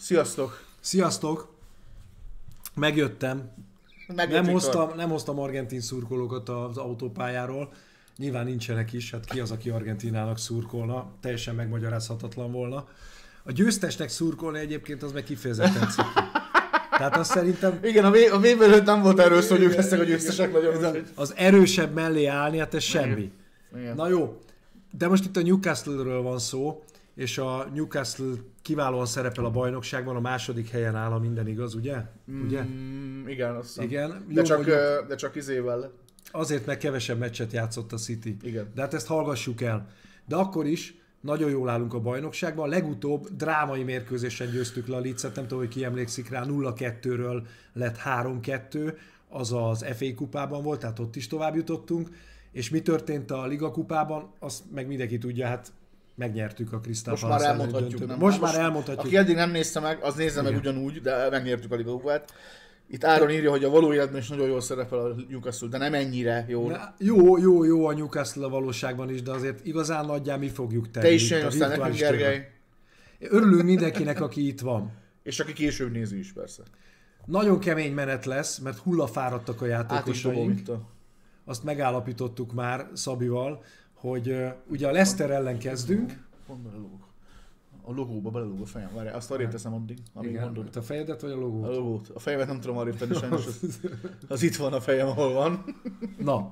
Sziasztok! Sziasztok! Megjöttem. Nem hoztam argentin szurkolókat az autópályáról. Nyilván nincsenek is, hát ki az, aki Argentinának szurkolna. Teljesen megmagyarázhatatlan volna. A győztesnek szurkolni egyébként az meg kifejezetten ciki. Tehát azt szerintem... Igen, a VB előtt nem volt erről szó, hogy ők lesznek a győztesek nagyon. Az erősebb mellé állni, hát ez semmi. Igen. Na jó, de most itt a Newcastle-ről van szó, és a Newcastle kiválóan szerepel a bajnokságban, a második helyen áll, a minden igaz, ugye? Ugye? Igen, azt hiszem. Igen. De csak izével. Azért, mert kevesebb meccset játszott a City. Igen. De hát ezt hallgassuk el. De akkor is nagyon jól állunk a bajnokságban. Legutóbb drámai mérkőzésen győztük le a Leedset, nem tudom, hogy ki emlékszik rá, 0-2-ről lett 3-2, az az FA kupában volt, tehát ott is tovább jutottunk. És mi történt a Liga kupában, azt meg mindenki tudja, hát megnyertük a Crystal Palace. Most már elmondhatjuk, nem? Most már elmondhatjuk. Aki eddig nem nézte meg, az nézze meg ugyanúgy, de megnyertük a Liga kupát. Itt Áron írja, hogy a való életben is nagyon jól szerepel a Newcastle, de nem ennyire jól. Jó a Newcastle a valóságban is, de azért igazán nagyjá mi fogjuk tenni. Te is jön, aztán nekünk, Gergely. Örülünk mindenkinek, aki itt van. És aki később nézi is, persze. Nagyon kemény menet lesz, mert hullafáradtak a játékosaink. Azt megállapítottuk már Szabival, hogy ugye a Leicester ellen kezdünk. A logóba belelóg a fejem, várjál, azt arrébb teszem addig, amíg igen, mondod. a fejedet vagy a logót? A logót. A fejemet nem tudom arrébb tenni, sajnos az itt van a fejem, ahol van. Na.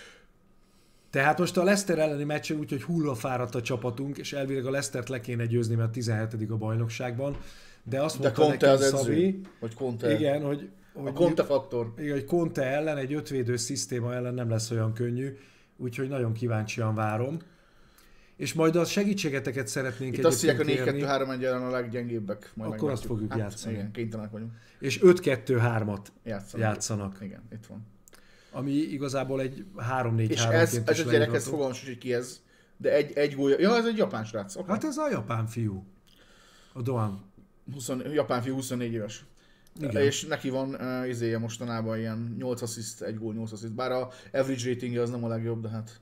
Tehát most a Leicester elleni meccsen úgyhogy hullafáradt a csapatunk, és elvileg a Leicestert le kéne győzni, mert 17. a bajnokságban. De azt mondta Conte nekem az Szabi, hogy Conte. Igen, hogy a Conte faktor. Igen, hogy Conte ellen, egy ötvédős szisztéma ellen nem lesz olyan könnyű, úgyhogy nagyon kíváncsian várom. És majd a segítségeteket szeretnénk itt egyébként kérni. Itt azt mondják, a 4-2-3-1 ellen a leggyengébbek. Majd akkor azt fogjuk játszani. Igen, kénytelenek vagyunk. És 5-2-3-at játszanak. Igen, itt van. Ami igazából egy 3-4-3-ként és ez a gyerek, ez fogalmas, hogy ki ez. De egy gólja. Ja, ez egy japán srác. Okay. Hát ez a japán fiú. A Doan. Japán fiú, 24 éves. Igen. És neki van izéje mostanában ilyen 8 assist, 1 gól, 8 assist. Bár a average ratingje az nem a legjobb, de hát...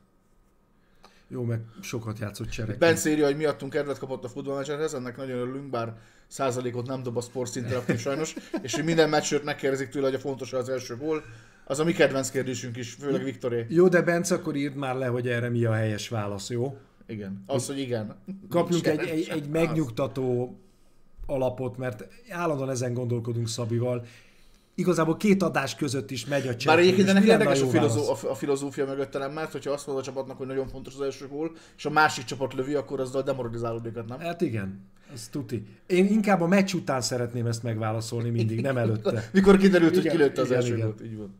Jó, meg sokat játszott cserek. Bence írja, hogy miattunk kedvet kapott a futballmeccserhez, ennek nagyon örülünk, bár százalékot nem dob a Sports Interactive sajnos, és hogy minden meccsőt megkérdezik tőle, hogy a fontos az első gól. Az a mi kedvenc kérdésünk is, főleg Viktoré. Jó, de Bence, akkor írd már le, hogy erre mi a helyes válasz, jó? Igen. Az, hogy igen. Kapjunk egy megnyugtató alapot, mert állandóan ezen gondolkodunk Szabival. Igazából két adás között is megy a csepp. Bár egyébként ennek érdekes a filozófia mögötte, nem? Mert hogyha azt mondod a csapatnak, hogy nagyon fontos az első gól, és a másik csapat lövi, akkor azzal demoralizálod őket, nem? Hát igen, ez tuti. Én inkább a meccs után szeretném ezt megválaszolni mindig, nem előtte. Mikor kiderült, hogy kilőtte az első gólt, így van.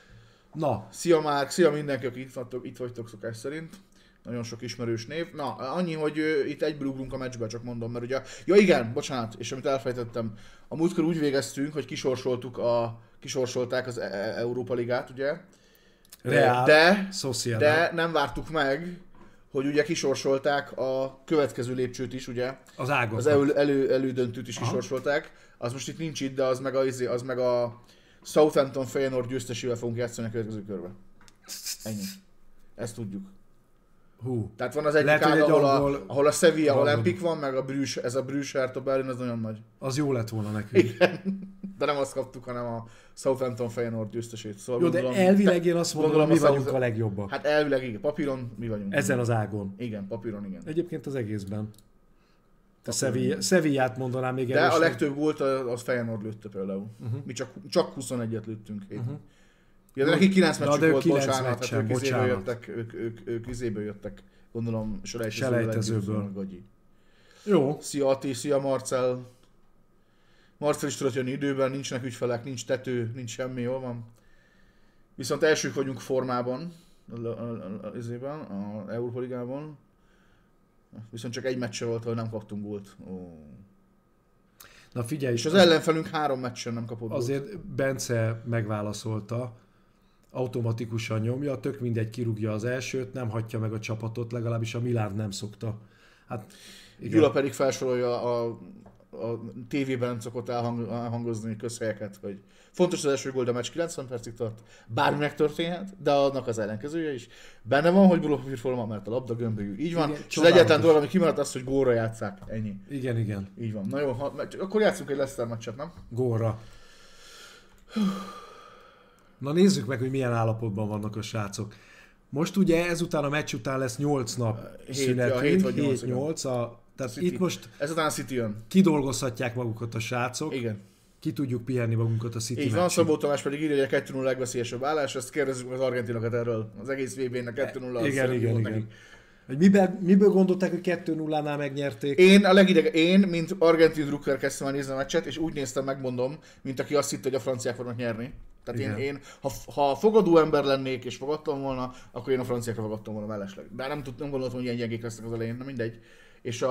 Na. Szia Márk, szia mindenki, aki itt vagytok szokás szerint. Nagyon sok ismerős név. Na, annyi, hogy itt egyből ugrunk a meccsbe, csak mondom, mert ugye... Ja igen, bocsánat, és amit elfejtettem. A múltkor úgy végeztünk, hogy kisorsolták az Európa Ligát, ugye? Real, de nem vártuk meg, hogy ugye kisorsolták a következő lépcsőt is, ugye? Az ágot. Az elődöntőt is kisorsolták. Az most itt nincs itt, de az meg a Southampton Feyenoord győztesével fogunk játszani a következő körbe. Ennyi. Ezt tudjuk. Tehát van az egyik ág, ahol a Sevilla Olympic van, meg ez a Bruges Hertha Berlin, az nagyon nagy. Az jó lett volna nekünk. Igen. De nem azt kaptuk, hanem a Southampton Feyenoord győztesét. Szóval jó, de elvileg én azt mondom, mi vagyunk a legjobbak. Hát elvileg igen, papíron mi vagyunk. Ezen az ágon. Igen, papíron igen. Egyébként az egészben. A Sevillát mondanám még de a legtöbb gólt az Feyenoord lőtte például. Mi csak 21-et lőttünk. Ja, de neki 9 meccsük volt, bocsánat, hát ők izéből jöttek, gondolom, selejtezőből. Jó. Szia Ati, szia Marcel. Marcel is tudott jönni időben, nincsenek ügyfelek, nincs tető, nincs semmi, jól van. Viszont elsők vagyunk formában, az Európa Ligában. Viszont csak egy meccse volt, ahol nem kaptunk gólt. Na figyelj. És az ellenfelünk 3 meccsen nem kapott gólt. Azért Bence megválaszolta. Automatikusan nyomja, tök mindegy, kirúgja az elsőt, nem hagyja meg a csapatot, legalábbis a Milán nem szokta. Hát, Gyula pedig felsorolja a tévében nem szokott elhangozni közhelyeket, hogy fontos az első gól, de a meccs 90 percig tart, bármi megtörténhet, de annak az ellenkezője is. Benne van, hogy blokk forma, mert a labda gömbölyű. Így van, Igen, és az egyetlen dolog, ami kimaradt az, hogy gólra játsszák. Ennyi. Igen. Így van. Na jó, akkor játszunk egy Leicester meccset, nem? Gólra. Na nézzük meg, hogy milyen állapotban vannak a srácok. Most ugye ezután a meccs után lesz 8 nap szünetünk, 7-8, tehát City. itt most Ezután a City jön. kidolgozhatják magukat a srácok, Igen. ki tudjuk pihenni magunkat a City Így van, meccsig. Szabó Tamás pedig írja, hogy a 2-0 legveszélyesebb állás, ezt kérdezzük meg az argentinokat erről. Az egész VB-nek 2-0 az Igen. Hogy miből gondolták, hogy 2-0-nál megnyerték? Én, mint argentin drukker kezdtem el nézni a meccset, és úgy néztem, megmondom, mint aki azt hitte, hogy a franciák fognak nyerni. Tehát én ha fogadó ember lennék és fogadtam volna, akkor én a franciákra fogadtam volna mellesleg. De nem gondoltam, hogy ilyen gyengék lesznek az elején, na mindegy. És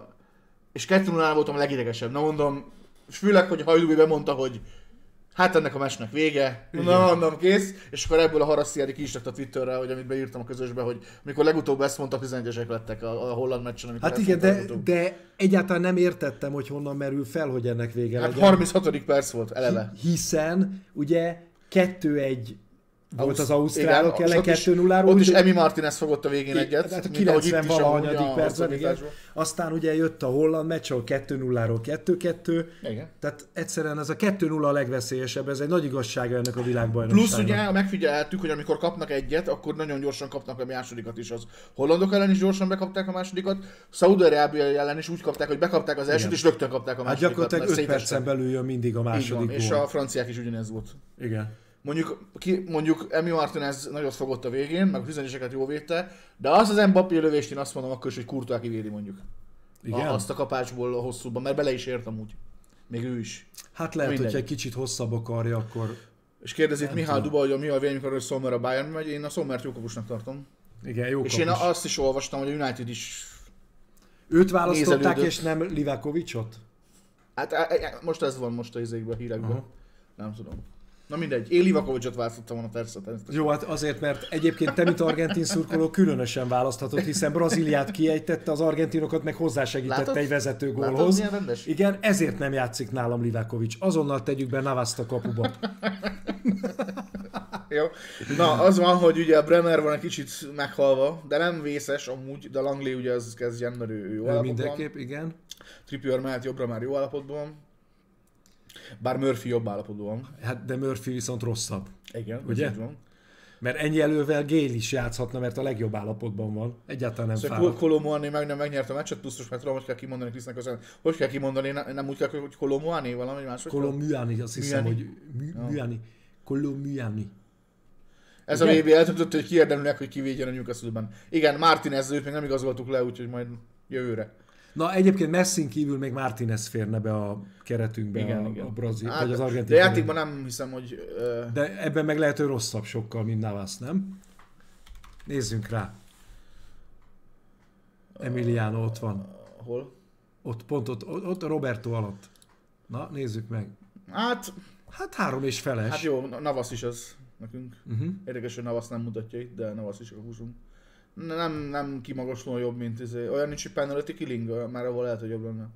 2-0-nál voltam a legidegesebb. Na mondom, és főleg, hogy Hajdúbi bemondta, hogy hát ennek a meccsnek vége, mondom kész, és akkor ebből a Harasztiádi ki is lett a Twitterre, hogy amit beírtam a közösbe, hogy amikor legutóbb ezt mondta, 11-esek lettek a holland meccsen. Hát igen, de egyáltalán nem értettem, hogy honnan merül fel, hogy ennek vége hát legyen. 36. perc volt eleve. Hiszen ugye 2-1 volt az ausztrálok igen, ellen 2-0-ról. Ott is Emi Martinez fogott a végén egyet. Tehát a mint ahogy itt 90 is valahanyadik percben, igen. hosszabbításban. Aztán ugye jött a holland meccs, ahol 2-0-ról 2-2. Igen. Tehát egyszerűen ez a 2-0 a legveszélyesebb, ez egy nagy igazsága ennek a világbajnokságnak. Plusz ugye megfigyelhettük, hogy amikor kapnak egyet, akkor nagyon gyorsan kapnak a másodikat is. Az hollandok ellen is gyorsan bekapták a másodikat, Szaúd-Arábia ellen is úgy kapták, hogy bekapták az elsőt, és rögtön kapták a Hát másodikat. gyakorlatilag 5 percen belül jön mindig a második és gól. a franciák is ugyanez volt. Igen. Mondjuk Emi Martinez nagyot fogott a végén, meg a 11-eseket jól védte, de az Mbappé lövést én azt mondom akkor is, hogy Courtois kivédi mondjuk. Igen? Azt a kapásból a hosszúban, mert bele is ért amúgy. Még ő is. Hát lehet, Mindegy. hogyha egy kicsit hosszabb akarja, akkor... És kérdezi itt Mihály tudom. Duba, hogy mi a véleményünk arról, hogy Sommer a Bayern megy, én a Sommert jó kapusnak tartom. Igen, jó És kapus. én azt is olvastam, hogy a United is... Őt választották, nézelődött. és nem Livakovicsot? Hát most ez van most a izékben, a hírekben. Aha. Nem tudom. Na mindegy, én Livakovicsot választottam volna természetesen. Jó, hát azért, mert egyébként te, mint argentin szurkoló, különösen választhatod, hiszen Brazíliát kiejtette, az argentinokat meg hozzásegítette Látod? egy vezető Látod, gólhoz. milyen rendes? Igen, ezért nem játszik nálam Livakovics. Azonnal tegyük be Navast a kapuba. Jó. Na, az van, hogy ugye a Bremer van egy kicsit meghalva, de nem vészes amúgy, de Langley ugye az kezdjen, mert ő jó Ő állapotban. mindenképp, igen. Trippier mehet jobbra, már jó állapotban van. Bár Murphy jobb állapotban van. Hát de Murphy viszont rosszabb. Igen, Ugye? ez így van. Mert ennyi elővel Gale is játszhatna, mert a legjobb állapotban van. Egyáltalán nem Szóval fáradt. Kolomuani meg nem megnyerte a meccset, plusz most már tudom, hogy kell kimondani Krisznek az hogy kell kimondani, nem úgy kell, hogy Kolomuani valami máshogy? Kolomuani, azt hiszem, Muani. hogy Muani. Kolomuani. Ez a VB eltöntötte, hogy kiérdemlőnek, hogy kivédjen a Newcastle-ben. Igen, Martinez őt még nem igazoltuk le, úgyhogy majd jövőre. Na egyébként Messin kívül még Martinez férne be a keretünkbe, Igen. a brazil, Hát, vagy az argentin. de játékban nem hiszem, hogy... De ebben meg lehet, hogy rosszabb sokkal, mint Navas, nem? Nézzünk rá. Emiliano ott van. Hol? Ott pont ott a Roberto alatt. Na, nézzük meg. Hát 3,5-es. hát jó, Navas is az nekünk. Uh-huh. Érdekes, hogy Navas nem mutatja itt, de Navas is a húzunk. Nem kimagaslóan jobb, mint olyan nincs, hogy penalty killing, már ahol lehet, hogy jobb lenne.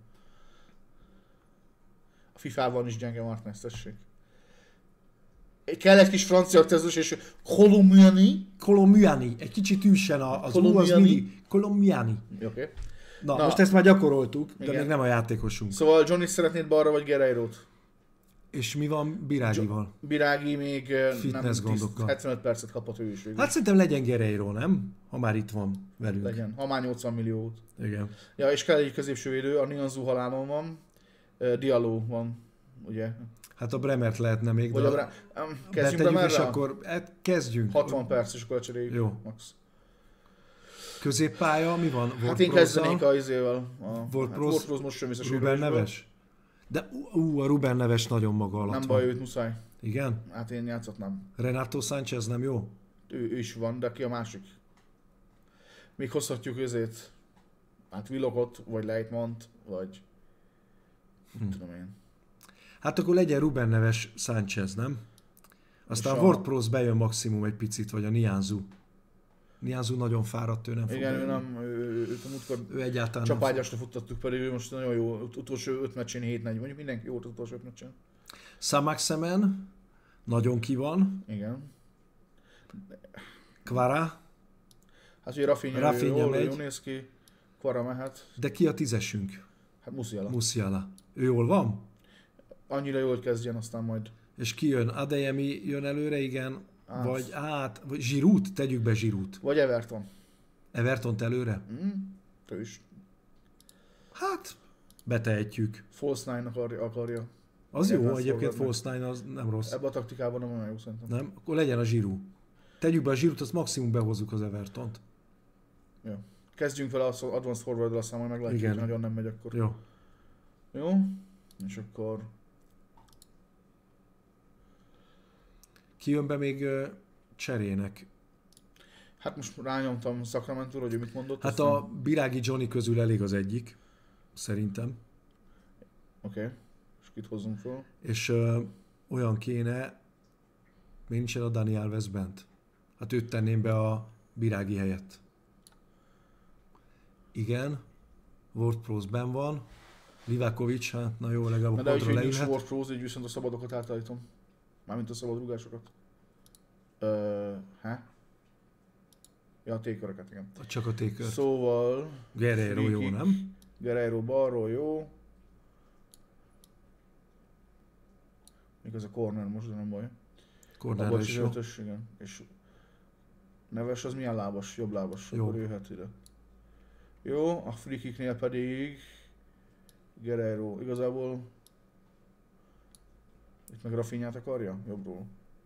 A FIFA-ban is gyenge Martinez, tessék. Kell egy kis francia akcentus, és Kolomuani. Egy kicsit üssen az U, az Kolomuani. mindig. Kolomuani. Oké. Na, Na. most ezt már gyakoroltuk, de Igen. még nem a játékosunk. Szóval Johnny szeretnéd balra vagy Guerreiro-t? És mi van Birágival? Birági még Fitness gondokkal. 75 percet kapott ő is végül. Hát szerintem legyen Guerreiro, nem? Ha már itt van velünk. Legyen, ha már 80 milliót. Igen. Ja, és kell egy középső védő, a Nianzou halámon van. Diallo van, ugye? Hát a Bremert lehetne még, Vagy de kezdjünk be betegyük, és már akkor hát kezdjünk. 60 perc, és akkor lecseréljük. Jó. Max. Középpálya, mi van? Hát én kezdenék a izével. Ward-Prowse, Ward-Prowse most sem vissza Ruben sérülésből. Neves? De a Ruben Neves nagyon maga alatt Nem van. baj, őt muszáj. Igen? Hát én játszhatnám. Renato Sánchez nem jó? Ő is van, de ki a másik? Még hozhatjuk őzét. Hát Willockot, vagy Leitmant, vagy... Tudom én. Hát akkor legyen Ruben Neves Sánchez, nem? Aztán És a Ward-Prowse bejön maximum egy picit, vagy a Nianzou. Nianzou nagyon fáradt, ő nem fog Igen, ő bejönni. nem, ő őt a múltkor Ő egyáltalán csapágyasra futtattuk, pedig ő most nagyon jó, utolsó 5 meccsén 7-4, mondjuk mindenki jó volt az utolsó 5 meccsen. Samak-Semen nagyon ki van. Igen. Kvara, Hát ugye Rafinha jól néz ki, Kvara mehet, de ki a tízesünk? hát Musiala. Musiala. Ő jól van? Annyira jól hogy kezdjen, aztán majd... És ki jön? Adeyemi jön előre, igen. Át. Vagy Giroud, tegyük be Giroud. Vagy Everton. Evertont előre? Ő is. Hát, betehetjük. False Nine akarja. Az jó, Evans egyébként forwardnak. False Nine az nem rossz. Ebben a taktikában nem olyan jó szerintem. Nem? Akkor legyen a Giroud. Tegyük be a Giroud, azt maximum behozzuk az Evertont. Ja. Kezdjünk vele az Advanced Forward-dal, aztán majd meglátjuk, Igen. hogy nagyon nem megy akkor. Jó. Jó? És akkor... Ki jön be még cserének? Hát most rányomtam Sacramento-ra, hogy ő mit mondott. Hát a Birági Johnny közül elég az egyik. Szerintem. Oké. És kit hozzunk fel? És olyan kéne, miért nincsen a Dani Alves bent? Hát őt tenném be a Birági helyett. Igen. WordPros ben van. Livakovic, hát na jó, legalább a De padra úgy, hogy nincs leülhet. WordPros, így viszont a szabadokat átállítom. Mármint a szabad rúgásokat. Ja, a téköröket, igen. Csak a tékört. Szóval... Guerrero jó, Friki, nem? Guerrero balról jó. Még ez a corner most, de nem baj. Cornerre A is jó. 15-ös, igen. És Neves az milyen lábas? Jobb lábas. Jó. Akkor jöhet ide. Jó, a free kicknél pedig Guerrero. Igazából itt meg Rafinhát akarja? Jobbról.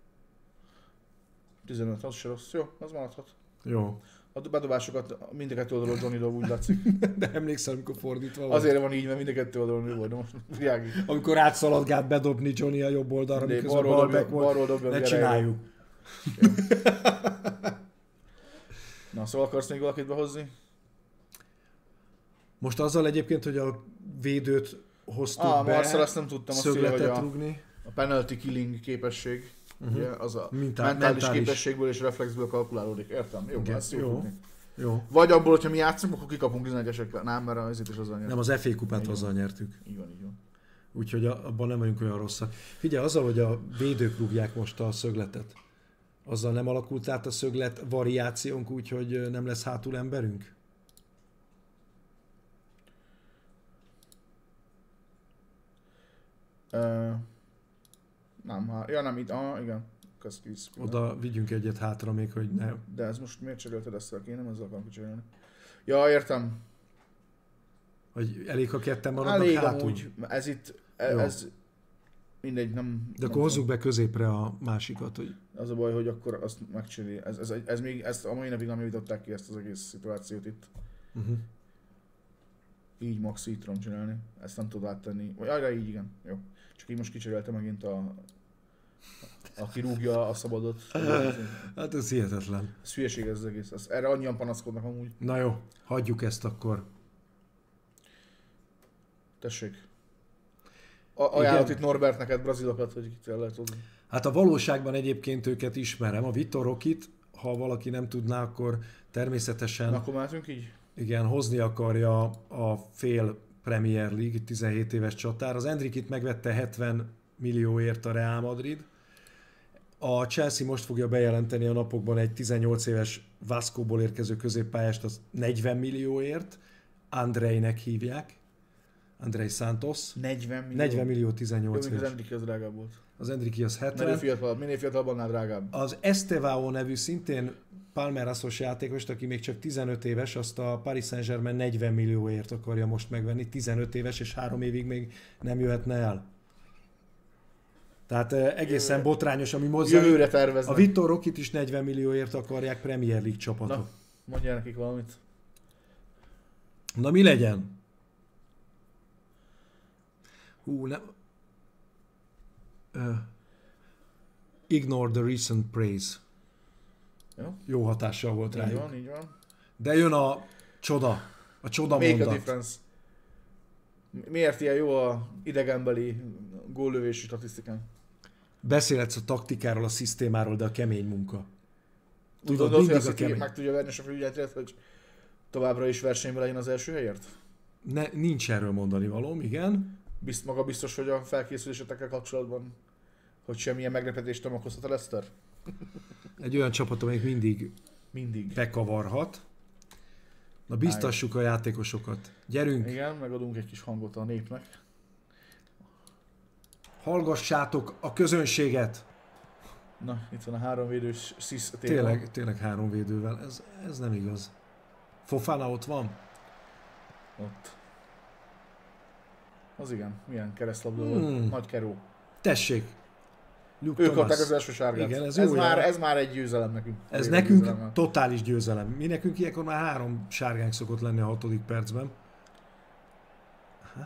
15, az se rossz. Jó, az maradhat. Jó. A bedobásokat mind a kettő oldalon Johnny dob, úgy látszik. De emlékszem, amikor fordítva volt. Azért van így, mert mind a kettő oldalon ő volt, de most Viági. Amikor átszaladgált bedobni Johnny a jobb oldalra, De miközben balról balback dobja, volt. balról dobja Ne Guerrero. csináljuk. Na, szóval akarsz még valakit behozni? Most azzal egyébként, hogy a védőt hoztuk be, Marcel, azt nem tudtam, azt írja, hogy szögletet a rúgni. penalty killing képesség, ugye, az a mentális mentális. képességből és reflexből kalkulálódik. Értem? Jó, Igen, ezt jó jó. tudni. Jó. Vagy abból, hogyha mi játszunk, akkor kikapunk 11-esekkel. Nem, mert azért is azzal Nem, nyert. az FA kupát Így azzal nyertük. Így van, így van. Úgyhogy abban nem vagyunk olyan rosszak. Figyelj, azzal, hogy a védők rúgják most a szögletet, azzal nem alakult át a szöglet variációnk, úgyhogy nem lesz hátul emberünk? Nem, nem itt, igen. Köszönjük. Oda vigyünk egyet hátra még, hogy ne... De ez most miért cserélted ezt el? Én nem ezzel akarom kicserélni. Ja, értem. Hogy elég, ha ketten maradnak Elég hátul? amúgy. Ez itt, Jó. ez mindegy, nem... De nem akkor hozzuk be középre a másikat, hogy... Az a baj, hogy akkor azt megcsinálni. Ez még, ezt a mai napig nem javították ki ezt az egész szituációt itt. Uh-huh. Így max így tudom csinálni. Ezt nem tudod áttenni. Vagy arra így, igen. Jó. Csak így most kicserélte megint aki rúgja a szabadot. Hát ez hihetetlen. Ez hülyeség ez az egész. Erre annyian panaszkodnak amúgy. Na jó, hagyjuk ezt akkor. Tessék. Ajánlott itt Norbert neked brazilokat, hogy itt el lehet hozni. Hát a valóságban egyébként őket ismerem. A Vitor Rokit, ha valaki nem tudná, akkor természetesen Na, akkor mehetünk így? igen, hozni akarja a fél Premier League 17 éves csatár. Az Endrikit megvette 70 millióért a Real Madrid. A Chelsea most fogja bejelenteni a napokban egy 18 éves Vasco-ból érkező középpályást, az 40 millióért. Andrejnek hívják. Andrei Santos. 40 millió. 40 millió Jó, 18 még az éves. Enrique az drágább volt. Az Endriki az Mert ő 70. fiatalabb, minél fiatalabb, annál drágább. Az Estevao nevű szintén Palmeirasos játékost, aki még csak 15 éves, azt a Paris Saint-Germain 40 millióért akarja most megvenni, 15 éves, és 3 évig még nem jöhetne el. Tehát egészen Jövőre. botrányos, ami Jövőre a terveznek. Vitor Rokit is 40 millióért akarják Premier League csapatok. Na, mondjál nekik valamit. Na mi legyen? Nem. Ignore the recent praise. Jó? Jó hatással volt Így rájuk. van, így van. De jön a csoda. A csoda Make a mondat. difference. Miért ilyen jó a idegenbeli góllövési statisztikán? Beszélhetsz a taktikáról, a szisztémáról, de a kemény munka. Tudod, mindig hogy azt, a hogy kemény. meg tudja verni a felügyeletet, hogy továbbra is versenyben legyen az első helyért? Nincs erről mondani valóm, igen. Maga biztos, hogy a felkészülésetekkel kapcsolatban, hogy semmilyen meglepetést nem okozhat a Leicester? Egy olyan csapat, amelyik mindig bekavarhat. Na biztassuk a játékosokat. Gyerünk! Igen, megadunk egy kis hangot a népnek. Hallgassátok a közönséget! Na, itt van a 3 védős Sis téma. Tényleg 3 védővel. Ez nem igaz. Fofana ott van? Ott. Az igen, milyen keresztlabda volt. Nagy keró. Tessék! Luke Ők Thomas. kapták az első sárgát. Igen, ez már egy győzelem nekünk. Ez nekünk totális győzelem. Mi nekünk ilyenkor már 3 sárgánk szokott lenni a 6. percben. Aha.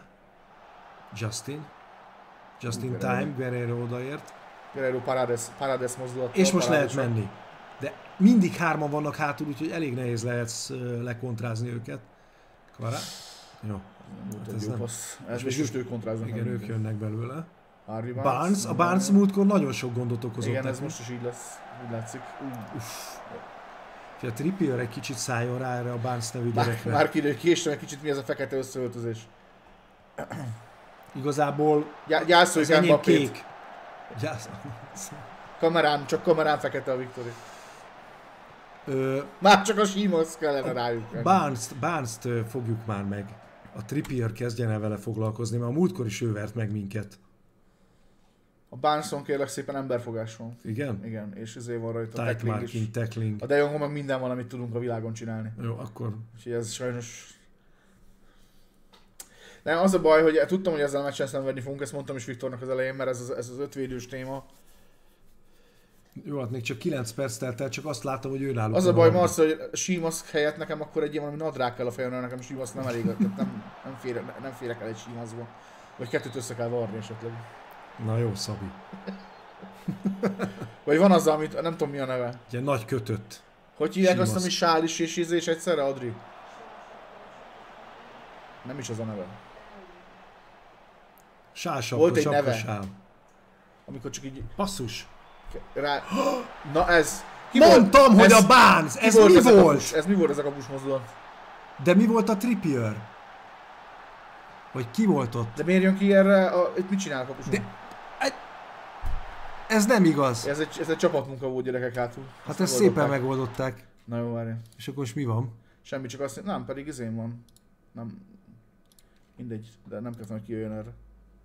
Justin Time, Guerrero odaért. Guerrero Paredes mozdulat. És most lehet menni. De mindig 3-an vannak hátul, úgyhogy elég nehéz lehet lekontrázni őket. Kvara? Jó. Hát ez nem. Ez most ők kontráznak. Igen, ők jönnek belőle. Barnes. A Barnes múltkor nagyon sok gondot okozott. Igen, ez most is így lesz. Úgy látszik. A Trippier egy kicsit szálljon rá erre a Barnes nevű gyerekre. Már késtem egy kicsit, mi ez a fekete összeöltözés. Igazából gyászoljuk el Mbappét. Kék. Csak kamerán fekete a Viktori. Már csak a Simons kellene rájuk. Barnes-t fogjuk már meg. A Trippier kezdjen el vele foglalkozni, mert a múltkor is ő vert meg minket. A Barneson kérlek szépen emberfogás van. Igen? Igen, és ezért van rajta tight marking, tackling. A De Jongon meg minden van, amit tudunk a világon csinálni. Jó, akkor... Úgyhogy ez sajnos... Nem, az a baj, hogy tudtam, hogy ezzel a meccsen szenvedni fogunk, ezt mondtam is Viktornak az elején, mert ez az 5 védős téma. Jó, hát még csak 9 perc telt el, csak azt látom, hogy ő náluk. Az a baj, Marci, hogy Simasz helyett nekem akkor egy ilyen valami nadrág kell a fejemre, nekem Simasz nem elég, nem férek el egy Simaszba. Vagy kettőt össze kell varni esetleg. Na jó, Szabi. Vagy van az, amit nem tudom mi a neve. Egy nagy kötött. Hogy hívják azt, ami sál is és ízés egyszerre, Adri? Nem is az a neve. Sálsapka, volt egy neve. Sál. Amikor csak így... Basszus. Rá... Na ez... Mondtam, hogy a Barnes! Ez mi volt? Ez mi volt ez a kapus mozdulat? De mi volt a Trippier? Hogy ki volt ott? De miért jön ki erre? Itt mit csinál a kapus? Ez nem igaz. Ez egy csapatmunka volt, gyerekek hátul. Hát ezt szépen megoldották. Na jó, várjál. És akkor most mi van? Semmi, csak azt nem, pedig izén van. Nem. Mindegy, de nem kell, hogy ki jöjjön erre.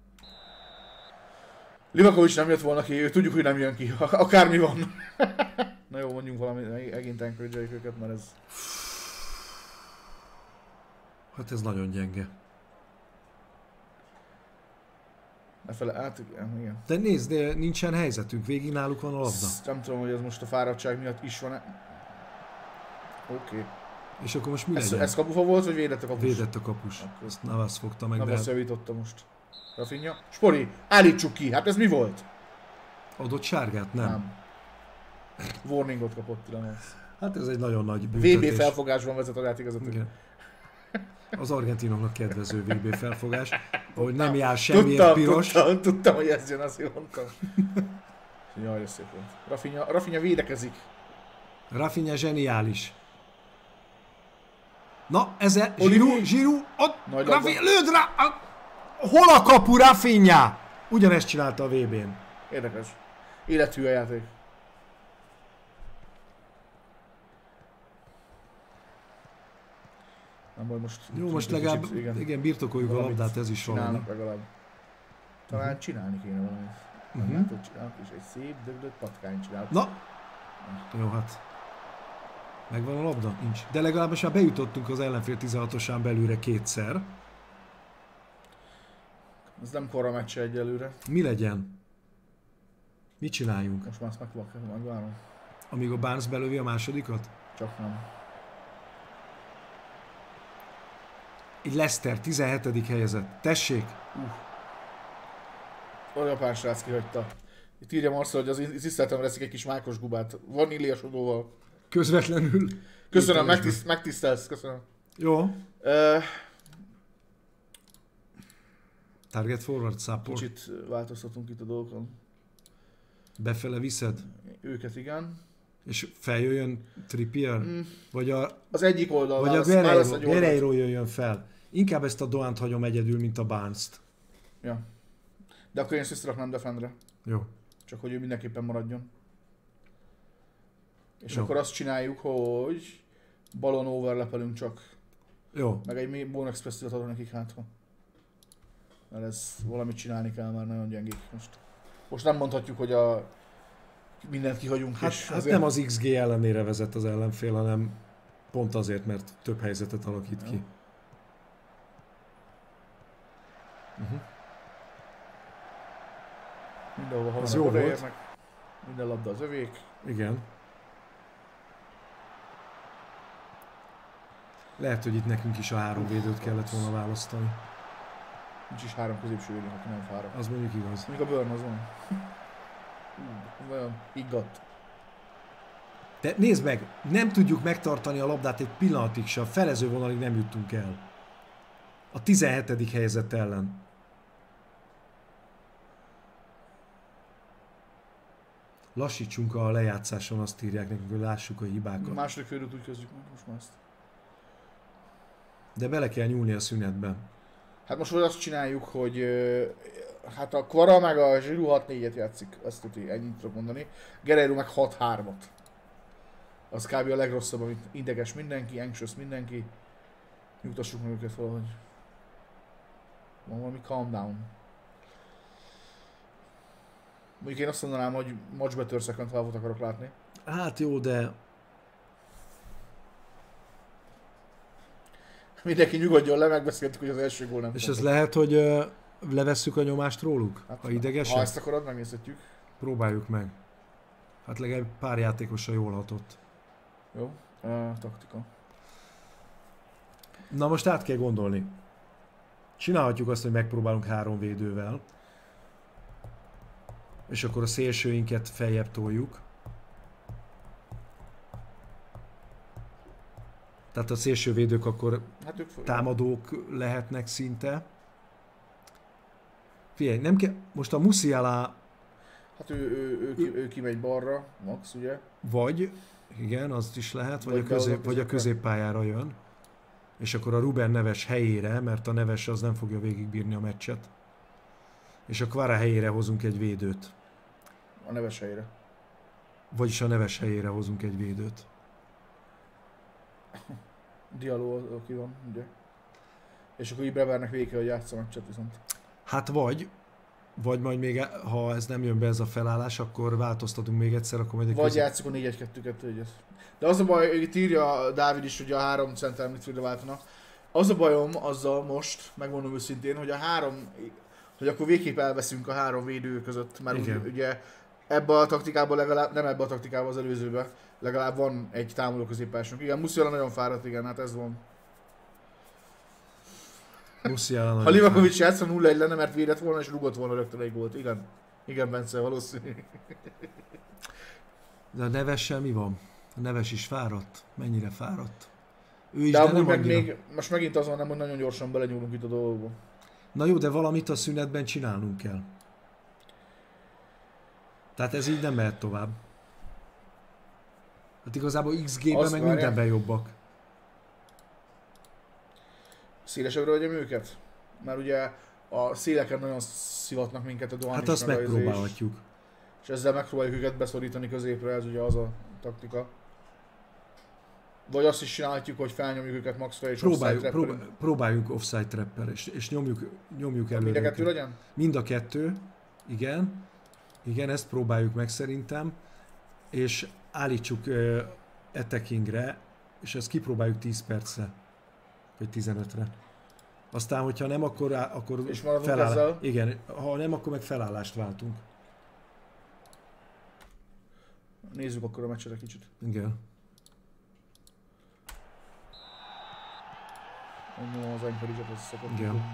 Livakovics nem jött volna ki, tudjuk, hogy nem jön ki, akármi van. Na jó, mondjunk valami, megint encourage-eljük őket, mert ez... Hát ez nagyon gyenge. Igen. De nézd, de nincsen helyzetünk, végig náluk van a labda. Nem tudom, hogy ez most a fáradtság miatt is van-e. Oké. És akkor most mi legyen? Ez kapufa volt, vagy védett a kapus? Védett a kapus. Okay. Ezt Navas fogta meg, Navas javította most. Rafinha. Spori, állítsuk ki, hát ez mi volt? Adott sárgát? Nem. Warningot kapott Navas. Hát ez egy nagyon nagy büntetés. VB felfogásban vezet a játékvezető. Igen. Az argentinoknak kedvező VB felfogás, hogy nem jár semmiért piros. Tudtam, hogy ez jön, azt mondtam. Jaj, ez szép volt. Rafinha védekezik. Rafinha zseniális. Na, ezzel Giroud, ott, Rafinha, lőd rá! Hol a kapu, Rafinha? Ugyanezt csinálta a VB-n. Érdekes. Élethű a játék. Nem baj, most... Jó, most legalább, igen, birtokoljuk a labdát, ez is valami. Legalább. Talán csinálni kéne valamit. Nem tudod csinálni, és egy szép döglött patkányt csinálni. Na! Jó, hát. Megvan a labda? Nincs. De legalább most már bejutottunk az ellenfél 16-osán belőle 2-szer. Ez nem korra meccse egyelőre. Mi legyen? Mit csináljunk? Most már ezt megvárom. Amíg a Barnes belövi a másodikat? Csak nem. Egy Leicester 17. helyezett. Tessék! Olyan pár srác kihagyta. Itt írja Marcel, hogy az tiszteltemre eszik egy kis mákos gubát. Vaníliasodóval. Közvetlenül. Köszönöm, megtisztelsz, köszönöm. Jó. Target forward support. Kicsit változtatunk itt a dolgokon. Befele viszed? Őket igen. És feljöjjön Trippier? Vagy Az egyik oldal vagy a válasz egy oldalt. Guerreiro jöjjön fel. Inkább ezt a Doant hagyom egyedül, mint a Barnes-t. Ja. De akkor én visszaraknám defendre. Jó. Csak hogy ő mindenképpen maradjon. És Jó. akkor azt csináljuk, hogy balon overlepelünk csak. Jó. Meg egy bonus specialt adok nekik hátha. Mert ez valamit csinálni kell, már nagyon gyengék most. Most nem mondhatjuk, hogy mindent kihagyunk. Hát, és hát nem az XG ellenére vezet az ellenfél, hanem pont azért, mert több helyzetet alakít ki. Mindenhova Az halanak, jó volt. odaérnek. Minden labda az övék. Igen. Lehet, hogy itt nekünk is a 3 védőt kellett volna választani. Nincs is 3 középső védő, aki nem fárad. Az mondjuk igaz. Mondjuk a Burn az van. Nagyon higgadt. De nézd meg, nem tudjuk megtartani a labdát egy pillanatig se, a felező vonalig nem juttunk el. A 17. helyzet ellen. Lassítsunk a lejátszáson, azt írják nekünk, hogy lássuk a A hibákat. második félőt úgy kezdjük meg, most már ezt. De bele kell nyúlni a szünetben. Hát most azt csináljuk, hogy hát a Kvara meg a Giroud 6-4-et játszik, ezt tudni, ennyit tudok mondani. Guerreiro meg 6-3-at. Az kb. A legrosszabb, amit ideges mindenki, anxious mindenki. Nyugtassuk meg őket valahogy. Van valami calm down. Mondjuk én azt mondanám, hogy much better second half-ot akarok látni. Hát jó, de Mindenki nyugodjon le, megbeszéltük, hogy az első gól nem és fontos. ez lehet, hogy levesszük a nyomást róluk? Hát, Ha idegesek? ha ezt akarod, megnézhetjük. Próbáljuk meg. Hát legalább pár játékosra jól hatott. Jó, taktika. Na most át kell gondolni. Csinálhatjuk azt, hogy megpróbálunk 3 védővel. És akkor a szélsőinket feljebb toljuk. Tehát a szélső védők akkor Hát ők támadók lehetnek szinte. Figyelj, nem kell, most a Musiala Hát ő kimegy balra, max, ugye? vagy, igen, azt is lehet, Vagy vagy a középpályára jön. És akkor a Ruben Neves helyére, mert a Neves az nem fogja végigbírni a meccset. És a Kvara helyére hozunk egy védőt. A Neves helyére. Vagyis a Neves helyére hozunk egy védőt. Diallo, aki van, ugye? És akkor így Brevernek végig kell, hogy játssza a meccset viszont. Hát vagy majd még, ha ez nem jön be ez a felállás, akkor változtatunk még egyszer, akkor majd egy Vagy játsszuk a 4-1-2-2-1-et. De az a baj, itt írja Dávid is, hogy a 3 center midfieldre váltana. Az a bajom azzal most, megmondom őszintén, hogy hogy akkor végképp elveszünk a 3 védő között, mert ugye ebbe a taktikában legalább, nem ebbe a taktikában, az előzőbe, legalább van egy támadó középpályásunk. Igen, Musiala nagyon fáradt, igen, hát ez van. Musiala Ha Livakovic játszva 0-1 lenne, mert védett volna és rugott volna rögtön egy gólt. Igen. Igen, Bence, valószínű. De a Nevessel mi van? A Neves is fáradt? Mennyire fáradt? Ő is, De de amúgy nem meg annyira. még, most megint az van, nem, hogy nagyon gyorsan belenyúlunk itt a dolgokba. Na jó, de valamit a szünetben csinálnunk kell. Tehát ez így nem mehet tovább. Hát igazából XG-ben Azt meg várják. mindenben jobbak. Szélesebbre vegyem őket? Mert ugye a széleken nagyon szivatnak minket a Dohan Hát is, azt meg a megpróbálhatjuk. és ezzel megpróbáljuk őket beszorítani középre, ez ugye az a taktika. Vagy azt is csinálhatjuk, hogy felnyomjuk őket maxra és Próbáljunk offside trappel, és nyomjuk előre. Mind a kettő őket. legyen? Mind a kettő, igen. Igen, ezt próbáljuk meg szerintem. És állítsuk attackingre, és ezt kipróbáljuk 10 percre. Vagy 15-re. Aztán, hogyha nem, akkor És maradunk ezzel? Igen, ha nem, akkor meg felállást váltunk. Nézzük akkor a meccset egy kicsit. Igen. Mondom, az Encourage-et az szokott. Igen.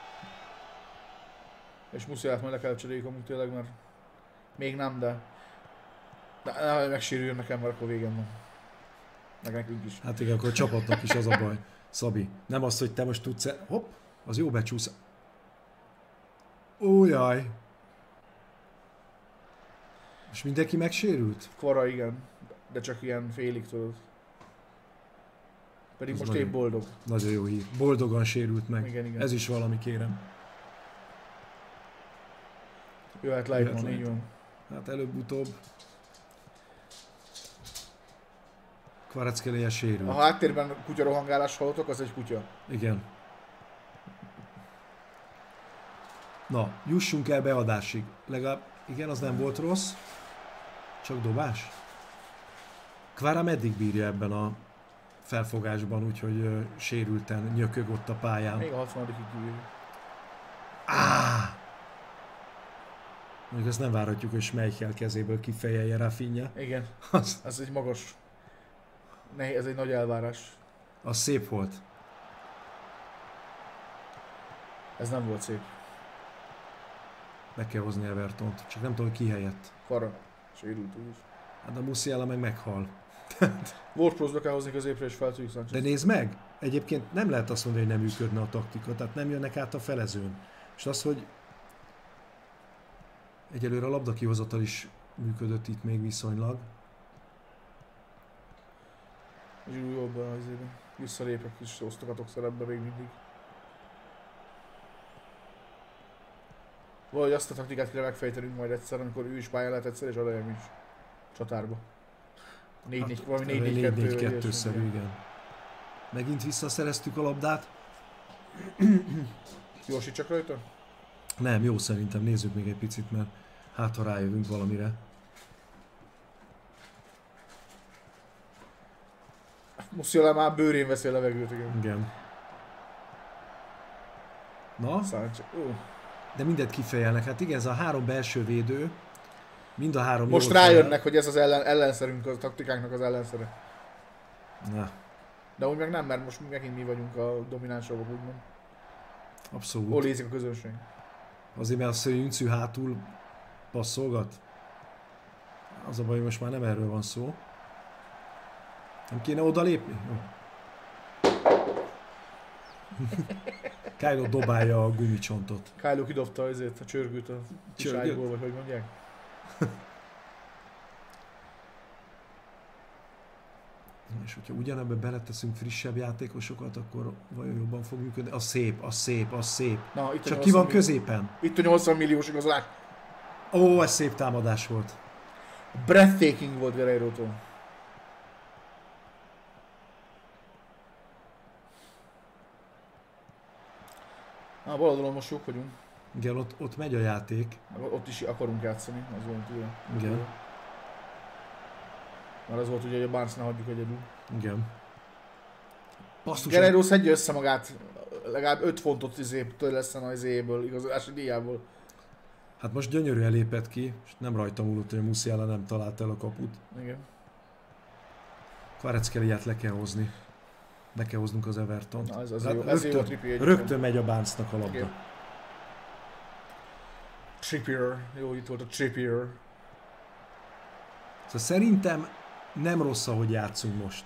És Musialát majd le kell cseréljük amúgy tényleg, mert még nem, de megsérüljön nekem, mert akkor végem van. Meg nekünk is. Hát igen, akkor a csapatnak is az a baj. Szabi, nem az, hogy te most tudsz... Hopp, az jó becsúsz. Ó, jaj. És mindenki megsérült? Kvara igen. de csak ilyen félig tudod. Pedig Ez most nagyon- épp boldog. Nagyon jó hír. Boldogan sérült meg. Igen, igen. Ez is valami, kérem. Jöhet Leitman, Jöhet így van. Hát előbb-utóbb Kvaratskhelia sérült. A háttérben kutya rohangálás hallotok, az egy kutya. Igen. Na, jussunk el beadásig. Legalább, igen, az nem volt rossz. Csak dobás. Kvara meddig bírja ebben a felfogásban, úgyhogy sérülten nyökög ott a pályán. Még a 60. kívül. Mondjuk ezt nem várhatjuk, hogy Schmeichel kezéből kifejelje Rafinha. Igen, Az, ez egy magas. Ez egy nagy elvárás. az szép volt. Ez nem volt szép. Meg kell hozni Evertont, csak nem tudom ki helyett. Kara. Sérült úgyis. Hát a Musiala meg meghal. Ward-Prowse-be kell hozni középre és fel tudjuk De Sanchez. nézd meg! Egyébként nem lehet azt mondani, hogy nem működne a taktika, tehát nem jönnek át a felezőn. És az, hogy egyelőre a labdakihozatal is működött itt még viszonylag. Zsírú jobban az évben. Visszalépek és osztogatok szerepbe még mindig. Valahogy azt a taktikát kell megfejtenünk majd egyszer, amikor ő is pályán lehet egyszer, és Adayem is csatárba. 4-4, valami 4-4-2-szerű, igen. Megint visszaszereztük a labdát. Gyorsítsak rajta? Nem, jó szerintem, nézzük még egy picit, mert hát ha rájövünk valamire. Musiala már bőrén veszi a levegőt, igen. Igen. Na, Sanchez. de mindet kifejelnek. Hát igen, ez a három belső védő, mind a három Most jól fejel. rájönnek, hogy ez az ellenszerünk, a taktikánknak az ellenszere. Na, De úgy meg nem, mert most megint mi vagyunk a dominánsabbak, úgymond. abszolút. Olézik a közönség. Azért, mert a Szöjüncű hátul passzolgat. Az a baj, hogy most már nem erről van szó. Nem kéne odalépni? Jó. Kylo dobálja a gumicsontot. Kylo kidobta azért a csörgőt a Csörgőt? vagy hogy mondják. És hogyha ugyanebbe beleteszünk frissebb játékosokat, akkor vajon jobban fog működni? Az szép, az szép, az szép. Na, itt Csak a ki van 80 középen? Itt a 80 milliós igazolás. Ó, ez szép támadás volt. Breathtaking volt Guerreiro-tól. Na, bal oldalon most jók vagyunk. Igen, ott megy a játék. Ott is akarunk játszani, az volt ugye. Igen. Mert az volt ugye, hogy a Barnes ne hagyjuk egyedül. Igen. Basszus, Guerreiro szedje össze magát, legalább 5 fontot törleszten az éjéből, igazolási díjából. hát most gyönyörűen lépett ki, és nem rajta múlott, hogy a Musiala nem talált el a kaput. Igen. Kvaratskhelia le kell hozni. Be kell hoznunk az Evertont. Na, ez jó a Trippier egyébként. Rögtön megy a Barnesnak a labda. Igen. Trippier, jó, itt volt a Trippier. Szóval szerintem nem rossz, ahogy játszunk most.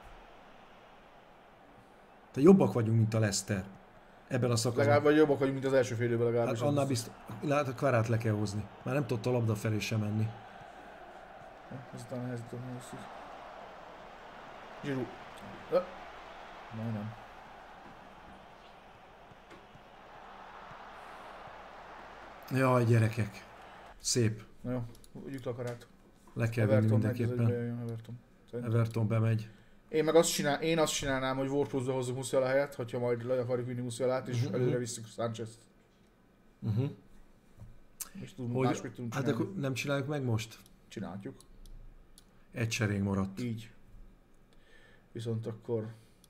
De jobbak vagyunk, mint a Leicester. Ebben a szakaszban. Legalább vagy jobbak vagyunk, mint az első fél időben Hát legalábbis. annál biztos, lehet a Kvarát le kell hozni. Már nem tudott a labda felé sem menni. Ezután nehezítem hosszú. Giroud. Majdnem. Jaj, gyerekek. Szép. Na jó, ügyük le a karát. Le kell vinni Everton megy, ez mindenképpen. bejön Everton. Szerintem. Everton bemegy. Én azt csinálnám, hogy Ward-Prowse-be hozzuk Musiala helyett, hogyha majd le akarjuk vinni Musialát, és előre visszük Sanchez-t. És tudunk, másmit tudunk Hát csinálni. akkor nem csináljuk meg most? Csináljuk. Egy cserénk maradt. Így. Viszont akkor...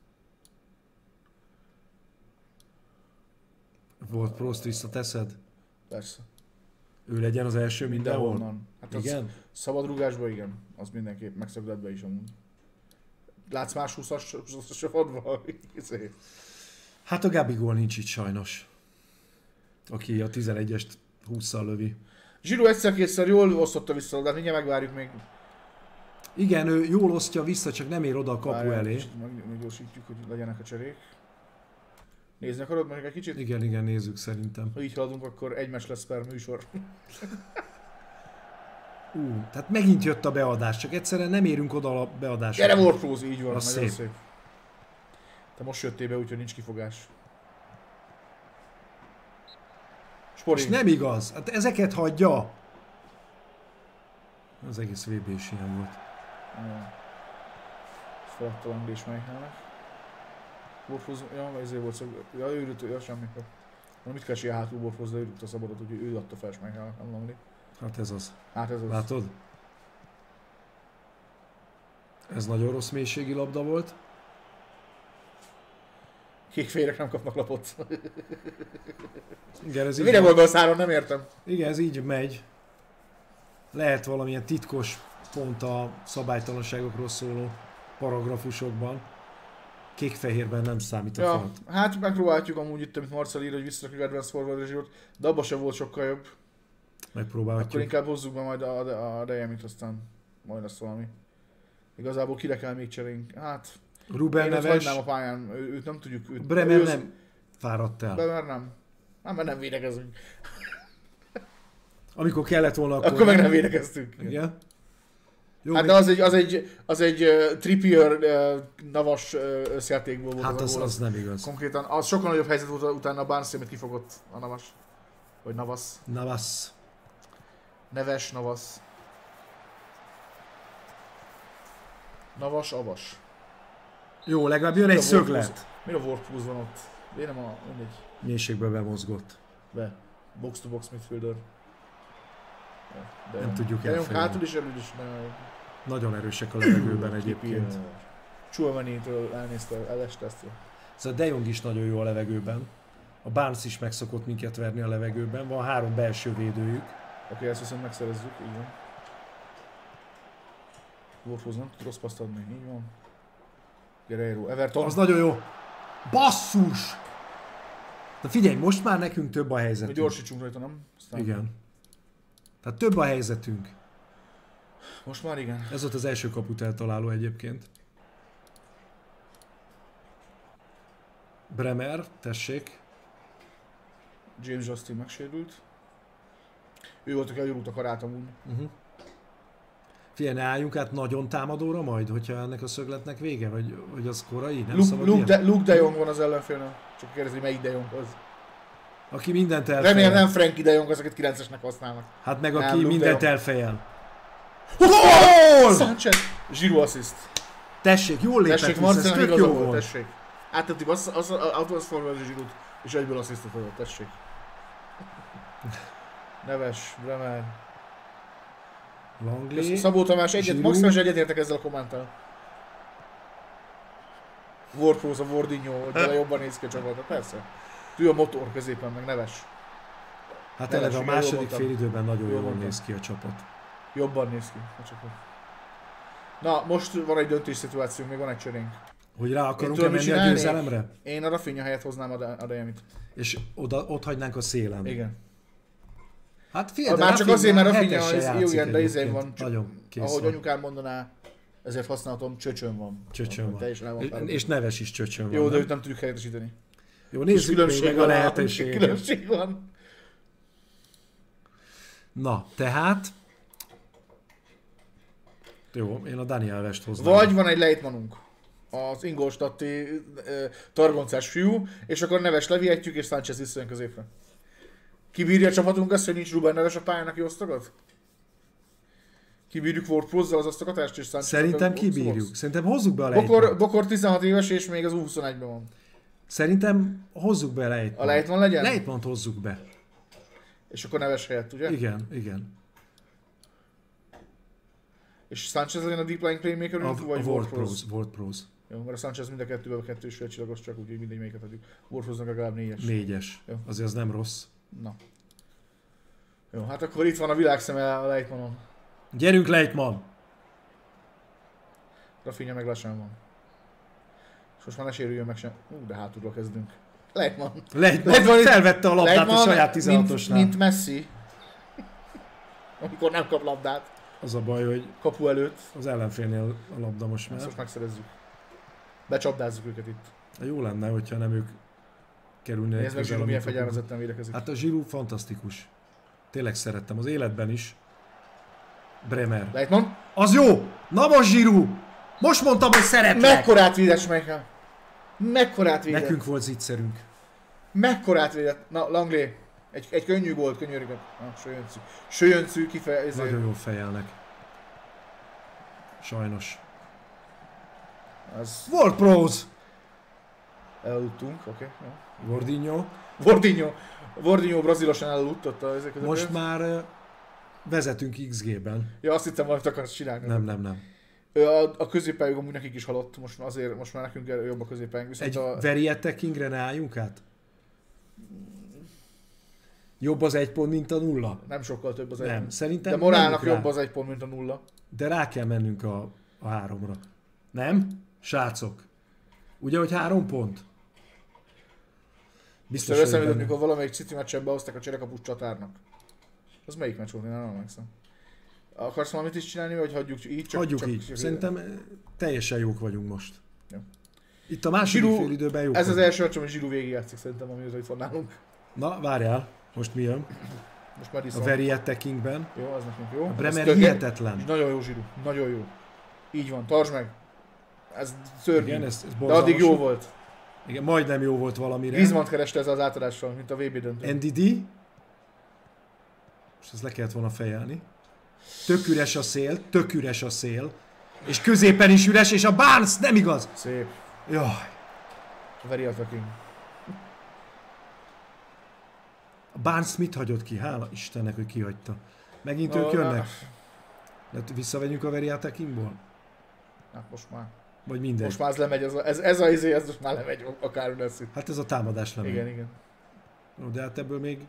Volt Prost visszateszed? Persze. Ő legyen az első mindenhol? Mindenhonnan. Hát az Igen? szabadrúgásban igen. Az mindenképp. Megszögletben is amúgy. Látsz más 20-as csapatban? Hát a Gabigol nincs itt sajnos. Aki a 11-est 20-szal lövi. Giroud egyszer-kétszer jól osztotta vissza, de mindjárt megvárjuk még. Igen, ő jól osztja vissza, csak nem ér oda a kapu elé. Meggyorsítjuk, hogy legyenek a cserék. Nézni akarod meg egy kicsit? Igen, nézzük szerintem. Ha így haladunk, akkor egy meccs lesz per műsor. Tehát megint jött a beadás, csak egyszerűen nem érünk oda a beadásra. Gyere Warpose, így van, Az nagyon szép. szép. Te most jöttél be, úgyhogy nincs kifogás. Spori. És nem igaz, hát ezeket hagyja. Az egész VB is ilyen volt. Feladta Langlés Michaelnek. Warpose, ja, ezért volt szó. Ja, ő ült, ja, semmi. Mit keres ilyen hátul Warpose, de ő ült a szabadot, úgyhogy ő adta fel Michaelnek, nem Langley. Hát ez az. Hát ez az. Látod? Ez nagyon rossz mélységi labda volt. Kék férek nem kapnak lapot. Igen, ez így Mire van. gondolsz Áron, nem értem. Igen, ez így megy. Lehet valamilyen titkos pont a szabálytalanságokról szóló paragrafusokban. Kék-fehérben nem számít a Ja, falat. hát megpróbáljuk amúgy itt, amit Marcel ír, hogy visszarakjuk Advance Forward Regime-ot, de abban sem volt sokkal jobb. Akkor Megpróbálhatjuk. inkább hozzuk be majd a Dejemit, aztán majd lesz valami. Igazából kire kell még cserénk? Hát, Ruben én őt Neves, hagynám a pályán, őt nem tudjuk. Bremer nem fáradt el. Bremer nem. Nem, mert nem védekezünk. Amikor kellett volna, Akkor meg nem védekeztünk. Igen. Jó, Hát még- de az egy Trippier Navas összjátékból volt hát az a az, gól. az nem igaz. Konkrétan az sokkal nagyobb helyzet volt utána a Barnes, amit kifogott a Navas. Vagy Navas. Navas. Neves, Navas. Navas, Avas. Jó, legalább jön egy szöglet. Mi a Warpuse van ott? Én nem a... mindegy. Mélységbe bemozgott. Be. Box to box midfielder. De Nem tudjuk de elfejlődni. hátul is előtt is. Nagyon erősek a levegőben egyébként. Chouameni-től elnézte, eleste ezt. Szóval De Jong is nagyon jó a levegőben. A Barnes is meg szokott minket verni a levegőben. Van 3 belső védőjük. Oké, ezt viszont megszerezzük, így van. Warpuse nem tud rossz paszt adni, így van. Guerreiro, Everton. Az nagyon jó. Basszus! Na figyelj, most már nekünk több a Mi helyzetünk. gyorsítsunk rajta, nem? Aztán... Igen. Tehát több a helyzetünk. Most már igen. Ez volt az első kaput eltaláló egyébként. Bremer, tessék. James Justin megsérült. Ő volt, aki elgyúrult a karát amúgy. Figyelj, ne álljunk át nagyon támadóra majd, hogyha ennek a szögletnek vége? Vagy az korai? Nem szabad ilyen? Luke de Jong van az ellenfélnél. Csak kérdezi, melyik de Jong az. Aki mindent elfejel. Remélem nem Frankie de Jong az, akit 9-esnek használnak. Hát meg Nem, aki Luke mindent de Jong. elfejel. Gól! Sanchez! Giroud assist. Tessék, jól lépett Tessék, vissza, ez Marcel tök igaza jó volt, volt. tessék. Áttettük az Outward Forward Giroud, és egyből asszisztot adott, tessék. Neves, Bremer. Langley. Szabó Tamás, Giroud. maximális egyetértek ezzel a kommenttel. Warpose, a Wardinho, hogy vele jobban néz ki a csapata, persze. Ő a motor középen, meg Neves. Hát Neves, eleve a igen, jól második mondtam. félidőben nagyon Jól jól mondtam. néz ki a csapat. Jobban néz ki a csapat. Na, most van egy döntés szituáció, még van egy cserénk. Hogy rá akarunk-e tudom, mit menni a csinálnék? győzelemre? Én a Rafinha helyett hoznám a Dejemit. És ott hagynánk a szélen. Igen. Hát figyelj, Már csak azért, mert Rafinha hetessel jó, játszik igen, de izé egyébként. van. Nagyon kész Ahogy van. anyukám mondaná, ezért használhatom, csöcsön van. Csöcsön van. Teljesen el van fáradva. És Neves is csöcsön van. Jó, de nem? őt nem tudjuk helyettesíteni. Jó, Kis nézzük még meg a van, lehetőséget. különbség van. Na, tehát... Jó, én a Daniel West hoznám. Vagy van egy Leitmanunk, az ingolstadti targoncás fiú, és akkor Neves levihetjük, és Sánchez visszajön középre. Kibírja a csapatunk azt, hogy nincs Ruben Neves a pályán, aki osztogat? Kibírjuk Warpose-zal az osztogatást, és Sánchez... Szerintem kibírjuk. Szerintem hozzuk be a Leitmant. Bokor 16 éves, és még az U21-ben van. Szerintem hozzuk be a Leitmant. A Leitman legyen? Leitmant hozzuk be. És akkor Neves helyett, ugye? Igen, igen. És Sánchez legyen a deep lying playmaker, A vagy Ward-Prowse. Ward-Prowse. Jó, mert a Sánchez mind a kettőben a kettős félcsillagos, csak úgyhogy mindegy melyiket adjuk. Warpose-nak legalább 4-es. 4-es. Jó. Azért az nem rossz. Na. Jó, hát akkor itt van a világszeme a Leitmanon. Gyerünk Leitman! Rafinha meg lassan van. És most már ne sérüljön meg sem. De hátulról kezdünk. Leitman. Leitman itt- felvette a labdát Leitman, a saját 16-osnál. mint Messi. Amikor nem kap labdát. Az a baj, hogy Kapu előtt. az ellenfélnél a labda most Ezt már. most megszerezzük. Becsapdázzuk őket itt. Jó lenne, hogyha nem ők kerülnének Nézd meg, közel Zsiru a milyen mikrofonhoz. fegyelmezetten védekezik. Hát a Giroud fantasztikus. Tényleg szerettem az életben is. Bremer. Leitman. Az jó! Na most Giroud! Most mondtam, hogy szeretlek! Mekkorát védett Schmeichel. Mekkorát védett. Nekünk volt zicserünk. Mekkorát védett. Na, Langley. Egy könnyű volt, könyörűket. Söjöncű kifejező. Nagyon jól fejelnek. Sajnos. Az... Volt Prose! Elaludtunk, oké. Gordinho. Vordinho brazilosan elaludtotta ezek között. Most már vezetünk XG-ben. Ja, azt hittem valamit akarsz csinálni. Nem. A középpályuk amúgy nekik is halott, most már nekünk jobb a középpályunk. Viszont Egy very attackingre ne álljunk át? Jobb az 1 pont, mint a 0? Nem sokkal több az egy Nem, pont. szerintem De morálnak menjünk rá. jobb az 1 pont, mint a 0. De rá kell mennünk a 3-ra. Nem? Srácok. Ugye, hogy 3 pont? Biztos, Szóval hogy eszembe, benne. mikor valamelyik City meccsen behozták a cserekapus csatárnak. Az melyik meccs volt? Én nem emlékszem. Akarsz valamit is csinálni, vagy hagyjuk így? Hagyjuk így. Szerintem teljesen jók vagyunk most. Jó. Itt a második Giroud- fél időben jók Ez az vagyunk. első meccs, amit Giroud végigjátszik szerintem, amióta itt van nálunk. Na, várjál. Most mi jön? Most már A iszom. very attackingben. Jó, az nekünk jó. A Ez Bremer töké- hihetetlen. És nagyon jó Giroud. Nagyon jó. Így van, tartsd meg. Ez szörnyű. Igen, ez De borzalmas. addig jó volt. Igen, majdnem jó volt valamire. Griezmann kereste ezzel az átadással, mint a VB döntő. NDD. Most ezt le kellett volna fejelni. Tök üres a szél. És középen is üres, és a Barnes nem igaz. Szép. Jaj. Very attacking. A Barnes mit hagyott ki? Hála Istennek, hogy kihagyta. Megint ők jönnek? De visszavegyünk a very attackingból? Na, most már. Vagy mindegy? Most már ez lemegy, ez most már lemegy akár lesz itt. Hát ez a támadás lemegy. Igen. Jó, de hát ebből még...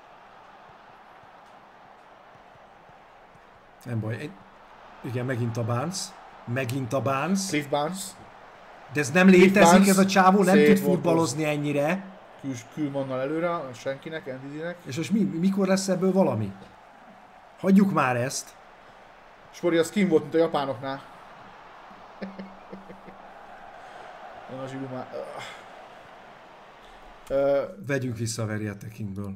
Nem baj. Igen, megint a Barnes. Cliff Barnes. De ez nem létezik, Barnes. ez a csávó nem Szép tud volt futballozni ennyire. Külmannal előre, senkinek, Andidinek. És most mikor lesz ebből valami? Hagyjuk már ezt. Spori az kim volt, mint a japánoknál. A Giroud már... Vegyünk vissza a very attackingből.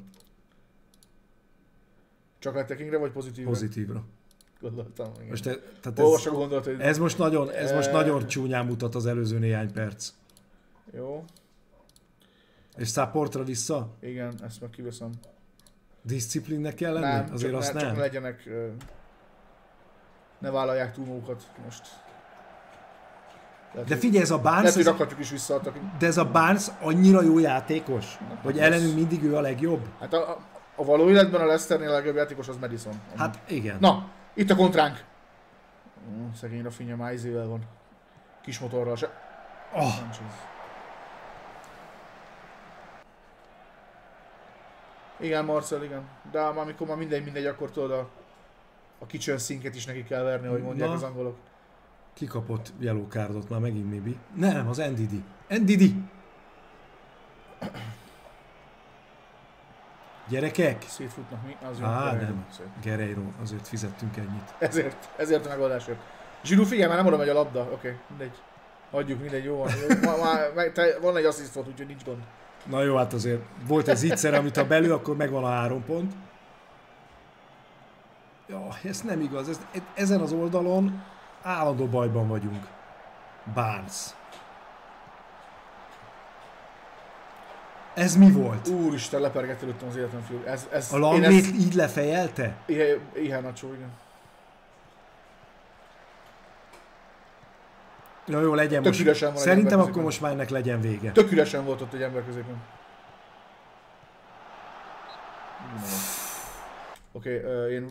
Csak attacking-re vagy pozitívra? Pozitívra. Gondoltam, igen. Most tehát Olvasok a gondolatot. ez most nagyon csúnyán mutat az előző néhány perc. Jó. És supportra vissza? Igen, ezt meg kiveszem. Disziplinnek kell lenni? Nem, Azért csak, azt csak nem. ne legyenek... ne vállalják túl magukat most. Lehet, De hogy- figyelj, ez a Lehet, Barnes, hogy rakhatjuk is vissza a de ez a Barnes annyira jó játékos, hogy ellenünk mindig ő a legjobb. Hát a való életben a Leicesternél a legjobb játékos az Madison. Hát igen. Na, itt a kontránk. Szegény Rafinha már izével van. Kis motorral se. Oh, Nincs ez. Igen, Marcel, igen. De amikor már mindegy, akkor tudod a kitchen sinket is neki kell verni, ahogy mondják Na. az angolok. kikapott yellow cardot már megint Mibi. Nem, az NDD. NDD! Gyerekek! Szétfutnak mi? Az jó. Nem. Guerreiro, azért fizettünk ennyit. Ezért a megoldásért. Giroud, figyelj, már nem oda megy a labda. Oké, mindegy. Hagyjuk, mindegy, jó van. Jó, van egy assziszt volt, úgyhogy nincs gond. Na jó, hát azért volt egy zicser, amit ha belül, akkor megvan a 3 pont. Ja, ez nem igaz. Ezen az oldalon állandó bajban vagyunk. Barnes. Ez mi volt? Úristen, lepergett előttem az életem fiú. A Langlét így lefejelte? Ilyen nacsó, igen. Ja, jó, legyen Tök most. üresen van egy Szerintem ember akkor középen. most már ennek legyen vége. Tök üresen volt ott egy ember középen. Oké, én...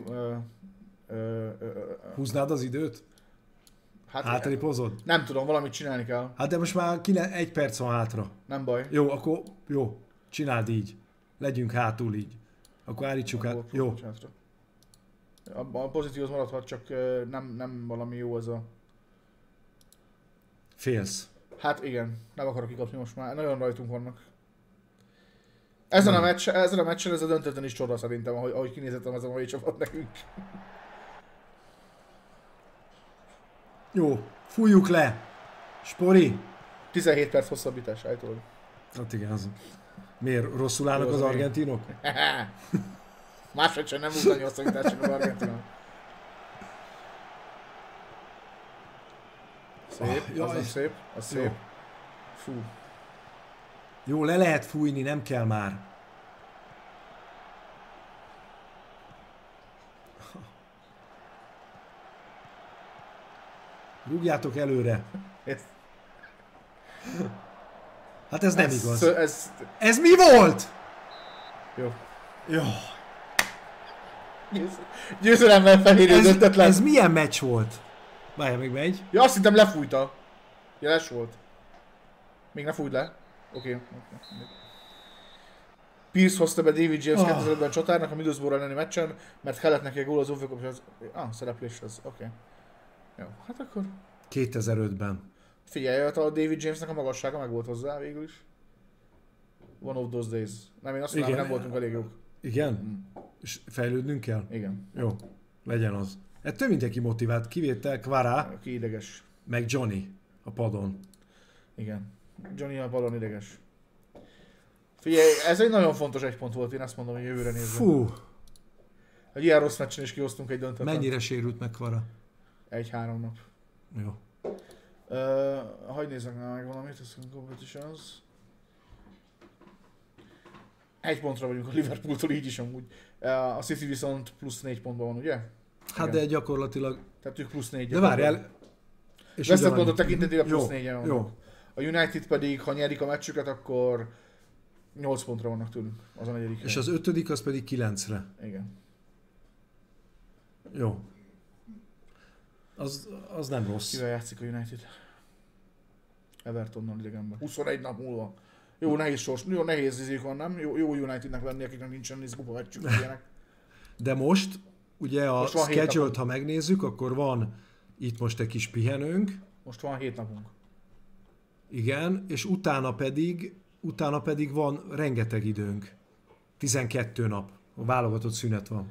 Húznád az időt? Hátrépozod? Nem tudom, valamit csinálni kell. Hát de most már 1 perc van hátra. Nem baj. Jó, akkor jó. Csináld így. Legyünk hátul így. Akkor állítsuk át. Jó. A pozitív az maradhat, csak nem valami jó ez a... Félsz. Hát igen, nem akarok kikapni most már, nagyon rajtunk vannak. Ezen a meccsen ez a döntetlen is csoda szerintem, ahogy kinézettem ez a mai csapat nekünk. Jó, fújjuk le. Spori. 17 perc hosszabbítás, állítólag. Hát igen, az. Miért rosszul állnak Jó, az az argentinok? Máshogy sem nem húzni hosszabbításra az argentinok. Szép, az nem szép, az szép. Jó. Fú. Jó, le lehet fújni, nem kell már. Rúgjátok előre. Hát ez nem igaz. Ez mi volt? Jó. Jó. Győzelemmel felérő döntetlen. Ez milyen meccs volt? Várja, még megy. Ja, azt hittem lefújta. Jeles volt. Még ne fújt le. Oké. Pierce hozta be David James 2005-ben csatárnak a Middlesbrough elleni meccsen, mert kellett neki egy gól az UFO Cup-os szerepléshez. Oké. Jó, hát akkor... 2005-ben. Figyelj, hát a David Jamesnek a magassága meg volt hozzá végül is. One of those days. Nem, én azt mondom, nem voltunk elég jók. Igen? És fejlődnünk kell? Igen. Jó, legyen az. Ettől mindenki motivált, kivétel Kvara, Ki ideges. meg Johnny a padon. Igen. Johnny a padon ideges. Figyelj, ez egy nagyon fontos egy pont volt, én azt mondom, hogy jövőre nézve. Fú! Egy ilyen rossz meccsen is kihoztunk egy döntetlen. Mennyire sérült meg Kvara? 1-3 nap. Jó. Hagyj nézzek meg valamit, ez a competitions. Egy pontra vagyunk a Liverpooltól így is amúgy. A City viszont plusz 4 pontban van, ugye? Hát Igen. de gyakorlatilag... Tehát ők plusz 4. De várjál... Vesztett pontok tekintetében plusz 4-en van. Jó. A United pedig, ha nyerik a meccsüket, akkor 8 pontra vannak tőlünk. Az a negyedik. És az ötödik az pedig 9-re. Igen. Jó. Az nem rossz. Kivel játszik a United? Evertonnal idegenben. 21 nap múlva. Jó nehéz sors, jó nehéz izék van, nem? Jó Unitednek lenni, akiknek nincsen izgupa meccsük, ilyenek. De most, ugye a most schedule-t, ha megnézzük, akkor van itt most egy kis pihenőnk. Most van 7 napunk. Igen, és utána pedig van rengeteg időnk. 12 nap. A válogatott szünet van.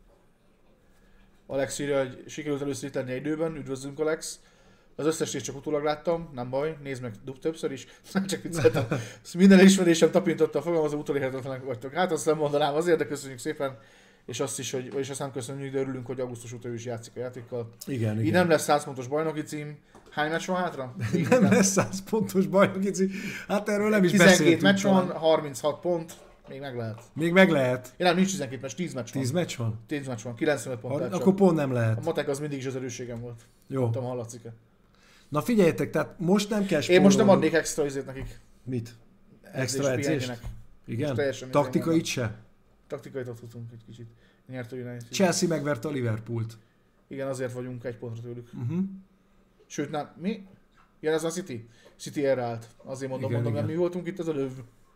Alex írja, hogy sikerült először itt lenni egy időben, üdvözlünk Alex. Az összes részt csak utólag láttam, nem baj, nézd meg többször is, csak vicceltem. Minden ismerésem tapintotta a fogalmazó, utolérhetetlenek vagytok. Hát azt nem mondanám azért, de köszönjük szépen. És azt is, vagyis azt nem köszönjük, de örülünk, hogy augusztus óta ő is játszik a játékkal. Igen, Így nem lesz 100 pontos bajnoki cím. Hány meccs van hátra? Nem lesz 100 pontos bajnoki cím. Hát erről nem is 12 beszéltünk. meccs van, 36 pont. Még meg lehet. Még meg lehet. Ja, nem, nincs 12 meccs, 10 meccs van. 10 meccs van? 10 meccs van, 95 pont. Akkor pont nem A lehet. matek az mindig is az erősségem volt. Jó. Tudom, hallatszik-e. Na figyeljetek, tehát most nem kell Én spórolni. most nem adnék extra izét nekik. Mit? Extra edzést? Igen? Teljesen Taktikait se? Taktikait adhatunk egy kicsit. Nyert a United. Chelsea megverte a Liverpoolt. Igen, azért vagyunk egy pontra tőlük. Uh-huh. Sőt, nem, mi? Igen, ez a City? City erre állt. Azért mondom, Igen, mert igen. mi voltunk itt az előbb.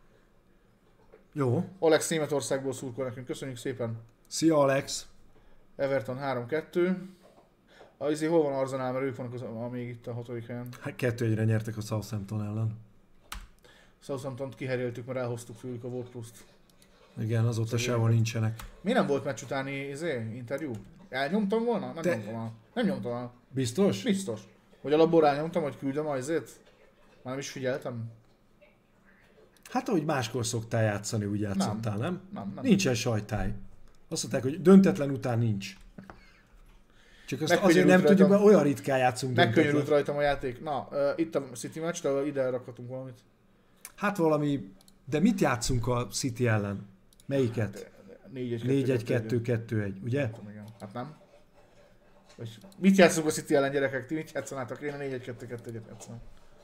Jó. Alex Németországból szurkol nekünk, köszönjük szépen. Szia Alex. Everton 3-2. Hol van Arsenal, mert ők vannak még itt a 6. helyen. Hát 2-1-re nyertek a Southampton ellen. Southamptont kiheréltük, mert elhoztuk főlük a Ward-Prowse-t. Igen, azóta sehol nincsenek. Mi nem volt meccs utáni interjú? Elnyomtam volna? Nem nyomtam el. Nem nyomtam el. Biztos? Biztos. Hogy alapból elnyomtam, hogy küldöm azért? Már nem is figyeltem. Hát ahogy máskor szoktál játszani, úgy játszottál, nem? Nem. Nincsen sajtály. Azt mondták, hogy döntetlen után nincs. Csak azt azért nem tudjuk, mert olyan ritkán játszunk Megkönnyörült döntetlen. rajtam a játék. Na, itt a City meccs, de ide rakhatunk valamit. Hát valami... De mit játszunk a City ellen? Melyiket? 4-1-2-2-1, ugye? Igen. Hát nem. Vagy mit játszunk a City ellen, gyerekek? Ti mit játszanátok? Én a 4-1-2-2-1-et játszanám.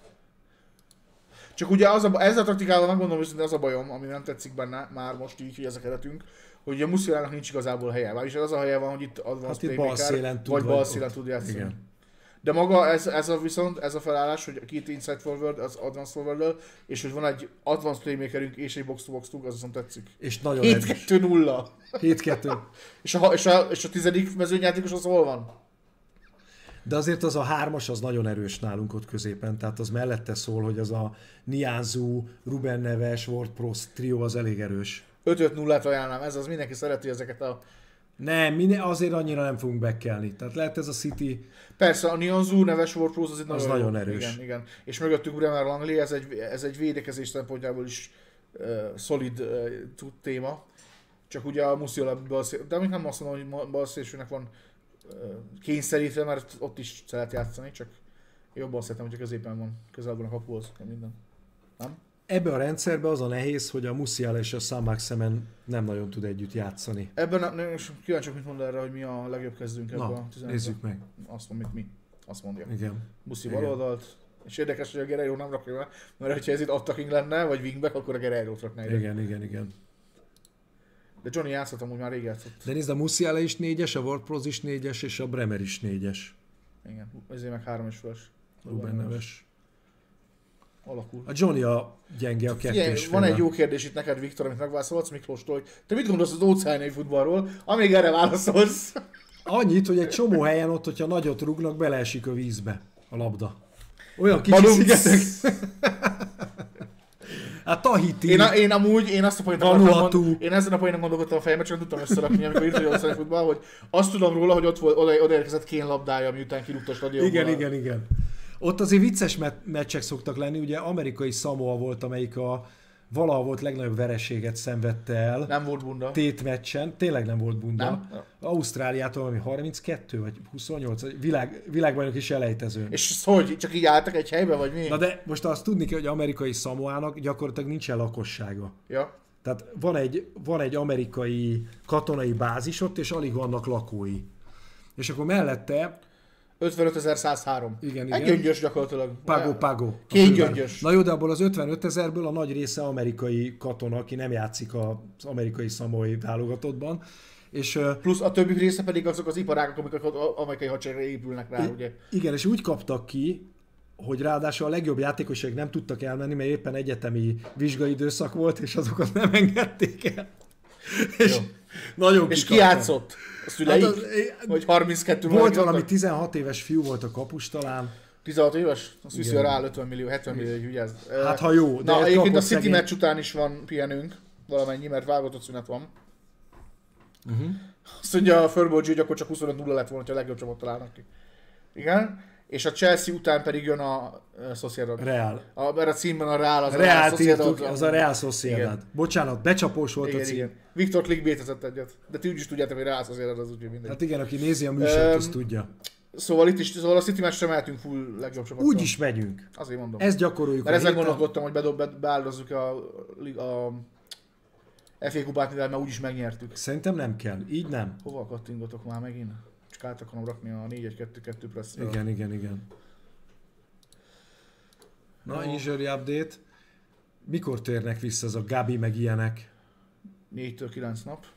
Csak ugye ezzel a taktikával megmondom őszintén, az a bajom, ami nem tetszik benne, már most így, hogy ez a keretünk, hogy a Musialának nincs igazából helye. Vagyis az a helye van, hogy itt advanced playmaker, vagy bal szélen tud játszani. Igen. De maga ez a felállás, hogy két inside forward, az advanced forward és hogy van egy advanced playmakerünk és egy box-to-box az viszont tetszik. És nagyon erős. 7-2-0. 7-2. És a 10. mezőnyjátékos az hol van? De azért az a 3-as az nagyon erős nálunk ott középen, tehát az mellette szól, hogy az a Nianzú, Ruben Neves, Ward-Prowse trió az elég erős. 5-5-0-t ajánlám, ez az mindenki szereti ezeket a... Nem, azért annyira nem fogunk bekelni. Tehát lehet ez a City... Persze, a Nianzú, Neves, Ward-Prowse az nagyon erős. Igen. És mögöttük Bremer Langley, ez egy védekezés szempontjából is szolid téma. Csak ugye a Musiala de még nem azt mondom, hogy balszélsőnek van kényszerítve, mert ott is szeret játszani, csak Jobban szeretem, hogyha középen van, közel van a kapuhoz, minden. Nem? Ebben a rendszerben az a nehéz, hogy a Musiala és a Saint-Maximin nem nagyon tud együtt játszani. Kíváncsiak, mit mond erre, hogy mi a legjobb kezdőnk ebben a 15-ben. Nézzük meg. Azt mondja, mi? Azt mondja. Igen. Muszi baloldalt. És érdekes, hogy a Guerreiro nem rakja be, mert hogyha ez itt attacking lenne, vagy wingback, akkor a Guerreiro-t rakná ide. Igen. De Johnny játszott, amúgy már rég játszott. De nézd, a Musiala is 4-es, a Ward-Prowse is 4-es, és a Bremer is 4-es. Igen, ezért meg 3-es. Ruben Neves. Alakul. A Johnny a gyenge a 2,5. Van egy jó kérdés itt neked, Viktor, amit megválaszolsz Miklóstól, hogy te mit gondolsz az óceáni futballról, amíg erre válaszolsz? Annyit, hogy egy csomó helyen ott, hogyha nagyot rúgnak, beleesik a vízbe a labda. Olyan kicsi szigetek. Hát Tahiti. Én azt a poént én ezen a poénon gondolkodtam a fejembe, csak tudtam összerakni, amikor írt, hogy óceáni futball, hogy azt tudom róla, hogy ott volt, odaérkezett Kane labdája, miután kirúgta a stadionból. Igen. Ott azért vicces meccsek szoktak lenni, ugye amerikai Samoa volt, amelyik valaha volt legnagyobb vereséget szenvedte el. Nem volt bunda. Tétmeccsen, tényleg nem volt bunda. Nem? Ausztráliától valami 32 vagy 28, világbajnok is elejtezőn. És hogy? Csak így álltak egy helybe, vagy mi? Na de most azt tudni kell, hogy amerikai Samoának gyakorlatilag nincsen lakossága. Ja. Tehát van egy amerikai katonai bázis ott, és alig vannak lakói. És akkor mellette 55.103. Igen. Egy gyöngyös gyakorlatilag. Pago. Két gyöngyös. Na jó, de abból az 55 000-ből a nagy része amerikai katona, aki nem játszik az amerikai szamoai válogatottban. És, plusz a többi része pedig azok az iparágok, amik az amerikai hadseregre épülnek rá, ugye? Igen, és úgy kaptak ki, hogy ráadásul a legjobb játékosok nem tudtak elmenni, mert éppen egyetemi vizsgaidőszak volt, és azokat nem engedték el. És nagyon és ki játszott? A szüleik? Vagy 32 volt valami 16 éves fiú volt a kapus talán. 16 éves? Azt viszi rá 50 millió, 70 millió, hogy vigyázz. Hát ha jó. De na egyébként a City meccs után is van pihenünk, valamennyi, mert válogatott szünet van. Azt mondja a Förbölgy, hogy akkor csak 25-0 lett volna, ha a legjobb csapat találnak ki. Igen. És a Chelsea után pedig jön a Sociedad. Real. Mert a címben a Real, az a Real Sociedad. Bocsánat, becsapós volt igen, a cím. Igen. Viktor clickbaitezett egyet. De ti úgyis tudjátok, hogy Real Sociedad az úgyhogy mindegy. Hát igen, aki nézi a műsort, az tudja. Szóval itt is, a City meccsre mehetünk full legjobb csapattal. Úgy is megyünk. Azért mondom. Ezt gyakoroljuk. Mert ezen gondolkodtam, hogy beáldozzuk a FA kupát, mivel már úgyis megnyertük. Szerintem nem kell. Így nem. Hova kattingotok már megint? Csak át akarom rakni a 4-1-2-2 presszre. Igen. Na, injury update. Mikor térnek vissza az a Gabi meg ilyenek? 4-től 9 nap.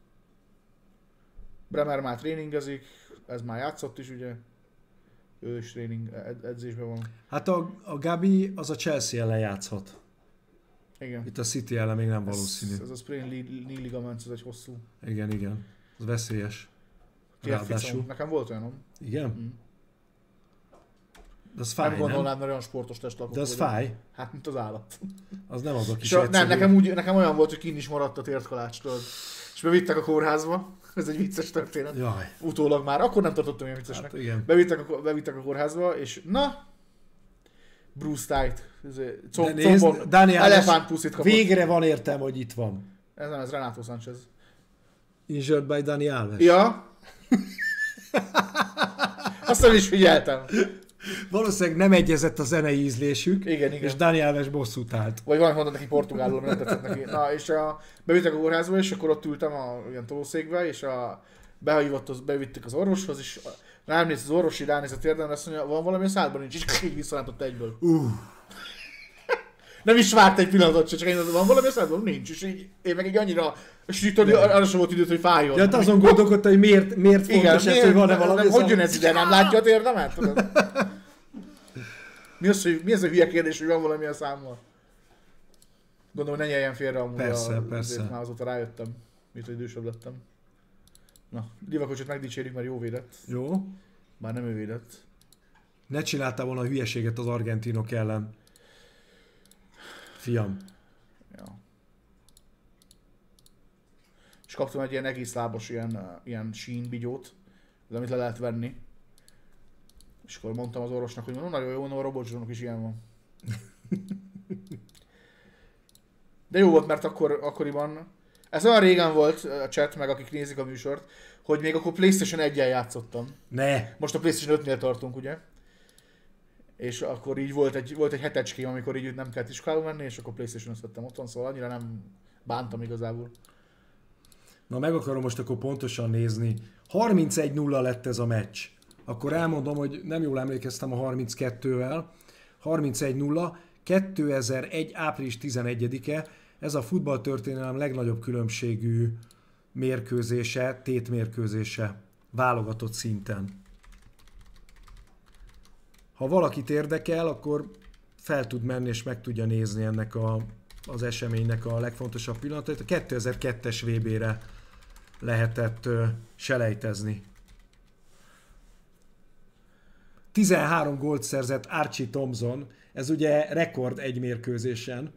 Bremer már tréningezik, ez már játszott is ugye. Ő is edzésben van. Hát a Gabi az a Chelsea ellen játszhat. Igen. Itt a City ellen még nem valószínű. Ez a sprain knee ligament, ez egy hosszú. Igen. Ez veszélyes. Ráadásul. Nekem volt olyanom. Igen? De az fáj, nem gondolnád, mert olyan sportos testalkotó. De az fáj. Hát, mint az állat. Az nem az a kis nem, nekem olyan volt, hogy kint is maradt a tértkalácstól. És bevittek a kórházba. Ez egy vicces történet. Jaj. Utólag már. Akkor nem tartottam ilyen viccesnek. Hát igen. Bevittek a kórházba, és na... Bruce Tight. Combon elefántpuszit kapott. Végre van értelme, hogy itt van. Ez nem, ez Renato Sanchez. Injured by Dani Alves. Ja. Azt nem is figyeltem. Valószínűleg nem egyezett a zenei ízlésük, igen. És Dani Alves bosszút állt. Vagy valami mondott neki portugálul, nem tetszett neki. Na, és bevittek a kórházba, és akkor ott ültem a ilyen tolószékbe, és bevitték az orvoshoz, és rám néz az orvos, így ránéz a térdemre, azt mondja, van valami a szádban, nincs, és így visszalántott egyből. Nem is várt egy pillanatot, csak én van valami a szádban, nincs, és így, én meg így annyira, és így arra sem volt időt, hogy fájjon. Ja, azon gondolkodta, hogy miért fontos ez, hogy van-e valami. Hogy jön ez ide, nem látja a térdemet? Mi az a hülye kérdés, hogy van valami a számmal? Gondolom, hogy ne nyeljen félre amúgy. Persze. Már azóta rájöttem, miután idősebb lettem. Na, Livakovicsot megdicsérjük, mert jó védett. Jó. Bár nem ő védett. Ne csináltál volna a hülyeséget az argentinok ellen. Fiam. Ja. És kaptam egy ilyen egész lábos ilyen sínbigyót, amit le lehet venni. És akkor mondtam az orvosnak, hogy nagyon jó, a robotcsónak is ilyen van. De jó volt, mert akkoriban, ez olyan régen volt a chat, meg akik nézik a műsort, hogy még akkor PlayStation 1-jel játszottam. Ne! Most a PlayStation 5-nél tartunk, ugye? és akkor így volt egy hetecském, amikor így nem kellett iskolába menni, és akkor PlayStation-t vettem otthon, szóval annyira nem bántam igazából. Na meg akarom most akkor pontosan nézni. 31-0 lett ez a meccs. Akkor elmondom, hogy nem jól emlékeztem a 32-vel. 31-0, 2001. április 11-e. Ez a futballtörténelem legnagyobb különbségű mérkőzése, tétmérkőzése válogatott szinten. Ha valakit érdekel, akkor fel tud menni és meg tudja nézni ennek az eseménynek a legfontosabb pillanatait. A 2002-es VB-re lehetett selejtezni. 13 gólt szerzett Archie Thompson, ez ugye rekord egy mérkőzésen.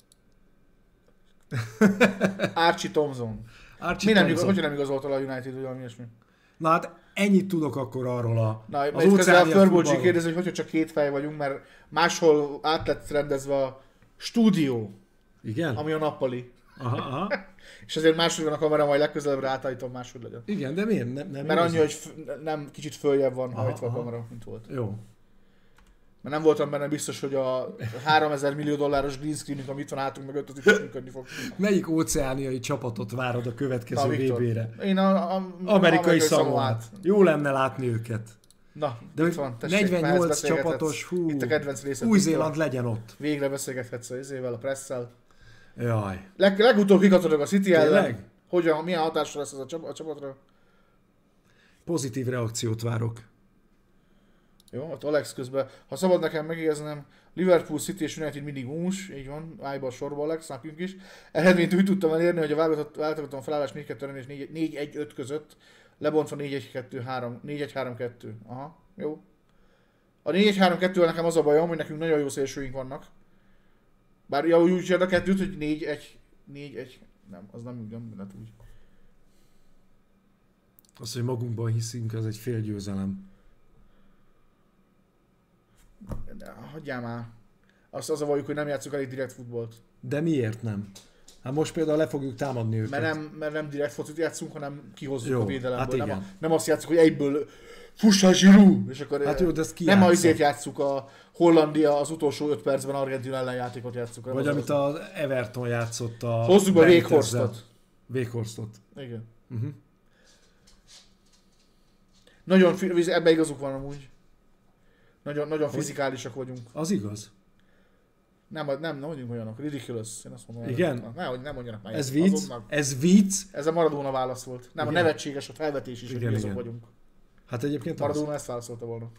Archie Thompson. Hogy nem igazolta a United, vagy valami ilyesmi? Na hát ennyit tudok akkor arról az óceáni futballról. Kérdezi, hogy csak két fej vagyunk, mert máshol át lett rendezve a stúdió. Igen? Ami a nappali. Aha. És azért máshogy van a kamera, majd legközelebbre átállítom, máshogy legyen. Igen, de miért? Nem mert annyi, hogy nem kicsit följebb van hajtva a kamera, mint volt. Jó. Mert nem voltam benne biztos, hogy a 3000 millió dolláros green screenünk, amit van hátunk mögött, az is működni fog. Melyik óceániai csapatot várod a következő VB-re? Én Amerikai Szamoát. Jó lenne látni őket. Na, de itt van, tessék, 48 csapatos, itt a kedvenc részed. Új-Zéland legyen ott. Végre beszélgethetsz az izével, a presszel. Jaj. Legutóbb kikatodok a City ellen. Milyen hatásra lesz ez a csapatra? Pozitív reakciót várok. Jó, ott Alex közben. Ha szabad nekem megjegyeznem, Liverpool, City és United mindig mús, így van, állj be a sorba Alex, nekünk is. Eredményt úgy tudtam elérni, hogy a változatlan felállás 4-2-3 és 4-1-5 között, lebontva 4-1-3-2. Aha, jó. A 4-1-3-2-vel nekem az a bajom, hogy nekünk nagyon jó szélsőink vannak. Bár úgy jön a kettőt, hogy 4-1, nem, az nem úgy, nem lehet úgy. Az, hogy magunkban hiszünk, az egy fél győzelem. Hagyjál már. Azt az a valljuk, hogy nem játszunk elég direkt futballt. De miért nem? Hát most például le fogjuk támadni őket. Mert nem direkt focit játszunk, hanem kihozzuk jó, a védelemből. Hát nem azt játszunk, hogy egyből fussa Giroud! És akkor hát jó, de nem azért játszuk a Hollandia az utolsó 5 percben Argentina ellen játékot játszuk. Vagy amit az Everton játszott a... Hozzuk be Weghorstot. Weghorstot. Igen. Nagyon, ebbe igazuk van amúgy. Nagyon fizikálisak vagyunk. Az igaz? Nem vagyunk olyanok. Ridiculous. Én azt mondom. Igen? Nem mondjanak már. Ez vicc? Ez vicc? Ez a Maradona válasz volt. Nem, igen. A nevetséges a felvetés is, hogy igazok vagyunk. Hát egyébként Maradona ezt válaszolta volna.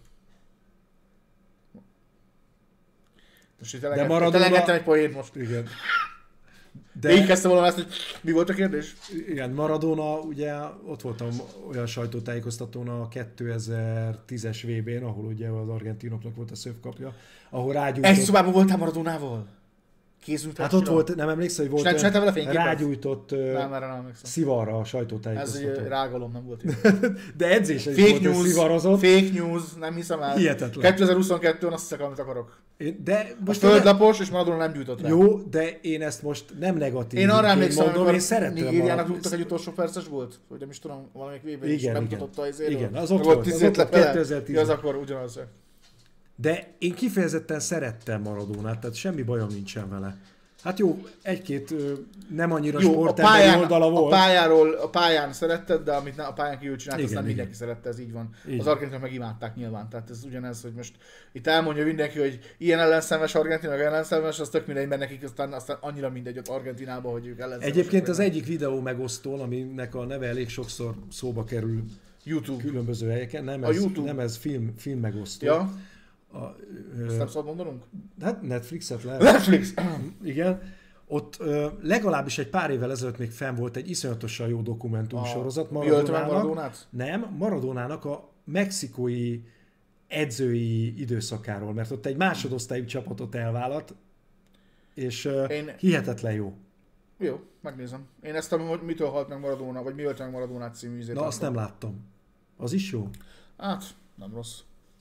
De Maradona... Elengedtem egy poént most. Igen. De így kezdtem volna ezt, hogy mi volt a kérdés? Igen, Maradona, ugye ott voltam olyan sajtótájékoztatón a 2010-es VB-n, ahol ugye az argentinoknak volt a szövkapja, ahol rágyújtott... Egy szobában voltál Maradonával? Kézült hát ott volt, nem emlékszel, hogy volt rágyújtott szivarra a sajtótájékoztatón. Ez rágalom nem volt. De edzése is volt, news, szivarozott. Fake news, nem hiszem el. Hihetetlen. 2022-ben azt hiszem, amit akarok. De most a földlapos, és Maradona nem gyújtott rá. Jó, de én ezt most nem negatív. Én arra emlékszem, mondom, én szeretem Nigériának tudtak egy utolsó perces volt? Hogy nem is tudom, valamelyik VB-n is bemutatta az éről. Igen, az ott volt, 2010. Az akkor ugyanaz. De én kifejezetten szerettem Maradonát, tehát semmi bajom nincsen vele. Hát jó, egy-két nem annyira sportemberi oldala volt. A pályán szeretted, de amit a pályán kívül csinált, azt nem mindenki szerette, ez így van. Az argentinok meg imádták nyilván, tehát ez ugyanez, hogy most itt elmondja mindenki, hogy ilyen ellenszenves Argentina, meg ellenszenves, az tök mindegy, mert nekik aztán annyira mindegy ott Argentinában, hogy ők ellenszenvesek. Egyébként az egyik videó megosztól, aminek a neve elég sokszor szóba kerül YouTube. Különböző helyeken, nem ez film megosztó. Ja. Ezt nem szabad mondanunk? Hát Netflixet lehet. Netflix! Igen. Ott legalábbis egy pár évvel ezelőtt még fenn volt egy iszonyatosan jó dokumentumsorozat. Maradonának a mexikói edzői időszakáról, mert ott egy másodosztályú csapatot elvállalt, és hihetetlen jó. Jó, megnézem. Én ezt a Mitől halt meg Maradona, vagy Mi ölt meg Maradonát című ízét. Na, azt nem láttam. Az is jó? Hát, nem rossz.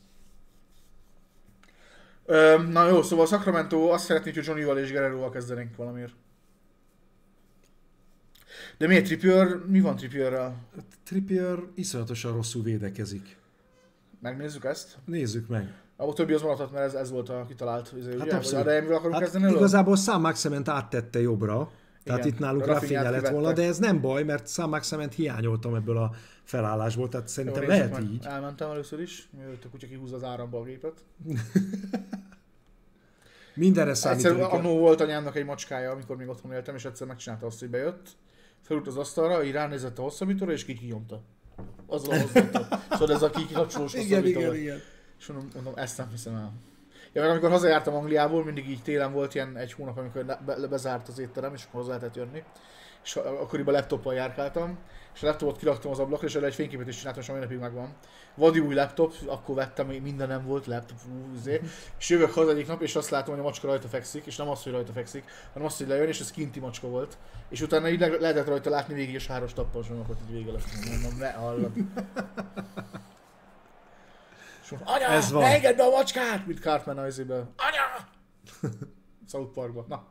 Na jó, szóval Sacramento azt szeretné, hogy Johnnyval és Guerreroval kezdenénk valamiért. De miért Trippier? Mi van Trippierrel? Trippier iszonyatosan rosszul védekezik. Megnézzük ezt? Nézzük meg. A többi az maradhat, mert ez volt a kitalált. Hát abszolút. De mivel akarunk kezdeni elő? Igazából Saint-Maximin áttette jobbra. Tehát Igen. itt náluk Rafinha lett volna, de ez nem baj, mert Saint-Maximin hiányoltam ebből a felállásból, tehát szerintem lehet így. Elmentem először is, mielőtt a kutya kihúzza az áramba a gépet. Mindenre számítunk. Egyszer annó volt anyámnak egy macskája, amikor még otthon éltem, és egyszer megcsinálta azt, hogy bejött, felült az asztalra, így ránézett a hosszabbítóra, és kinyomta. Azzal a hosszabbítóra. Szóval ez a kikapcsolós hosszabbítóra. Igen. És mondom, ezt nem hiszem el. Ja, mert amikor hazajártam Angliából, mindig így télen volt ilyen egy hónap, amikor bezárt az étterem, és akkor hozzá lehetett jönni. És akkoriban laptoppal járkáltam, és a laptopot kiraktam az ablakra, és erre egy fényképet is csináltam, és a mai napig megvan. Vadi új laptop, akkor vettem, minden nem volt laptop, és jövök haza egyik nap, és azt látom, hogy a macska rajta fekszik, és nem az, hogy rajta fekszik, hanem az, hogy lejön, és ez kinti macska volt. És utána így lehetett rajta látni végig a sáros tappalsonyokat, így vége lett. Mondom, ne hallod. Anya, ne engedd be a macskát! Mint Cartman a izéből. Anya! South Parkba. Na.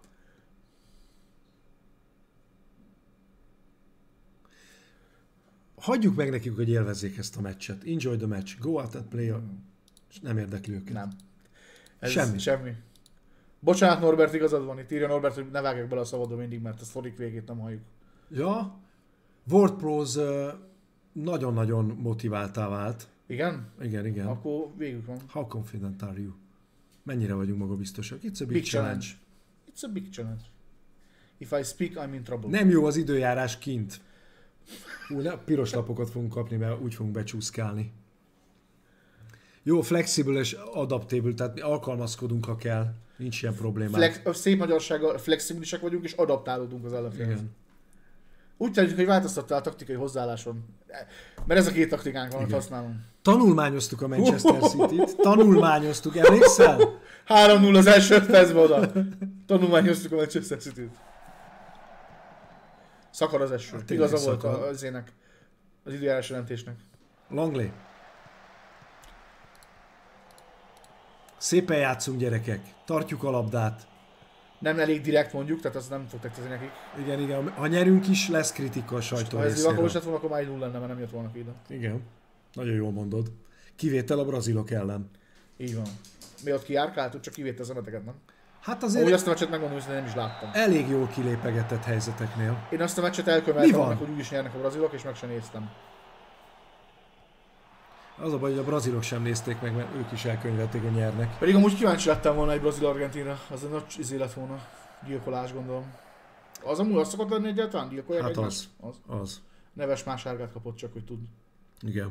Hagyjuk meg nekik, hogy élvezzék ezt a meccset. Enjoy the match. Go out and play. És nem érdekli őket. Nem. Semmi. Bocsánat Norbert, igazad van itt. Írja Norbert, hogy ne vágják bele a szabadba mindig, mert a sztorik végét nem halljuk. Ja. World Pros nagyon-nagyon motiváltá vált. Igen? Igen. Akkor végük van. How confident are you? Mennyire vagyunk magabiztosak? It's a Big challenge. It's a big challenge. If I speak, I'm in trouble. Nem jó az időjárás kint. Piros lapokat fogunk kapni, mert úgy fogunk becsúszkálni. Jó, flexible és adaptable, tehát mi alkalmazkodunk, ha kell. Nincs ilyen problémák. Szép magyarsággal flexibilisek vagyunk, és adaptálódunk az ellenfélhez. Úgy tegyük, hogy változtattál a taktikai hozzáálláson. Mert ez a két taktikánk van, amit használunk. Tanulmányoztuk a Manchester City-t. Tanulmányoztuk, emlékszel? 3-0 az első 5 percben oda. Tanulmányoztuk a Manchester City-t. Szakad az eső. Hát igaza volt az ének. Az időjárás jelentésnek. Langley. Szépen játszunk, gyerekek. Tartjuk a labdát. Nem elég direkt mondjuk, tehát azt nem fog tetszeni nekik. Igen. Ha nyerünk is, lesz kritika a sajtó részéről. Ha ez Liverpool lett volna, akkor már 1-0 lenne, mert nem jött volna ki ide. Igen. Nagyon jól mondod. Kivétel a brazilok ellen. Így van. Mi ott kijárkáltuk, csak kivétel az emeteket, nem? Hát azért... Ahogy azt a meccset megmondom, hogy nem is láttam. Elég jól kilépegetett helyzeteknél. Én azt a meccset elkönyveltem annak, hogy úgyis nyernek a brazilok, és meg sem néztem. Az a baj, hogy a brazilok sem nézték meg, mert ők is elkönyvelték, hogy nyernek. Pedig amúgy kíváncsi lettem volna egy brazil-argentinra, az egy nagy lett volna. Gyilkolás, gondolom. Az amúgy azt szokott lenni egyáltalán? Gyilkolják hát egymást? Az. Neves más sárgát kapott, csak hogy tud. Igen.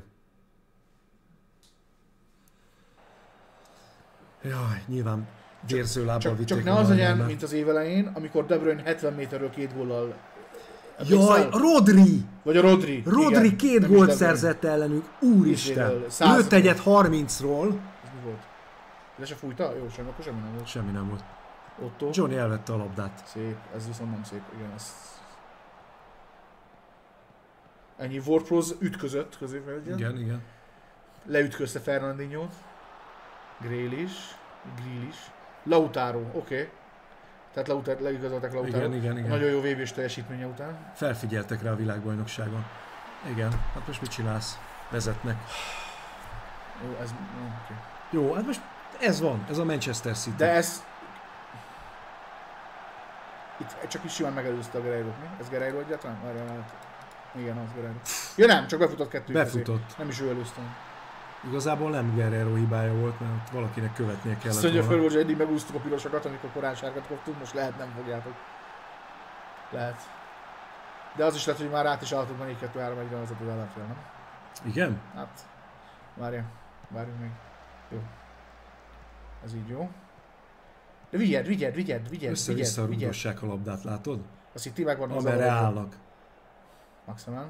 Jaj, nyilván vérző lábbal vitték. Csak ne az legyen, mint az év elején, amikor De Bruyne 70 méterről 2 góllal. Jaj, Rodri! Vagy a Rodri. Rodri igen, 2 gólt szerzett ellenünk, úristen! Lőtt egyet 30-ról. Ez mi volt? De se fújta? Jó, semmi, akkor semmi nem volt. Semmi nem volt. Otto. Johnny elvette a labdát. Szép, ez viszont nem szép, igen, ez... Ennyi Ward-Prowse ütközött középfelegyen. Igen. Leütközte Fernandinho-t. Grealish. Lautaro, oké. Tehát leigazolták Lautaro. Igen. Nagyon jó VB-s teljesítménye után. Felfigyeltek rá a világbajnokságon. Igen, hát most mit csinálsz? Vezetnek. Jó, ez... Okay. Jó, hát most ez van, ez a Manchester City. De ez... Itt csak is simán megelőzte a Guerreiro-t, mi? Ez Guerreiro egyáltalán? Igen, az Guerreiro. Ja nem, csak befutott kettő. Befutott. Közé. Nem is ő előzte. Igazából nem Guerreiro hibája volt, mert valakinek követnie kellett volna. Azt mondja, hogy eddig megúsztuk a pirosokat, amikor korán sárgát kaptunk, most lehet nem fogjátok. Lehet. De az is lehet, hogy már át is állhatunk, mert 4-2-3-1-re az az ellenfél, nem? Igen? Hát, várjunk még. Jó. Ez így jó. De vigyed. Össze-vissza rúgdossák a labdát, látod? A City megvan az amerre állnak. Maximán.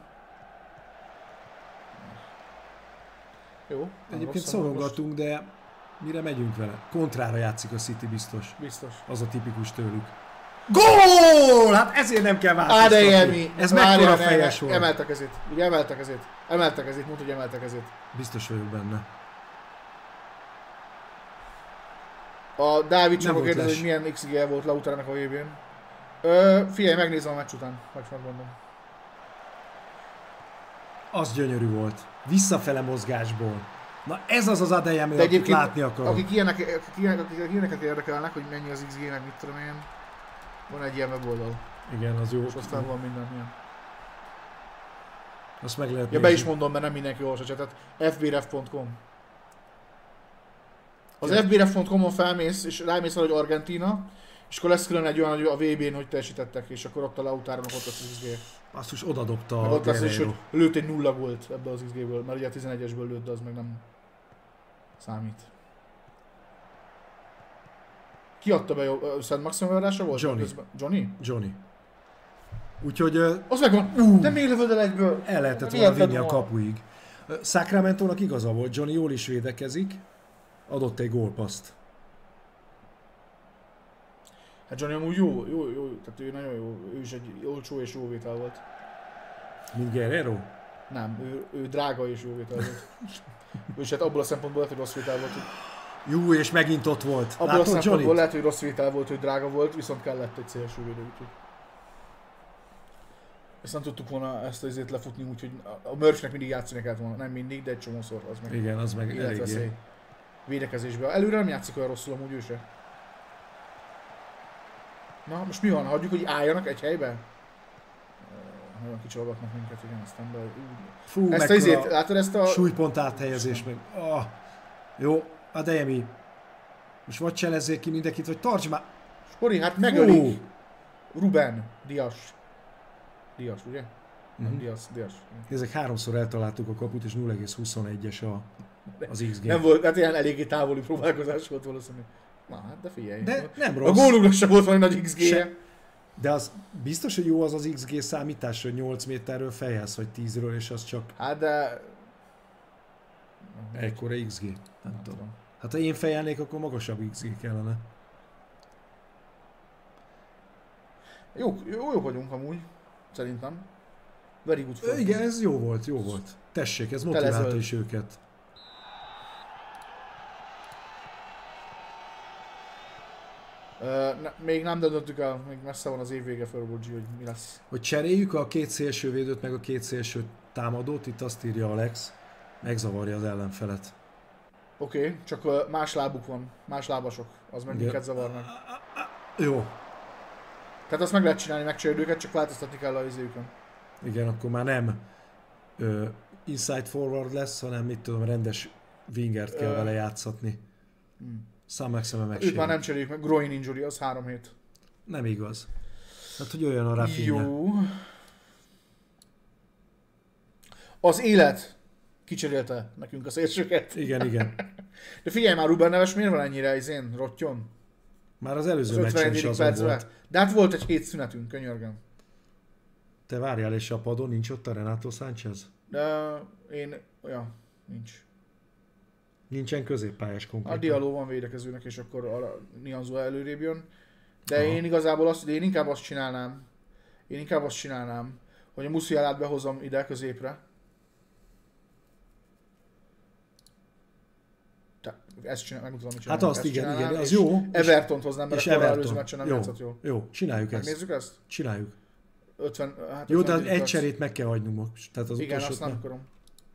Jó. Egyébként szorongatunk, de mire megyünk vele? Kontrára játszik a City biztos. Biztos. Az a tipikus tőlük. Gól! Hát ezért nem kell változtatni. Ez mekkora fejes volt. Emelte a kezét. Mondd, hogy emelte a kezét. Biztos vagyok benne. A Dávid csak kérdezi, hogy milyen XG volt Lautarának a VB-n. Figyelj, megnézem a meccs után, vagy megmondom. Az gyönyörű volt. Visszafele mozgásból. Na ez az az Adeyemi, De akit egyébként, látni akarok. akik ilyeneket érdekelnek, hogy mennyi az XG, meg mit tudom én, van egy ilyen weboldal. Igen, az jó. És aztán van minden ilyen. Azt meg lehet Ja, be nézni. is mondom, mert nem mindenki olvas a csetet. fbref.com. Az fbref.com-on felmész, és rámész arra, hogy Argentína, és akkor lesz külön egy olyan, hogy a VB-n hogy teljesítettek, és akkor ott a Lautaro-nak ott lesz az XG. Basszus, oda dobta Meg a ott lesz is, Guerrero. hogy lőtt egy 0 gólt ebből az XG-ből, mert ugye a 11-esből lőtt, de az meg nem számít. Ki adta be Szent Maximum adása volt? Johnny. Közben? Johnny? Johnny. Úgyhogy Az megvan! De még lövöd el egyből! el lehetett Mi volna érted vinni a volna? kapuig. Sacramento-nak igaza volt, Johnny jól is védekezik, adott egy gólpaszt. Hát Johnny amúgy jó, tehát ő nagyon jó, ő is egy olcsó és jó vétel volt. Mint Guerrero? Nem, ő drága és jó vétel volt. És hát abból a szempontból lehet, hogy rossz vétel volt, hogy Jó, és megint ott volt. abból a Látod szempontból Johnny? lehet, hogy rossz vétel volt, hogy drága volt, viszont kellett egy szélső védő, úgyhogy. Ezt nem tudtuk volna ezt az izét lefutni, úgyhogy a merchnek mindig játszani kellett volna, nem mindig, de egy csomószor az meg Igen, az meg életveszély. eléggé. Védekezésben. Előre nem játszik olyan rosszul amúgy ő se. Na, most mi van? Hagyjuk, hogy álljanak egy helybe? Nagyon kicsalogatnak minket, igen, aztán be... Fú, Ezt a izét, látod ezt a... súlypont áthelyezés meg. Ah, jó, Adeyemi. Most vagy cselezzék ki mindenkit, vagy tarts már. Spori, hát megölik! Ruben, Dias. Dias, ugye? Nem, Dias. Ezek háromszor eltaláltuk a kaput, és 0,21-es az XG. Nem volt, hát ilyen eléggé távoli próbálkozás volt valószínű. Na hát, de figyelj. De nem A rossz. gólugnak sem volt valami nagy XG-je. Se. De az biztos, hogy jó az az XG számítás, hogy 8 méterről fejhez, vagy 10-ről, és az csak Hát de... ekkora XG. Nem Nem tudom. tudom. Hát ha én fejelnék, akkor magasabb XG kellene. Jó vagyunk amúgy, szerintem. Very good for. Igen, ez jó volt, jó volt. Tessék, ez motiválta Telezöld. is őket. Még nem döntöttük el, még messze van az év vége fel, Bocsi, hogy mi lesz. Hogy cseréljük a két szélsővédőt, meg a két szélső támadót, itt azt írja Alex, megzavarja az ellenfelet. Oké, csak más lábuk van, más lábasok, az meg Igen. minket zavarnak. Jó, Tehát azt meg lehet csinálni, megcserélni őket, csak változtatni kell a izéjükön. igen, akkor már nem inside forward lesz, hanem mit tudom, rendes wingert kell vele játszatni. Sam Maximum Őt már megsérült. nem cseréljük meg, groin injury, az 3 hét. Nem igaz. Hát, hogy olyan a Rafinha. Jó. Az élet kicserélte nekünk a szélsőket. Igen, igen. De figyelj már, Ruben Neves miért van ennyire izén, rottyon? Már az Az előző meccsen is 51. azon percben. volt. De hát volt egy hét szünetünk, könyörgem. Te várjál, és a padon nincs ott a Renato Sánchez? De nincs. Nincsen középpályás A konkrétan. Diallo van védekezőnek, és akkor a Nianzo előrébb jön. De Aha. én igazából én inkább azt csinálnám, hogy a Musialát behozom ide középre. Ezt csinálom, megmutatom, mit Hát csinálom. azt Ezt igen, csinálnám, igen, az és jó. Evertont hoznám, mert És akkor az előző Everton. meccsen nem Jó, játszott jól. jó, csináljuk ezt. Megnézzük ezt? Csináljuk. 50, hát Jó, de 50. egy perc. cserét meg kell hagynunk most. Tehát az Igen, azt utolsót nem nem. akarom.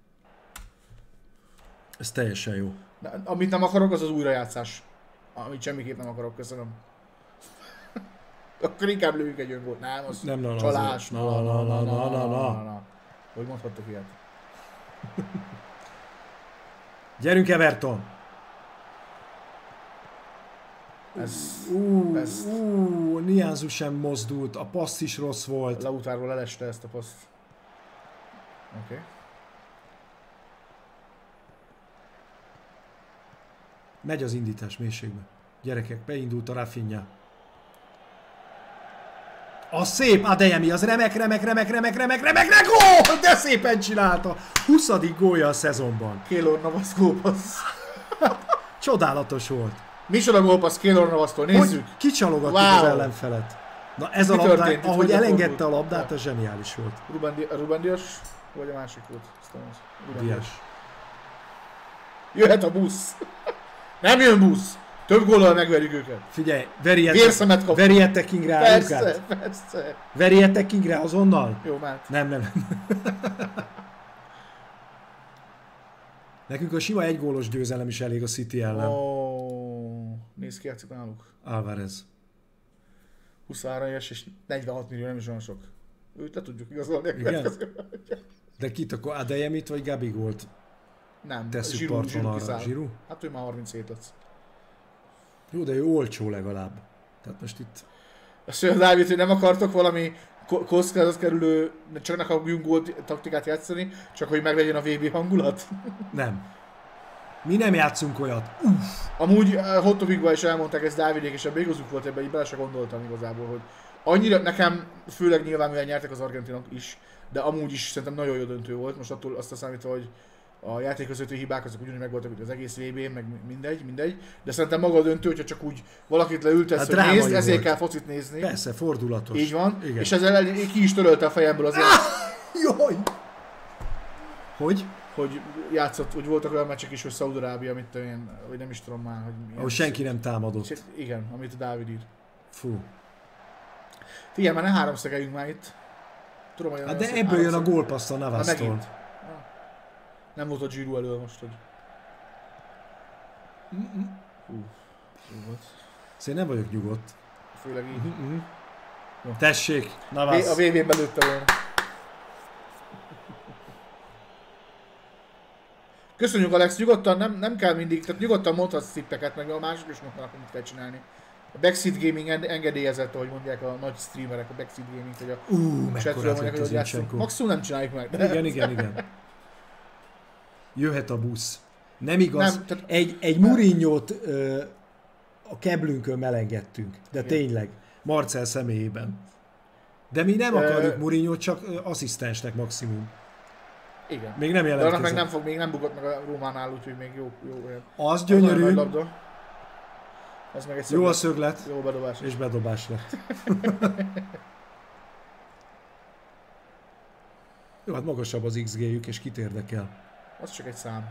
Ez teljesen jó. De, amit nem akarok, az az újrajátszás. Amit semmiképp nem akarok, köszönöm. Akkor inkább lőjük egy öngót. Nem, az Nem, csalás. Na. Hogy mondhattok ilyet? Gyerünk Everton! Ez Ez... Nianzu sem mozdult, a passz is rossz volt. Lautaro leleste ezt a paszt. Oké. Megy az indítás mélységbe. Gyerekek, beindult a Rafinha. A szép Adeyemi, az remek, gól! De szépen csinálta! 20. gólja a szezonban. Keylor Navas gólpassz. Csodálatos volt. Micsoda gólpassz Keylor Navasztól, nézzük! Hogy kicsalogattuk az Wow. ellenfelet. Na ez a Mi labda, történt itt? ahogy Hogy elengedte a fordult? labdát, az zseniális volt. Ruben Dias, vagy a másik volt? Ruben Dias. Dias. Jöhet a busz! Nem jön busz! Több góllal megverjük őket. Figyelj, Vérszemet kap. veri attacking rá Persze, Lukát. persze. Veri attacking rá azonnal. Jó, Mát. Nem. Nekünk a sima egy gólos győzelem is elég a City ellen. Nézd ki, játszik náluk. Alvarez. 23 éves és 46 millió, nem is olyan sok. Őt le tudjuk igazolni a Igen? következőben. De kit akkor Adeyemit vagy Gabigolt Nem, tesszük Giroud parton arra? kiszáll. Giroud? Hát ő már 37 lesz. Jó, de ő olcsó legalább. Tehát most itt... Azt mondja, Dávid, hogy nem akartok valami kockázat kerülő, csak ne akarjunk gólt taktikát játszani, csak hogy meglegyen a VB hangulat? Nem. Mi nem játszunk olyat. Amúgy Hot Topicban is elmondták ezt Dávidék, és ebben igazuk volt, ebben így bele se gondoltam igazából, hogy annyira nekem, főleg nyilván mivel nyertek az argentinok is, de amúgy is szerintem nagyon jó döntő volt, most attól azt számítva, hogy a játékvezető hibák azok ugyanúgy megvoltak, mint az egész VB-n, meg mindegy, de szerintem maga a döntő, hogyha csak úgy valakit leültesz, Hát hogy drámai nézd, ezért volt. kell focit nézni. Persze, fordulatos. Így van, Igen. és ezzel ki is törölte a fejemből azért, Jaj! Hogy? hogy játszott, hogy voltak olyan meccsek is, hogy Szaúd-Arábia, mint én, vagy nem is tudom már, hogy milyen. Ahol senki nem támadott. Igen, amit a Dávid ír. Fú. Figyelj, már ne háromszegeljünk már itt. Tudom, hogy Hát de ebből jön a gólpassz a Navasztól. megint. Nem volt a Giroud elől most, hogy... Jó volt. Szóval nem vagyok nyugodt. Főleg így. Tessék, A Navas. VB-n belőtte volna. Köszönjük Alex, nyugodtan, nem kell mindig, tehát nyugodtan mondhatsz tippeket, meg a mások is mondhatnak, mit kell csinálni. A Backseat Gaming engedélyezett, ahogy mondják a nagy streamerek, a Backseat Gaming, hogy a chatről mondják, hogy játszunk. Maximum nem csináljuk meg. De... Igen. Jöhet a busz. Nem igaz, Nem, tehát- egy Mourinho-t a keblünkön melengettünk. De Igen. tényleg, Marcel személyében. De mi nem akarjuk Mourinho-t, csak asszisztensnek maximum. Igen. Még nem De annak meg jelentkezett. még nem bukott meg a Rómánál, úgyhogy még jó. Az Nagyon nagy gyönyörű, labda. Az meg egy jó a szöglet. szöglet, Jó bedobás. és bedobás lett. Jó, hát magasabb az XG-jük, és kit érdekel. Az csak egy szám.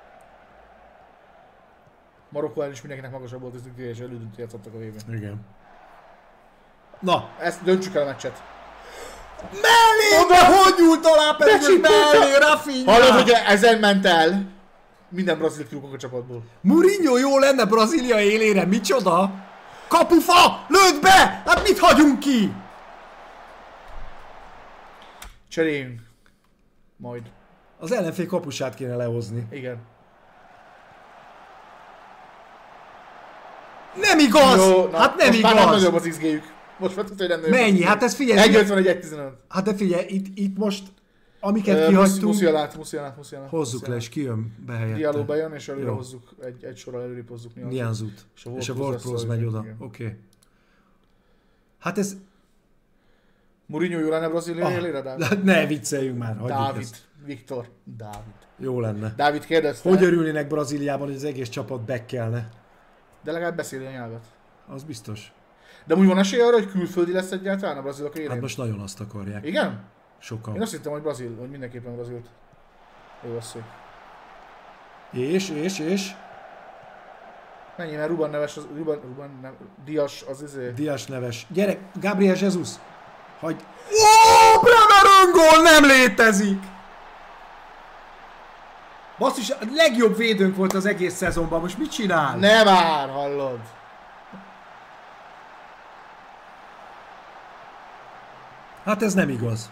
Marokkó ellen is mindenkinek magasabb volt az és elődöntő játszottak a vb-n. Igen. Na, Ezt döntsük el a meccset. mellé! Hogy nyúlt alá pedig, De hogy mellé, Rafinha! Hallod, hogy ezen ment el? Minden brazil kirúgok a csapatból. Mourinho jó lenne Brazília élére, micsoda? Kapufa! Lőd be! Hát mit hagyunk ki? Cseréljünk. Majd. Az ellenfél kapusát kéne lehozni. Igen. Nem igaz! Jó, na, Hát nem most már nem igaz! nagyobb az XG-jük. Most már tudod, hogy nem nagyobb az Mennyi? XG-jük. Hát ez figyelj! 1,51-1,15. Hát de figyelj, itt most amiket kihagytunk, Musialát. hozzuk le, és ki jön be helyette. Diallo bejön, és előre Jó. hozzuk, egy sorral előrébb hozzuk Nianzut. És a Ward-Prowse Ward-Prowse megy oda. igen. Oké. Hát ez... Mourinho jó lenne Brazília élére, Dávid? Ne vicceljünk már, hagyjuk Dávid. ezt. Viktor. Dávid. Jó lenne. Dávid kérdezte, Hogy örülnének Brazíliában, hogy az egész csapat bekkelne? de legalább beszéli a nyelvet. Az biztos. De úgy van esély arra, hogy külföldi lesz egyáltalán a brazilok élén? Hát most nagyon azt akarják. Igen? Sokan. Én azt hittem, hogy brazil, hogy mindenképpen brazilt. Jó, az szép. És? Mennyi, mert Ruban neves, Ruban nem, Dias az izé. Dias neves. Gyerek, Gabriel Jesus! Hagy... Ó, Bremer öngól nem létezik! Basszus, a legjobb védőnk volt az egész szezonban, most mit csinál? Ne már, hallod? Hát ez nem igaz.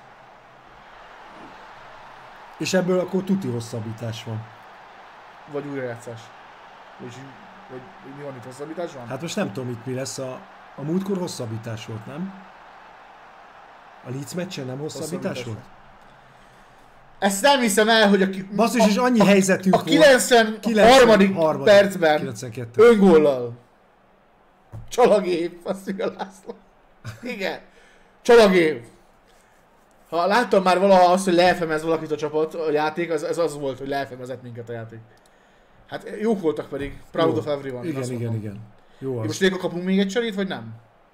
És ebből akkor tuti hosszabbítás van. Vagy újrajátszás. Vagy mi van itt, hosszabbítás van? Hát most nem tudom itt mi lesz, a múltkor hosszabbítás volt, nem? A Leeds meccsen nem hosszabbítás volt? Ezt nem hiszem el, hogy Basszus, és annyi helyzetünk a volt. 93. percben 92. öngóllal. Csalagép, azt mondja László. Igen. Csalagép. Ha láttam már valaha azt, hogy leelfemez valakit a csapat, a játék, ez az volt, hogy leelfemezett minket a játék. Hát jók voltak pedig. Proud of everyone. Igen. Jó az. Most akkor kapunk még egy cserét, vagy nem?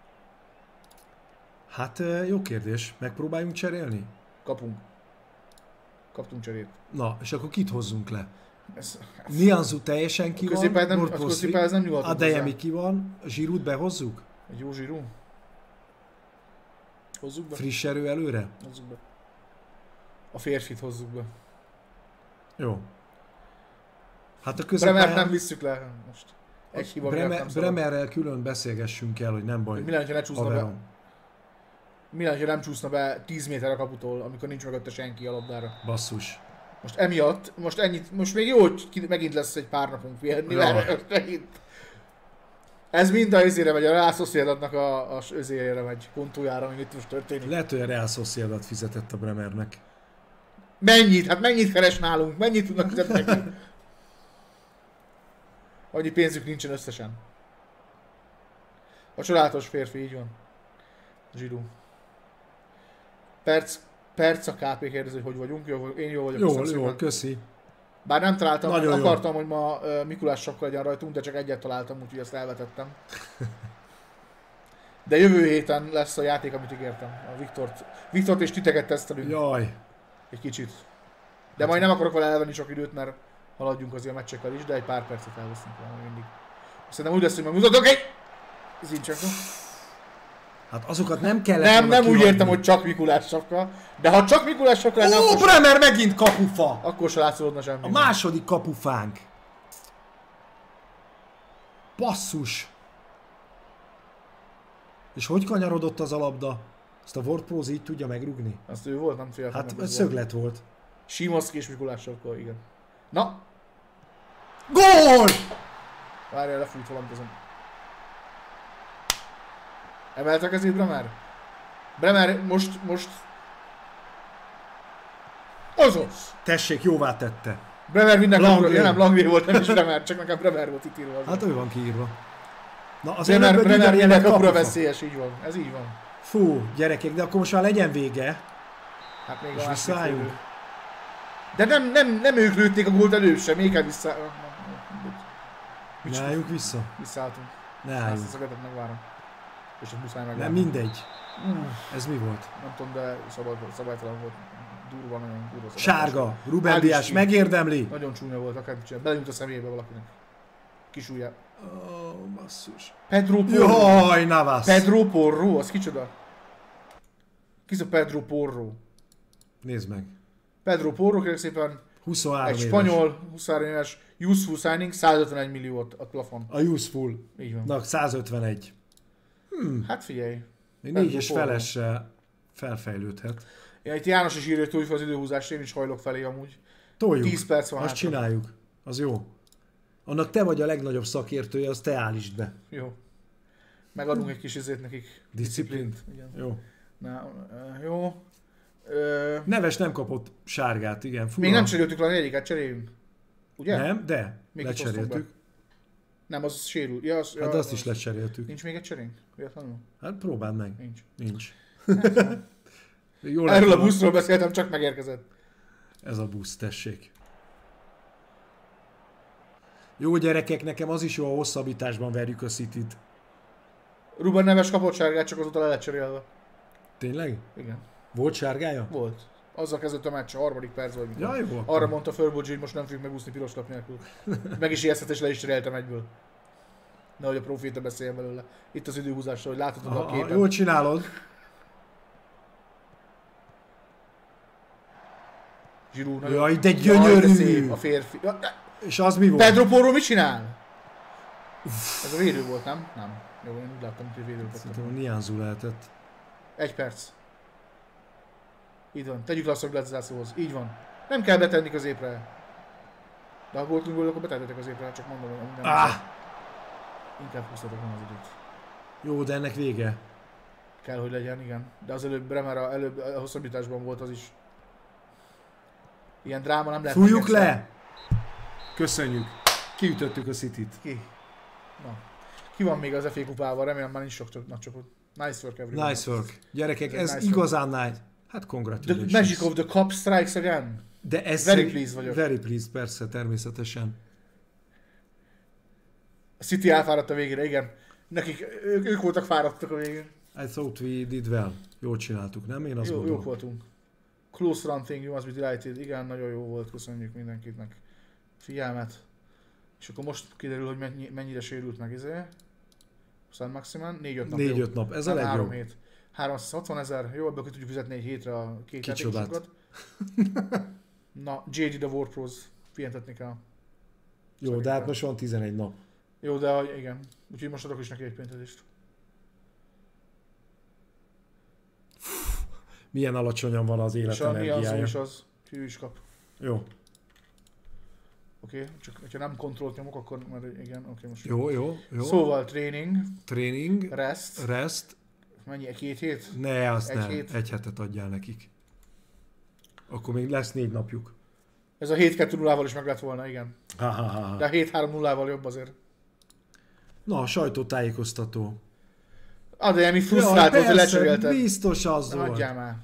Hát jó kérdés. Megpróbáljunk cserélni? Kapunk. Kaptunk cserét. Na, és akkor kit hozzunk le? Ez, Nianzou teljesen ki van. középpályán nem, Ward-Prowse középpályán nem nyúlhatunk Adeyemi ki van. Giroud behozzuk? Egy jó zsírú. Hozzuk be? Friss erő előre? Hozzuk be. A férfit hozzuk be. Jó. Hát a Bremert középpályán... nem visszük le most. Egy hiba miatt nem szabad. Bremerrel külön beszélgessünk el, hogy nem baj. Mi lenne, ha ne csúszna be? Haverom. Mi lenne, ha nem csúszna be 10 méter a kaputól, amikor nincs mögötte senki a labdára? Basszus. Most emiatt, most még jó, hogy megint lesz egy pár napunk pihenni, mert megint. Ez mind a izére megy, a Real Sociedadnak a özére megy, kontójára, ami itt most történik. Lehet, hogy a Real Sociedad fizetett a Bremernek. Mennyit? Hát mennyit keres nálunk? Mennyit tudnak fizetni neki? Annyi pénzük nincsen összesen. A csodálatos férfi, így van. Zsidó. Perc a KP kérdezi, hogy vagyunk. Jó, én jó vagyok. Jól, köszi. Bár nem találtam, nagyon akartam, hogy ma Mikulás sapka legyen rajtunk, de csak egyet találtam, úgyhogy ezt elvetettem. De jövő héten lesz a játék, amit ígértem. A Viktort és titeket tesztelünk. Jaj. Egy kicsit. De majd nem akarok vele elvenni sok időt, mert haladjunk azért a meccsekkel is, de egy pár percet elveszünk vele mindig. Szerintem úgy lesz, hogy megmutatok egy Zincsenko. Hát azokat nem kellett Nem úgy értem, hogy csak Mikulás sapka, de ha csak Mikulás sapka lenne, akkor Bremer megint kapufa! Akkor se látszódna semmi. A második kapufánk. Basszus! És hogy kanyarodott az a labda? Ezt a WordPress így tudja megrugni? Azt ő volt, nem féltem. Hát szöglet volt. Simoszki és Mikulás sapka, igen. Na! Gól! Várjál, lefújt valamit azon. Emeltek ezért Bremer? Bremer most... Azaz! Tessék, jóvá tette. Bremer minden kapura, nem Langley volt, nem is Bremer. Bremer, csak nekem Bremer volt itt írva. Hát ő van kiírva. Na, az Bremer minden kapura veszélyes, így van. Ez így van. Fú, gyerekek, de akkor most már legyen vége. Hát még és a visszaálljunk. De nem ők lőtték a gólt előbb sem, még kell vissza... Ne álljunk vissza. Visszaálltunk. Ne Ezt a álljunk. szögetet megvárom. És a muszáj megvárom. Nem mindegy. Ez mi volt? Nem tudom, de szabálytalan volt. Durva, nagyon durva. Sárga. Ruben Dias megérdemli. Nagyon csúnya volt, akár csinál. Belenyújt a személybe valakinek. Kis ujjá. Basszus. Pedro Porro. Jaj, Navas. Pedro Porro, az kicsoda? Ki a Pedro Porro? Nézd meg. Pedro Porro, kérlek szépen. 23 egy éves. spanyol, 23 éves, useful signing, 151 milliót a plafon. A useful. Így van. Na, 151. Hát figyelj. Még 4 felessel felfejlődhet. Ja, itt János is írja, hogy túl fel az időhúzást, én is hajlok felé amúgy. Toljuk. 10 perc van azt hátra. csináljuk. Az jó. Annak te vagy a legnagyobb szakértője, azt te állítsd be. Jó. Megadunk egy kis izét nekik. Disziplint. Igen. Jó. Na, jó. Neves nem kapott sárgát, igen. Fura. Még nem cseréltük le a negyediket, cseréljünk. Ugye? Nem, de Még lecseréltük. Nem, az sérül. Ja, Hát azt is lecseréltük. Nincs még egy cserénk? Véletlenül? Hát próbáld meg. Nincs. Jól Erről a buszról beszéltem, csak megérkezett. Ez a busz, tessék. Jó gyerekek, nekem az is jó, a hosszabbításban verjük a City-t. Ruben Neves kapott sárgát, csak azóta le lett cserélve. Tényleg? Igen. Volt sárgája? Volt. Azzal kezdett a meccs, a harmadik percben. Ja, jó. Arra mondta Förbocsi, hogy most nem fogjuk megúszni piros lap nélkül. Meg is ijesztett és le is cseréltem egyből. Nehogy a proféta beszéljen belőle. Itt az időhúzásra, hogy láthatod a képen. Jól csinálod. Giroud nagyon... Jaj, de gyönyörű! Szép a férfi. És az mi volt? Pedro Porro mit csinál? Ez a védő volt, nem? Nem. Jó, én úgy láttam, hogy védő volt. Szerintem a Nianzú lehetett. 1 perc. Így van. Tegyük le a szögletzászlóhoz. Így van. Nem kell betenni középre. De ha góltunk akkor betennetek középre, csak mondom, hogy nem. Inkább húztatok volna az időt. Jó, de ennek vége. Kell, hogy legyen, igen. De az előbb Bremer előbb a hosszabbításban volt az is. Ilyen dráma nem lehet. Fújjuk le! Köszönjük. Kiütöttük a City-t. Ki? Na. Ki van még az FA kupával? Remélem már nincs sok nagy csapat. Nice work everyone. Nice work. Gyerekek, ez nice igazán nice. Hát congratulations. The magic of the cup strikes again. De ez very pleased vagyok. Very pleased, persze, természetesen. A City elfáradt a végére, igen. Nekik, ők voltak fáradtak a végén. I thought we did well. Jól csináltuk, nem? Én azt gondolom. Jók voltunk. Close run thing, you must be delighted. Igen, nagyon jó volt, köszönjük mindenkinek figyelmet. És akkor most kiderül, hogy mennyire sérült meg San Maximan. 4-5 nap. 4-5 nap, ez a legjobb. 3 hét. 360 000, jó, ebből ki tudjuk fizetni egy hétre a két játékosokat. Na, JD the Warpros, pihentetni kell. Jó, de hát most van 11 nap. Jó, de igen. Úgyhogy most adok is neki egy péntetést. Milyen alacsonyan van az életenergiája. És az. Ő is kap. Jó. Oké, csak ha nem kontrollt nyomok, akkor már igen, oké, most. Jó. Szóval training. Rest. Mennyi? 2 hét? Ne, azt Egy nem. hét? 1 hetet adjál nekik. Akkor még lesz 4 napjuk. Ez a 7-2-0-val is meg lett volna, igen. Ha. De a 7-3-0-val jobb azért. Na, a sajtótájékoztató. De mi frusztrált volt, hogy lecserélted. Biztos az volt. Adjál már.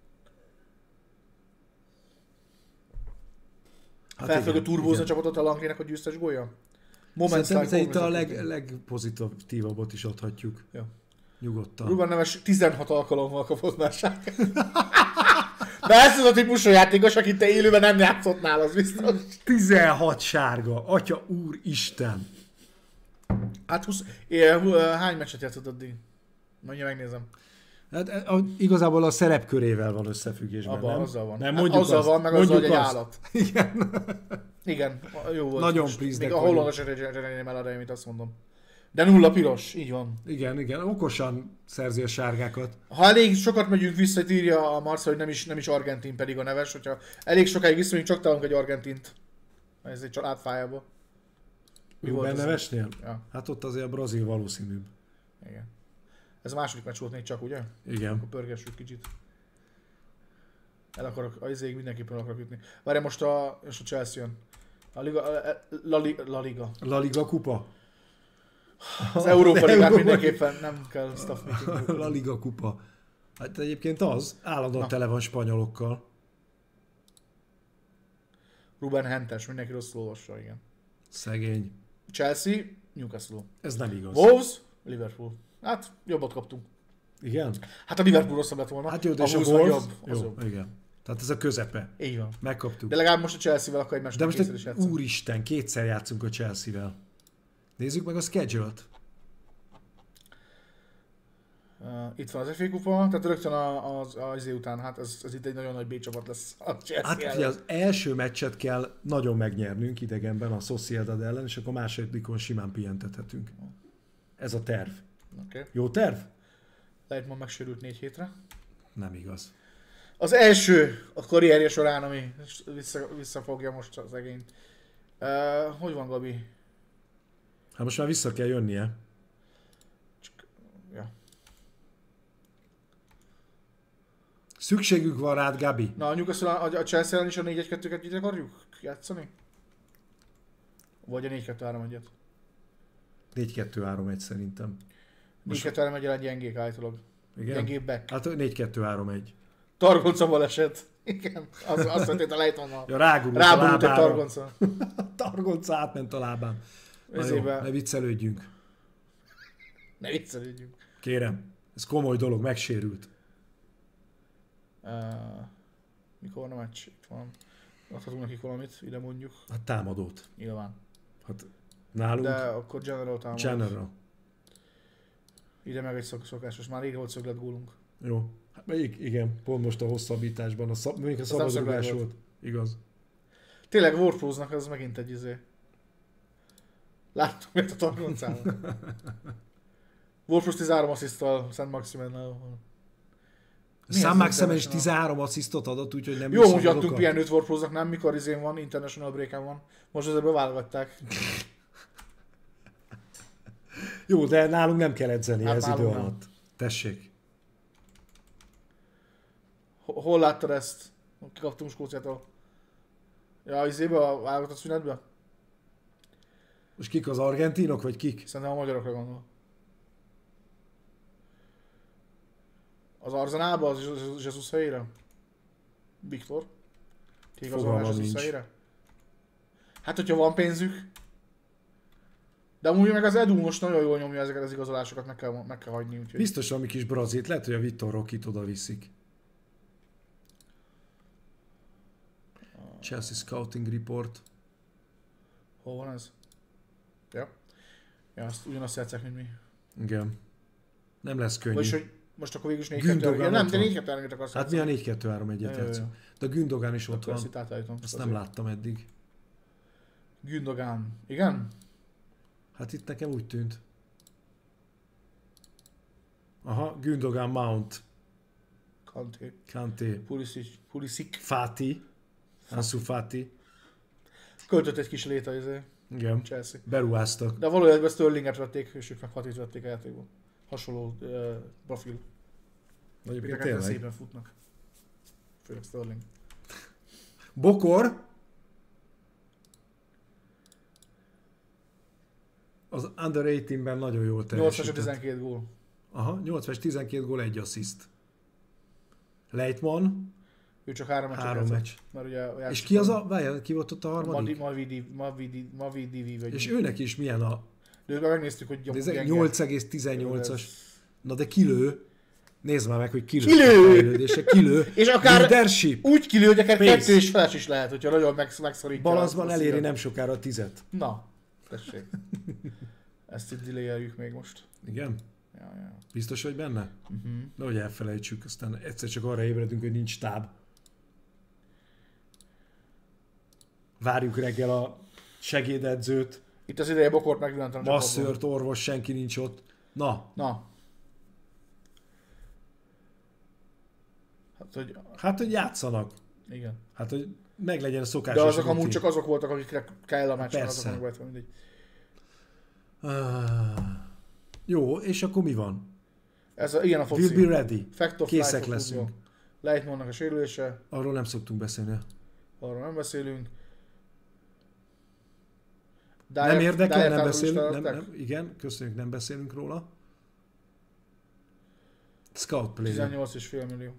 Fel fogja turbózni a csapatot a Langleynek a győztes gólya? Szerintem a legpozitívabbat is adhatjuk. Ja. Nyugodtan. Ruben Neves 16 alkalommal kapott már sárgát. De ez az a típusú játékos, akit te élőben nem játszottnál, az biztos. 16 sárga, atya úristen. Hát hány meccset játszott addig? Mondja, megnézem. Hát, igazából a szerepkörével van összefüggésben, Abba, nem? azzal van. Nem, Hát mondjuk azzal azt. van, meg azzal, hogy egy állat. Igen. Igen, jó volt. Nagyon Még please-nek a vagyok. hollandos cserélném el arra, amit azt mondom. De 0 piros, így van. Igen, okosan szerzi a sárgákat. Ha elég sokat megyünk vissza, itt írja a Marca, hogy nem is argentin pedig a Neves, hogyha elég sokáig visszamegyünk, csak találunk egy argentint. Ez egy családfájába. Mi volt Ruben ez? Nevesnél? Ja, Hát ott azért a brazil valószínűbb. igen. Ez a második meccs volt még csak, ugye? Igen. Akkor pörgessük kicsit. El akarok, azért mindenképpen el akarok jutni. Várj, most a Chelsea jön. A Liga, La Liga. La Liga kupa. Az Európa Ligát mindenképpen nem kell stuff meeting. La Liga kupa. Hát egyébként az, állandóan tele van spanyolokkal. Ruben Hentes, mindenki rosszul olvassa, igen. Szegény. Chelsea, Newcastle. Ez nem igaz. Wolves, Liverpool. Hát, jobbat kaptunk. Igen? Hát a Liverpool rosszabb lett volna. Hát jó, de és a Wolves meg Wolves? jobb. Az Jó, jobb. igen. Tehát ez a közepe. Így van. Megkaptuk. De legalább most a Chelsea-vel akkor egymásnak De most kétszer is játszunk. úristen, 2-szer játszunk a Chelsea-vel. Nézzük meg a schedule-t. Itt van az FA kupa, tehát rögtön az után, hát ez itt egy nagyon nagy B csapat lesz a Chelsea Hát ugye ellen. az első meccset kell nagyon megnyernünk idegenben a Sociedad ellen, és akkor másodikon simán pihentethetünk. Ez a terv. Okay. Jó terv? Lehet ma megsérült 4 hétre. Nem igaz. Az első a karrierje során, ami visszafogja most az egényt. Hogy van, Gabi? Hát most már vissza kell jönnie. Ja. Szükségük van rád, Gabi. Na, a Newcastle, a Chelsea ellen is a 4-1-2-2 így akarjuk játszani? Vagy a 4-2-3-1-et? 4-2-3-1 szerintem. 4-2-3-1 ellen gyengék állítólag. Igen? Gyengébbek. Hát 4-2-3-1 Targonca baleset. Igen, azt történt a Lejtonnal. Ja, rágurult a Ráborult egy lábára. Targonca. Targonca átment a lábán. Na jó, Ezébe. ne viccelődjünk. Ne viccelődjünk. Kérem, ez komoly dolog, megsérült. Mikor a meccs? Itt van. Adhatunk nekik valamit, ide mondjuk. Hát támadót. Nyilván. Hát nálunk De akkor General támad. General. Ide meg egy szokásos. Már rég volt szöglet gólunk. Jó. Hát igen, pont most a hosszabbításban, mondjuk a szabadrugás szöglet volt. Igaz. Tényleg Warpros-nak ez megint egy Láttuk miért a Targoncával. Warpros 13 assziszttal, Szent Maximennel. Sam Maximen is 13 asszisztot adott, úgyhogy nem Jó, is hogy adtunk golokat. pihenőt Warprosnak, nem? Mikor van, International Break-en van. Most azért beválogatták. Jó, de nálunk nem kell edzeni Hát ez idő nálunk nem. alatt. Tessék. Hol láttad ezt? Kikaptunk Skóciától. Ja, a válogatott szünetbe? Most kik az argentinok, vagy kik? Szerintem a magyarokra gondol. Az Arzenálba, az Jesus helyére? Viktor? Kiigazolná Fogalmam Jesus nincs. helyére? Hát, hogyha van pénzük. De amúgy meg az Edu most nagyon jól nyomja ezeket az igazolásokat, meg kell hagyni. Úgyhogy... Biztos valami kis brazit, lehet, hogy a Vitor Rockit oda viszik. Chelsea Scouting Report. Hol van ez? Ja. Ja, azt ugyanazt játsszák, mint mi. Igen. Nem lesz könnyű. Vagyis, hogy most akkor végül is 4-2-3. Gündogan Ja, nem, ott de van. 4-2-3-et akarsz Hát mi a 4-2-3-1-et Jó, jó, jó. játszunk. De Gündogan is ott Akkor ezt van. itt átállítom. Ezt nem láttam eddig. Gündogan. Igen? Hát itt nekem úgy tűnt. Aha, Gündogan, Mount, Kanté, Pulisic. Fati, Ansu Fati. Költött egy kis léta Igen, Chelsea. beruháztak. De valójában Sterlinget vették, és ők meg Fatit vették a játékból. Hasonló profil. Egyébként Tényleg tényleg. szépen futnak. Főleg Sterling. Bokor. Az Under 18-ben nagyon jól 8-as teljesített. 12 gól. Aha, 8-as 12 gól, 1 assziszt. Leitman, Ő csak 3 meccset 3 játszott. meccs. Mert ugye És ki az a... Várjál, ki volt ott a harmadik? Mavidi vagy. És őnek is milyen a... De ők megnéztük, hogy De ez gyenge. 8,18-as. Na de kilő. Nézd már meg, hogy kilő. Kilő! A fejlődése, kilő. És akár Leadership. úgy kilő, hogy akár Pace. 2 és feles is lehet, hogyha nagyon megszorítja. Balanszban a eléri szívet. nem sokára a 10-et. Na, tessék. Ezt itt delayelljük még most. Igen? Ja. Biztos, hogy benne? Uh-huh. Nehogy elfelejtsük, aztán egyszer csak arra ébredünk, hogy nincs táb. Várjuk reggel a segédedzőt, Itt az ideje Bokort megvillantani. a csapatból. masszört, orvos, senki nincs ott. Na, Hát, hogy játszanak. igen. Hát, hogy meglegyen a szokásos De azok rutin. amúgy csak azok voltak, akikre kell a meccsen, Persze. azok meg mindegy. Jó, és akkor mi van? Ilyen a We'll foci. be ready. Fact of Készek life leszünk. Leitmannak a sérülése, Arról nem szoktunk beszélni. arról nem beszélünk. Nem érdekel, nem Dyer beszélünk. feladták? Nem, igen, köszönjük, nem beszélünk róla. Scout player. 18,5 millió.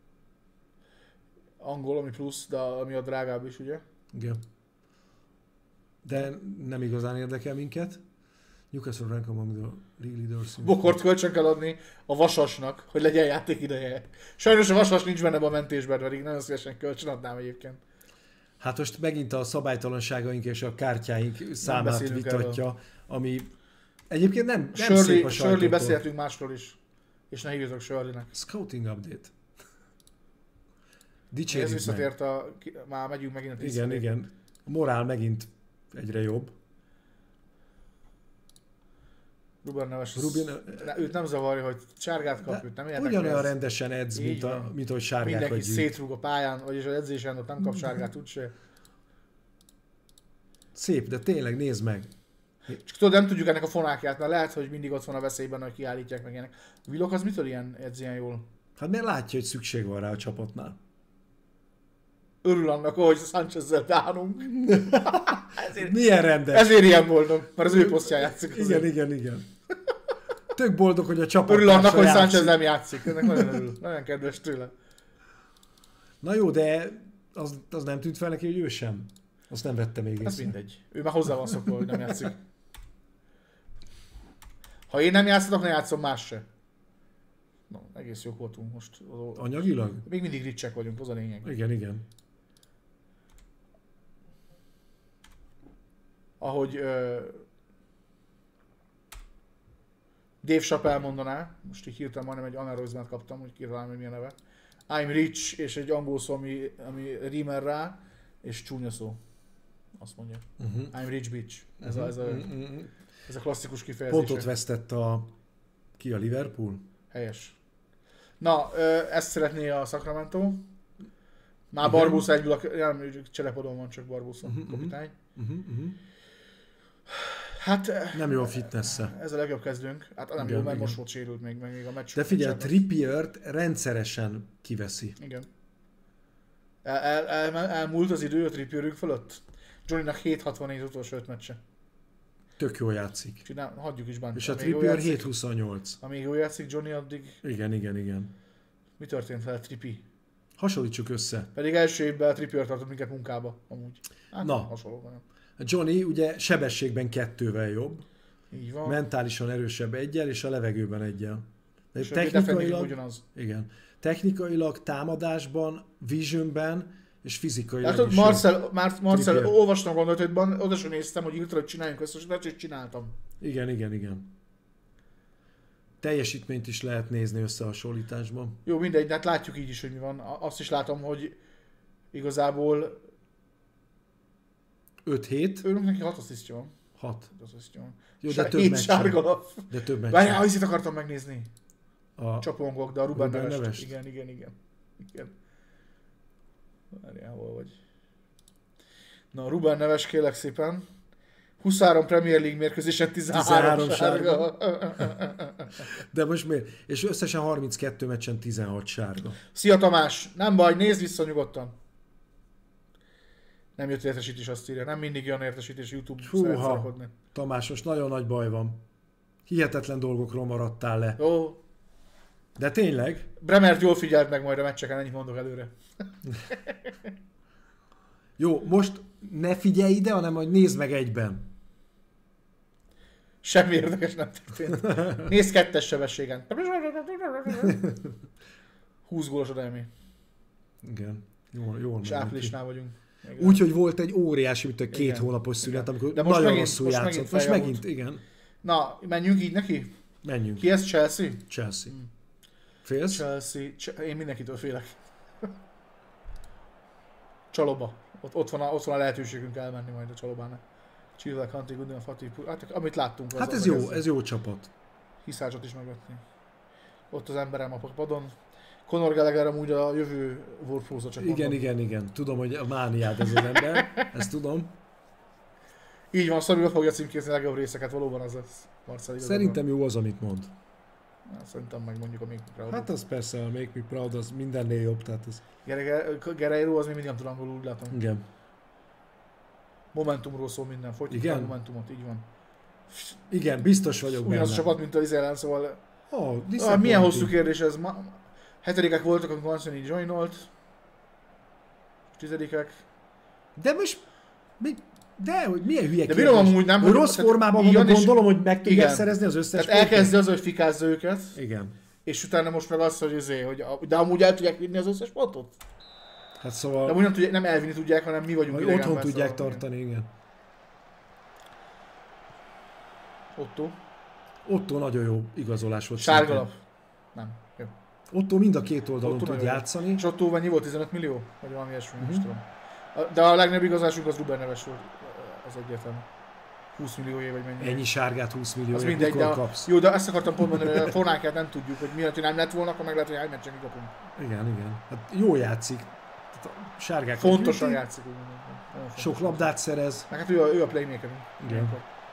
Angol, ami plusz, de ami a drágább is, ugye? Igen. De nem igazán érdekel minket. Newcastle rank among the league leaders. Bokort kölcsön kell adni a Vasasnak, hogy legyen játék ideje. Sajnos a Vasas nincs benne a mentésben, pedig nagyon szívesen kölcsön adnám egyébként. Hát most megint a szabálytalanságaink és a kártyáink számát beszélünk vitatja, ami egyébként nem szép a Shirley sajtótól. beszéltünk másról is. És ne hívjatok Shirleynek. Scouting update. Ez Dicsérjük meg. visszatért már megyünk megint a 10 Igen, igen. A morál megint egyre jobb. Ruben Neves, Rubin- őt nem zavarja, hogy sárgát kap, őt nem érdekli. Ugyanolyan ez. rendesen edz, Így van. mint ahogy sárgákat Mindenki gyűjt. szétrúg a pályán, vagyis az edzésen ott nem kap sárgát úgyse. Szép, de tényleg nézd meg. Csak tudod, nem tudjuk ennek a fonákját, mert lehet, hogy mindig ott van a veszélyben, hogy kiállítják meg ilyenek. Willock az mitől edz ilyen jól? Hát mert látja, hogy szükség van rá a csapatnál. Örül annak, hogy Sanchezzel dánunk. Milyen rendes. Ezért ilyen boldog, mert az ő posztján játszik. Igen. Tök boldog, hogy a csapat. Örül annak, hogy Sanchez nem játszik. Ennek nagyon örül. Nagyon kedves tőle. Na jó, de az nem tűnt fel neki, hogy ő sem. Azt nem vette még Ez észre. mindegy. Ő már hozzá van szokva, hogy nem játszik. Ha én nem játszhatok, ne játszom más se. No, egész jók voltunk most. Anyagilag? Még mindig ricsek vagyunk, az a lényeg. Igen. Ahogy Dave Chappelle mondaná, most így hirtelen majdnem egy aneurysmát kaptam, hogy királom, hogy mi a neve. I'm rich, és egy angol szó, ami rímel rá, és csúnya szó. Azt mondja. I'm rich bitch. Ez a klasszikus kifejezés. Pontot vesztett ki a Liverpool? Helyes. Na, ezt szeretné a Sacramento. Már Igen. Barbosa egyből, nem, cselepodon van csak Barbosa, kapitány. Hát Nem jó a fitness-e. ez a legjobb kezdőnk. Hát nem Igen, jó, mert igen. most volt sérült még a meccs. De figyelj, meccsben. Trippiert rendszeresen kiveszi. Igen. Elmúlt az idő a Trippierünk fölött. Johnnynak 7.64 utolsó 5 meccse. Tök jól játszik. Hagyjuk is bent. És a Amíg jól Trippier játszik- 7-28. Amíg jól játszik Johnny, addig Igen. mi történt vele Trippi? Hasonlítsuk össze. Pedig első évben a Trippier tartott minket munkába, amúgy. Hát, Na. hasonló van. A Johnny ugye sebességben 2-vel jobb, Így van. mentálisan erősebb 1-jel, és a levegőben 1-jel. De És defending technikailag, ugyanaz. igen. Technikailag, támadásban, visionben és fizikailag Látod, is Marcel, Trippier. olvastam gondolatodban, oda sem néztem, hogy írtad, hogy csináljunk összesítást, és csináltam. jó. Igen. Teljesítményt is lehet nézni összehasonlításban. Jó, mindegy, de hát látjuk így is, hogy mi van. Azt is látom, hogy igazából 5-7. Őnek neki 6 asszisztja van. 6. 6 asszisztja van. Jó, de több 7 meccsen. sárga lap. De több meccsen. Várjál, azt akartam megnézni. A Csapongok, de a Ruben Ruben Nevest. Nevest. Igen. Várjál, hol vagy? Na, Ruben Neves, kérlek szépen. 23 Premier League mérkőzésen 13 sárga. De most miért? És összesen 32 meccsen 16 sárga. Szia Tamás! Nem baj, nézd vissza nyugodtan. Nem jött értesítés, azt írja. Nem mindig jön értesítés, YouTube szeret Húha, szarakodni. Tamás, most nagyon nagy baj van. Hihetetlen dolgokról maradtál le. Jó. De tényleg? Bremert jól figyelt meg majd a meccseken, ennyit mondok előre. Jó, most ne figyelj ide, hanem majd nézd meg egyben. Semmi érdekes nem történt. Nézd 2-es sebességen. 20 gólos a Demi. Igen. Jól És megy áprilisnál vagyunk. Igen. Úgyhogy volt egy óriási, mint a 2 Igen. hónapos szünet, Igen. amikor De most nagyon megint- rosszul most játszott. megint Most feljavult. megint, igen. Na, menjünk így neki? Menjünk. Ki ez? Chelsea? Chelsea. Félsz? Chelsea. Én mindenkitől félek. Csalóba. Ott van a lehetőségünk elmenni majd a Csalobának. Chilwell, Kanté, Gundogan, Fati, hát amit láttunk. Hát az ez jó, ez jó csapat. Hiszácsot is megvetni. Ott az emberem a padon. Conor Gallagher amúgy a jövő Warpróza csak mondom. Igen. Tudom, hogy a mániád ez az ember. Ezt tudom. Így van, Szabiba fogja címkézni a legjobb részeket, valóban az lesz. Marcel igazad van. Szerintem jó az, amit mond. Szerintem meg mondjuk a Make Me Proud. Hát az persze, a Make Me Proud az mindennél jobb, tehát ez... Guerreiro az még mindig nem tud angolul, úgy látom. Igen. Momentumról szól minden, folytatjuk Igen? a Momentumot, így van. Igen, biztos vagyok Ugyanaz a benne. csapat, mint az ellen, szóval... Disappointing. milyen hosszú kérdés ez? Hetedikek voltak, amikor Anthony joinolt. Tizedikek. De most... De, hogy milyen hülye De kérdés. bírom amúgy nem, Ő hogy- rossz tehát formában így van, van, és- gondolom, hogy meg tudják igen. szerezni az összes Tehát pontot. elkezdi az, hogy fikázza őket, Igen. és utána most meg az, hogy de amúgy el tudják vinni az összes pontot? Hát De szóval... amúgy nem, tudják, nem elvinni tudják, hanem mi vagyunk Hogy idegenben, otthon tudják szóval, tartani, igen. igen. Otto. Otto nagyon jó igazolás volt. Sárga szintén. lap. Nem. Jó. Otto mind a két oldalon Otto tud nagyon jó. játszani. És Otto mennyi volt? 15 millió? Vagy valami ilyesmi, nem is tudom. De a legnagyobb igazásunk az Ruben Neves volt. Az egyértelmű. 20 millióé vagy mennyi. Ennyi sárgát 20 millió, Az mindegy, mikor de kapsz. jó, de ezt akartam pont mondani, hogy a Fornánkát nem tudjuk, hogy miért nem lett volna, akkor meg lehet, hogy elmeccsen kapunk. Igen. Hát jó játszik. Tehát a sárgák Fontosan gyűjti, játszik. Úgy mondom. Nagyon fontos. sok labdát szerez. Hát ő a playmakerünk. Igen.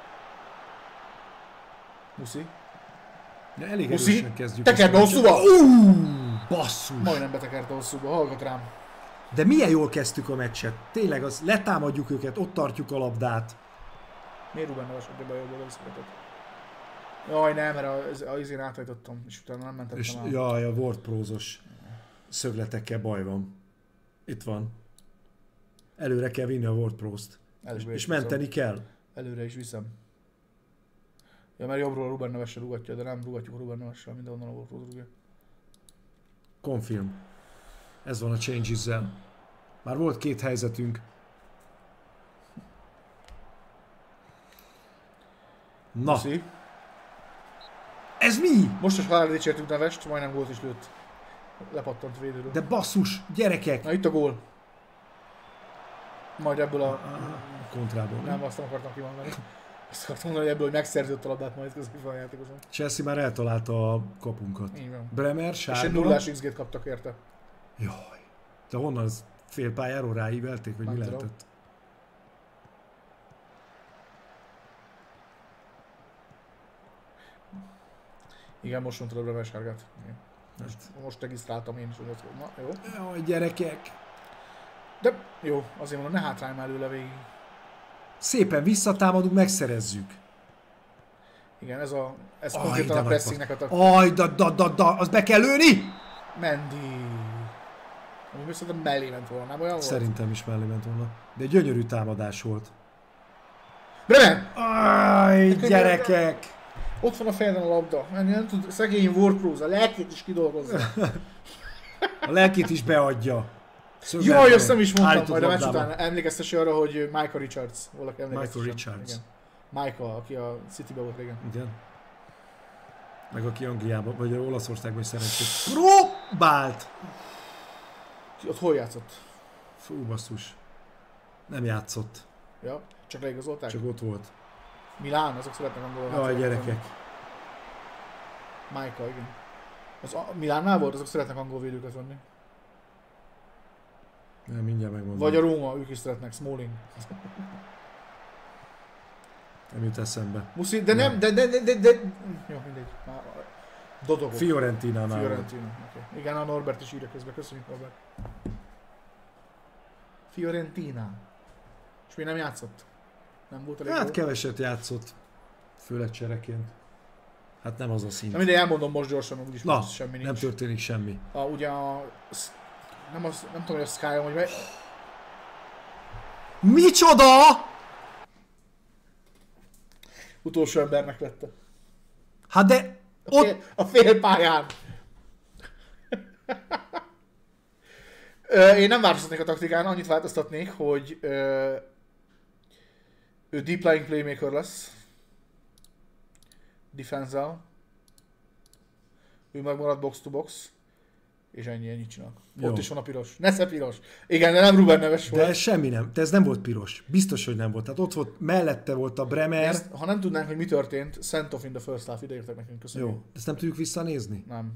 Muszi. De elég Muszi, erősen kezdjük. tekerd ezt a be meccset. hosszúba! Basszus! Majdnem betekerte hosszúba, hallgat rám. De milyen jól kezdtük a meccset. Tényleg, az letámadjuk őket, ott tartjuk a labdát. Miért Ruben Neves adja be a jobb oldali szövetet? Jaj, nem, mert az én áthajtottam, és utána nem mentem És el. jaj, a WordPress-os szögletekkel baj van. Itt van. Előre kell vinni a WordPress-t. Előre És is menteni viszem. kell. Előre is viszem. Ja, mert jobbról a Ruben Nevessel rugatja, de nem rugatjuk a Ruben Nevessel, mindenhonnan a Warpros rúgja. Confirm. Ez van a Changes-zel. Már volt 2 helyzetünk. Na, Muszi. ez mi? Most is halálra dicsértük Nevest, majdnem gólt is lőtt. Lepattant védőről. De basszus, gyerekek! Na itt a gól. Majd ebből a... Kontrából. Nem, azt nem akartam kimondani. Azt akartam mondani, hogy ebből hogy megszerzett a labdát majd közben a játékoson. Chelsea már eltalálta a kapunkat. Így van. Bremer, És egy sárga. nullás XG-t kaptak érte. Jaj. De honnan az félpályáról ráívelték, vagy Nem mi tudom. lehetett? Igen, most mondtad a Bremer sárgát. Igen. Hát. Most regisztráltam én is, hogy ott na, jó. Jaj, gyerekek! De jó, azért mondom, ne hátrány már előle végig. Szépen visszatámadunk, megszerezzük. Igen, ez Aj, konkrétan de a nagy pressingnek a Aj, az be kell lőni! Mendy. Ami még szerintem mellé ment volna, nem olyan volt? Szerintem is mellé ment volna. De gyönyörű támadás volt. Bremen! Aj, gyerekek! Ott van a fejeden a labda. Nem tud, szegény Warpros, a lelkét is kidolgozza. A lelkét is beadja. Jaj, azt nem is mondtam, Állított majd a meccs labdában. után emlékeztesse arra, hogy Michael Richards. Valaki Michael emlékeztessen. Richards. Igen. Michael, aki a Cityben volt régen. Igen. Meg aki Angliában, vagy Olaszországban is szerencsét próbált. Ott hol játszott? Fú, basszus. Nem játszott. Ja, csak leigazolták? Csak ott volt. Milán, azok szeretnek angolul. Jaj, gyerekek. Májka, igen. Milánnál volt, azok szeretnek angol védőket venni. Nem, mindjárt megmondom. Vagy a Róma, ők is szeretnek, Smalling. Nem jut eszembe. Muszi, de nem, de... Jó, mindegy. Dodogok. Fiorentinánál volt. Fiorentina, okay. Igen, a Norbert is írja közben. Köszönjük, Norbert. Fiorentina. És még nem játszott? Nem volt elég Hát jó? keveset játszott. Főleg csereként. Hát nem az a szint. Na mindegy, elmondom most gyorsan, úgyis Na, semmi nincs. nem történik semmi. Ugye nem tudom, hogy a Sky-on, hogy vagy... Micsoda?! Utolsó embernek vette. Hát de... A félpályán. Én nem változtatnék a taktikán, annyit változtatnék, hogy ő deep lying playmaker lesz. Defense-el. Ő megmarad box to box. És ennyit csinál. Jó. Ott is van a piros. Nesze piros. Igen, de nem Ruben Neves volt. De ez semmi nem. Ez nem volt piros. Biztos, hogy nem volt. Tehát ott volt, mellette volt a Bremer. Ha nem tudnánk, hogy mi történt, sent off in the first half, ideírtak nekünk, köszönjük. Jó. Ezt nem tudjuk visszanézni? Nem.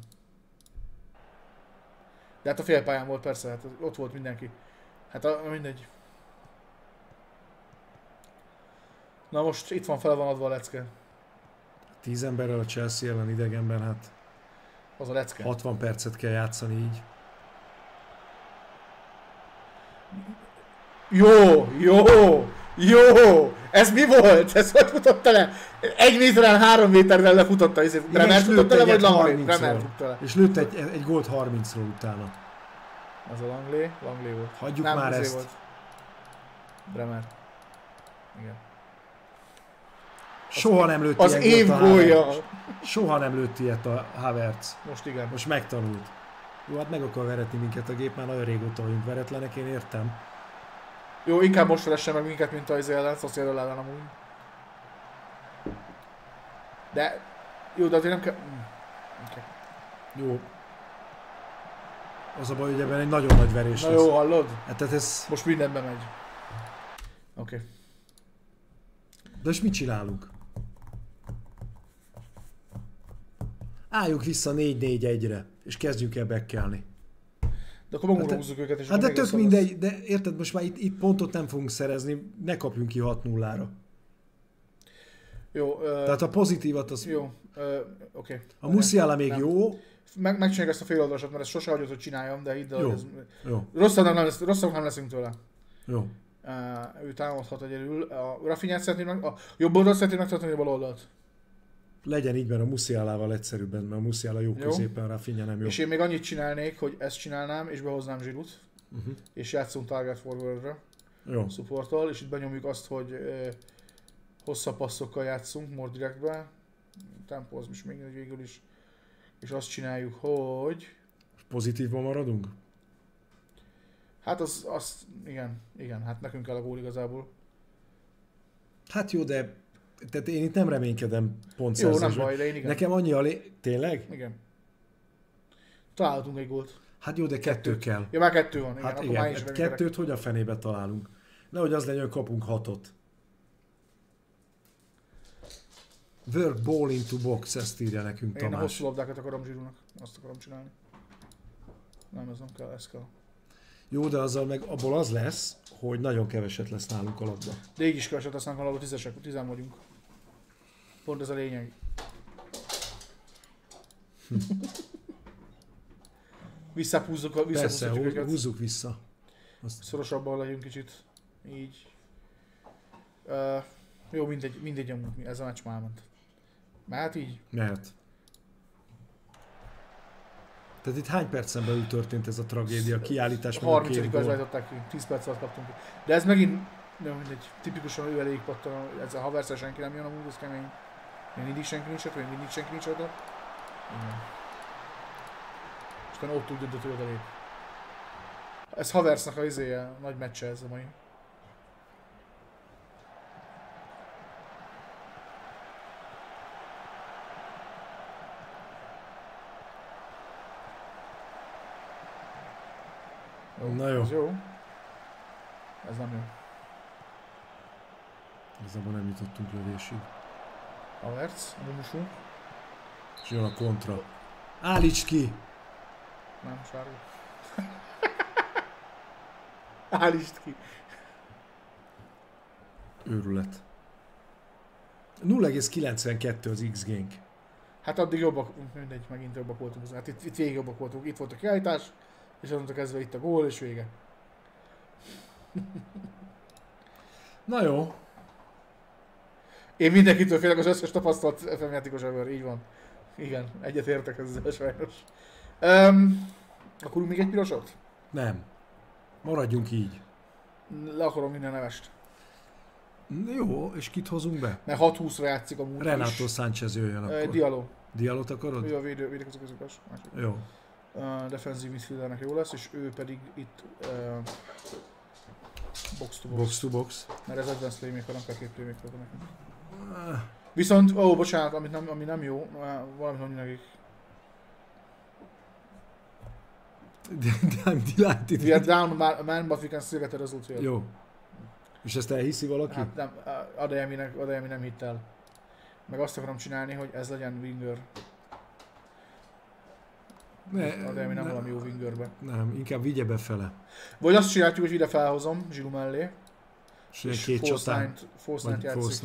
De hát a félpályán volt persze, hát ott volt mindenki. Hát mindegy. Na most itt van, fel van adva a lecke. 10 emberrel a Chelsea ellen idegenben, hát Az a lecke. 60 percet kell játszani így. Jó! Ez mi volt? Ez hogy futotta le? 1 méteren, 3 méterrel lefutotta. Bremer futotta le, vagy Langley? Bremer futotta le. És lőtt egy gólt 30-ról utána. Az a Langley volt. Hagyjuk nem, már ezt. Volt. Bremer. Igen. Soha nem lőtt az év gólja. Soha nem lőtt ilyet a Havertz. Most igen. Most megtanult. Jó, hát meg akar veretni minket a gép, már nagyon régóta vagyunk veretlenek, én értem. Jó, inkább most veressen meg minket, mint az ellen, Szociál ellen amúgy. De... Jó, de azért nem kell... Okay. Jó. Az a baj, hogy ebben egy nagyon nagy verés lesz. Na jó, hallod? Hát tehát ez... Most mindenbe megy. Oké. Okay. De most mit csinálunk? Álljuk vissza 4-4-1-re, és kezdjünk el bekkelni. De akkor magunkra húzzuk őket, és hát de tök mindegy, de érted, most már itt pontot nem fogunk szerezni, ne kapjunk ki 6-0-ra. Jó. Tehát a pozitívat az... Jó, oké. A Musiala még nem. Jó. Megcsináljuk ezt a féloldalsat, mert ezt sose hagyott, hogy csináljam, de hidd el, hogy ez... Jó. Rosszabb nem leszünk tőle. Jó. Ő támadhat egyedül. A Rafinhát szeretném a jobb oldalt szeretném megtartani, a bal oldalt. Legyen így, mert a Musialával egyszerűbben, mert a Musiala jó középen, Rafinha nem jó. És én még annyit csinálnék, hogy ezt csinálnám, és behoznám Zsirut, és játszunk target forwardra, supporttal, és itt benyomjuk azt, hogy hosszabb passzokkal játszunk, more directbe, tempóz is még végül is, és azt csináljuk, hogy... Pozitívban maradunk? Hát az igen, hát nekünk kell a gól igazából. Hát jó, de tehát én itt nem reménykedem pontszerzésben. Jó, nem baj, de én igen. Nekem annyi a Tényleg? Igen. Találhatunk egy gólt. Hát jó, de kettő kell. Ja, már 2 van, igen. Hát akkor igen, már is hát 2-t hogy a fenébe találunk? Nehogy az legyen, hogy kapunk 6-ot. Work ball into box, ezt írja nekünk Tamás. Én a hosszú labdákat akarom Zsirúnak, azt akarom csinálni. Nem, ez nem kell, ez kell. Jó, de azzal meg abból az lesz, hogy nagyon keveset lesz nálunk a labda. De így is keveset lesz nálunk a labda, 10 vagyunk. Pont ez a lényeg. Visszahúzzuk Persze, őket. húzzuk vissza. Szorosabban legyünk kicsit. Így. Jó, mindegy amúgy, ez a meccs már ment. Mehet így? Mehet. Tehát itt hány percen belül történt ez a tragédia, kiállítás meg a 30. két percben gól? állították ki, 10 perc alatt kaptunk ki. De ez megint, nem mindegy, tipikusan ő elég pattan, ez a Havertz senki nem jön amúgy, ez kemény. Még mindig senki nincs ott, még mindig senki nincs ott. Igen. És aztán ott úgy döntött, hogy odalép. Ez Havertznak a izéje, nagy meccse ez a mai. Na jó. Ez jó. Ez nem jó. Igazából nem jutottunk lövésig. Havertz, Mumusú. És jön a kontra. Állítsd ki! Nem, sárga. Állítsd ki. Őrület. 0,92 az X-Gank. Hát addig jobbak, mindegy, megint jobbak voltunk. Hát itt végig jobbak voltunk. Itt volt a kiállítás, és onnantól kezdve itt a gól, és vége. Na jó. Én mindenkitől félek, az összes tapasztalt FM játékos ever, így van. Igen, egyetértek ezzel sajnos. Akarunk még egy pirosot? Nem. Maradjunk így. Le akarom minden nevest. Jó, és kit hozunk be? Mert 6-20-ra játszik a múlt Renato is. Sánchez jöjjön akkor. Diallo. Dialót akarod? Ő a védekezőközökes. Jó. Defensív midfieldernek jó lesz, és ő pedig itt box to box. Box to box. Mert ez advanced playmaker, nem kell két playmaker nekünk. Viszont, bocsánat, ami nem jó, valamit mondjuk nekik. We are down a man, but we can still get a result here. Jó. És ezt elhiszi valaki? Hát nem, Adeyemi nem hitt el. Meg azt akarom csinálni, hogy ez legyen winger. Adeyemi nem valami jó wingerbe. Nem, inkább vigye befele. Vagy azt csináljuk, hogy ide felhozom Zsilu mellé. És két csatán. False Nine játszik.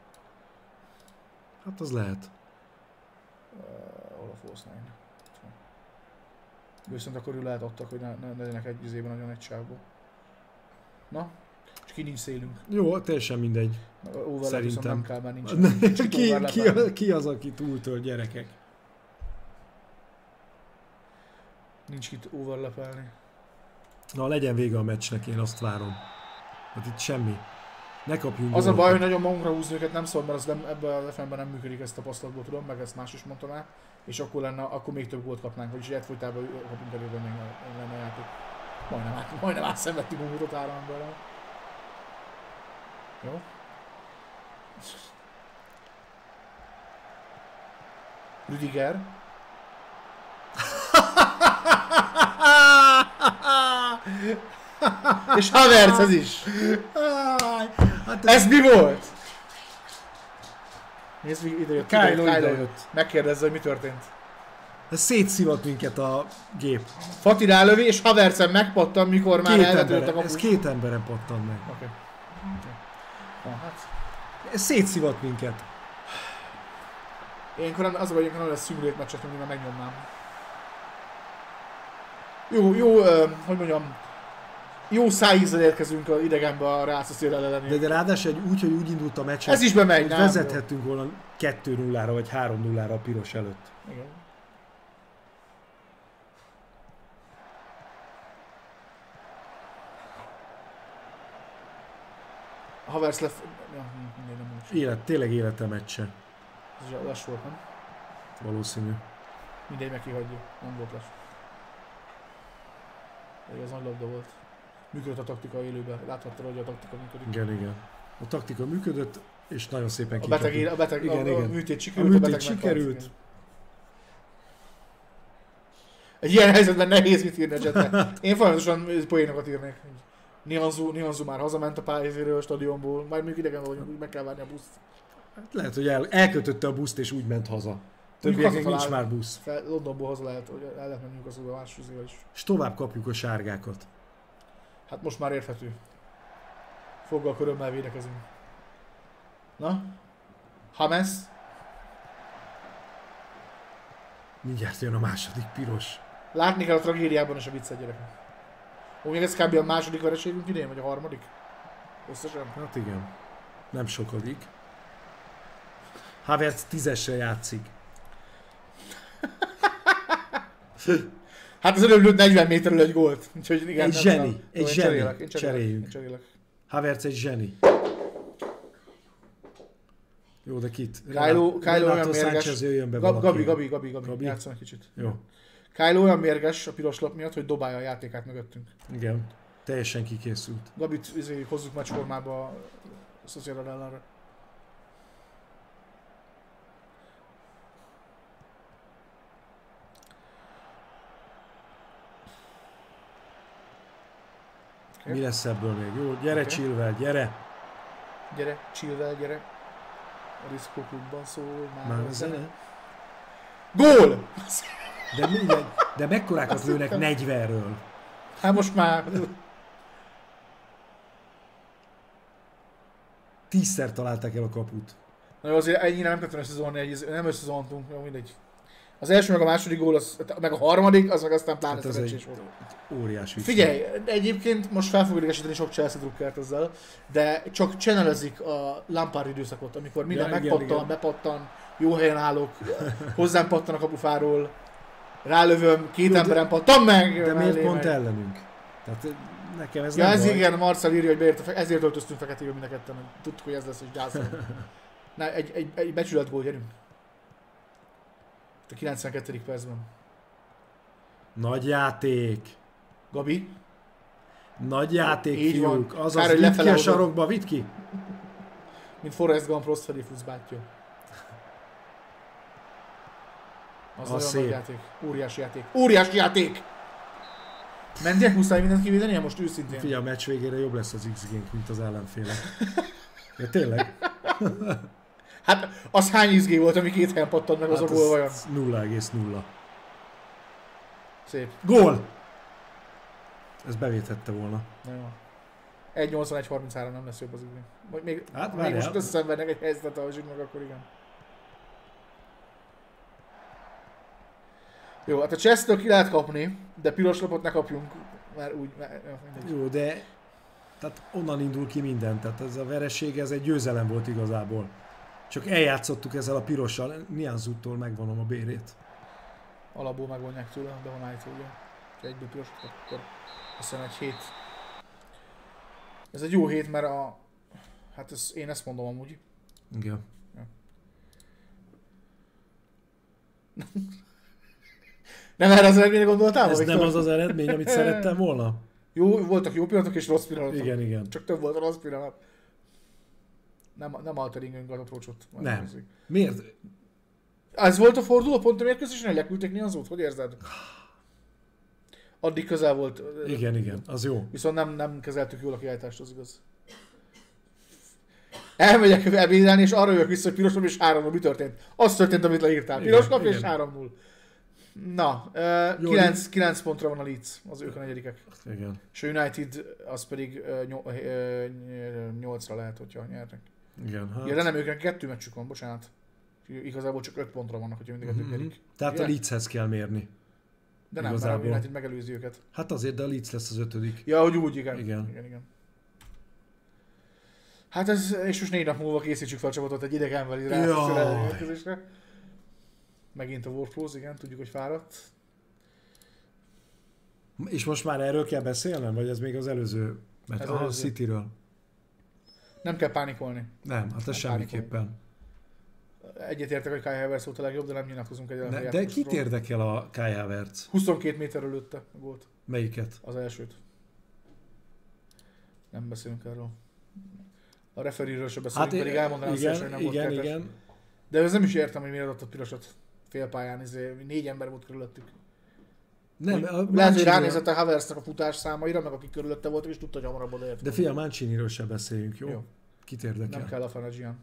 Hát az lehet. Hol a False Nine? Viszont akkor ő lehet adtak, hogy ne legyenek egy izében nagyon egy sávból. Na? És ki nincs szélünk. Jó, teljesen mindegy. Szerintem nem kell, mert nincs. Ki az, aki túltölt, gyerekek? Nincs kit overlapelni. Na, legyen vége a meccsnek, én azt várom. Hát itt semmi. Ne kapjunk az a baj, hogy nagyon magunkra húzni őket nem szabad, mert az ebben a FM-ben nem működik, ezt tapasztalatból tudom, meg ezt más is mondtam el. És akkor még több gólt kapnánk, vagyis egyfolytában kapunk előbb még lenne a játék. Majdnem átszenvedtünk a múltat 3 emberrel. Jó? Rüdiger. És Havertz ez is. Hát ez mi volt? Nézd, ide jött. Kylo. Megkérdezze, hogy mi történt. Ez szétszívott minket a gép. Fati rálövi, és Havertzen megpattan, mikor már elvetődött a kapus. Ez 2 emberen pattan meg. Oké. Hát. Ez szétszívott minket. Ilyenkor az a baj, hogy nem lesz simulate meccset, mert megnyomnám. Jó, hogy mondjam, jó szájízzel érkezünk a idegenbe a Real Sociedad ellen. De ráadásul hogy úgy indult a meccs, ez is bemegy, hogy vezethettünk volna 2-0-ra vagy 3-0-ra a piros előtt. Igen. Havertz tényleg élete meccse. Ez lesz volt, nem? Valószínű. Mindegy, meg kihagyja. Nem volt lesz. Ez nagy labda volt. Működött a taktika élőben. Láthattad, hogy a taktika működik. Igen. A taktika működött, és nagyon szépen a műtét sikerült. A műtét sikerült. Egy ilyen helyzetben nehéz mit írni a Jetre. Én folyamatosan poénokat írnék. Nianzu már hazament a pályázéről a stadionból, majd még idegen vagyunk, úgy meg kell várni a buszt. Hát lehet, hogy elkötötte a buszt és úgy ment haza. Többieknek nincs már busz. Londonból haza lehet, hogy el lehet menni az a más üzével is. És tovább kapjuk a sárgákat. Hát most már érthető. Foggal körömmel védekezünk. Na? James? Mindjárt jön a második piros. Látni kell a tragédiában is a viccet, gyerekek. Még ez kb. A második vereségünk idén, vagy a harmadik? Összesen? Hát igen. Nem sokadik. Havertz 10-esre játszik. Hát az előbb lőtt 40 méterről egy gólt. Úgyhogy igen, egy zseni. Egy zseni. Cseréljünk. Havertz egy zseni. Jó, de kit? Kylo olyan mérges. Gabi. Játszom egy kicsit. Jó. Kylo olyan mérges a piros lap miatt, hogy dobálja a játékát mögöttünk. Igen. Teljesen kikészült. Gabit hozzuk meccsformába a Sociedad ellenre. Mi lesz ebből még? Jó, gyere Chilwell, gyere! Gyere, chillvel, gyere. A Disco Klubban szól már Már a a zene. zene. Gól! De mekkorákat Azt lőnek hittem. 40-ről? Hát most már... 10-szer találták el a kaput. Na jó, azért ennyire nem kellene összezolni, nem összezoltunk, jó, mindegy. Az első meg a második gól, meg a harmadik, az meg aztán pláne Hát ez szerencsés volt. Óriás vicc. Figyelj, egyébként most fel fogok idegesíteni sok Chelsea drukkert ezzel, de csak channelezik a Lampard időszakot, amikor minden Ja, igen, megpattan, igen. bepattan, jó helyen állok, hozzám pattan a kapufáról, rálövöm, két Jó, emberen pattan meg, De mellé miért pont meg. ellenünk? Tehát nekem ez Ja, nem ez baj. igen, Marcel írja, hogy beért ezért öltöztünk feketébe mind a ketten, tudtuk, hogy ez lesz, és gyászol. Na, egy becsület gól, gyerünk. A 92. percben. Nagy játék. Gabi, Nagy játék, Így van. fiúk. Azaz, Kár, hogy vidd ki lefele a oda. sarokba, vidd ki. mint Forrest Gump rossz felé futsz, bátyja. Az nagyon szép. nagy játék. Óriási játék. Óriási játék! Mendiek muszáj mindent kivédenie most őszintén? Figyelj, a meccs végére jobb lesz az XG-nk, mint az ellenfélek. Ja, tényleg? Hát az hány XG volt, ami két helyen pattant meg az a gól vajon? 0,0. Szép. Gól! Ez bevéthette volna. Na jó. 1.81.33 nem lesz jobb az XG. Még, Hát még várjál. most összeszenvednek egy helyzetet, ahogy meg akkor igen. Jó, hát a Chelsea-től ki lehet kapni, de piros lapot ne kapjunk, mert úgy, mindegy. Jó, de tehát onnan indul ki minden. Tehát ez a vereség, ez egy győzelem volt igazából. Csak eljátszottuk ezzel a pirossal. Nianzútól megvonom a bérét. Alapból megvonják tőle, de van állítva ugye. Ha egyből piros, akkor azt hiszem egy hét. Ez egy jó hét, mert a... Hát én ezt mondom amúgy. Igen. Nem erre az eredményre gondoltál? Ez Viktor? nem az az eredmény, amit szerettem volna? Jó, voltak jó pillanatok és rossz pillanatok. Igen, igen. Csak több volt a rossz pillanat. Nem alteringünk a approachot. Nem. Miért? Ez volt a forduló pont a mérkőzésen, hogy leküldték Nianzót? Hogy érzed? Addig közel volt. Igen, igen, az jó. Viszont nem kezeltük jól a kiállítást, az igaz. Elmegyek ebédelni, és arra jövök vissza, hogy piros nap és 3-0 mi történt. Az történt, amit leírtál. Piros nap és 3-0. Na, 9 pontra van a Leeds, az ők a negyedikek. Igen. És a United az pedig 8-ra lehet, hogyha nyernek. Igen, hát. Ja, de nem, őknek 2 meccsük van, bocsánat. Igazából csak 5 pontra vannak, hogyha mindig 2 nyerik. Tehát Igen? a Leedshez kell mérni. De nem, mert a igazából. United megelőzi őket. Hát azért, de a Leeds lesz az 5. Ja, hogy úgy, igen. Igen. Hát ez, és most 4 nap múlva készítsük fel a csapatot egy idegenbeli Jaj. rászörelőzésre. Megint a Warpros, igen, tudjuk, hogy fáradt. És most már erről kell beszélnem, vagy ez még az előző? Mert Ez a előző. Cityről. Nem kell pánikolni. Nem, hát ez semmiképpen. Egyetértek, hogy Kai Havertz volt a legjobb, de nem nyilatkozunk egy olyan De játékosról. kit érdekel a Kai Havertz? 22 méterről lőtte a gólt. Melyiket? Az elsőt. Nem beszélünk erről. A referíről sem beszélünk, Hát pedig elmondanám szívesen, hogy nem volt igen, kettes. igen. De ez nem is értem, hogy miért adott pirosat félpályán, 4 ember volt körülöttük. Nem, Lehet, a hogy Manciniről- ránézett a Havertznek a futás számaira, meg aki körülötte volt, és tudta, hogy hamarabb odaért. De figyelj, Manciniről sem beszéljünk, jó? Jó. Kit érdekel? Nem kell a Fanagian.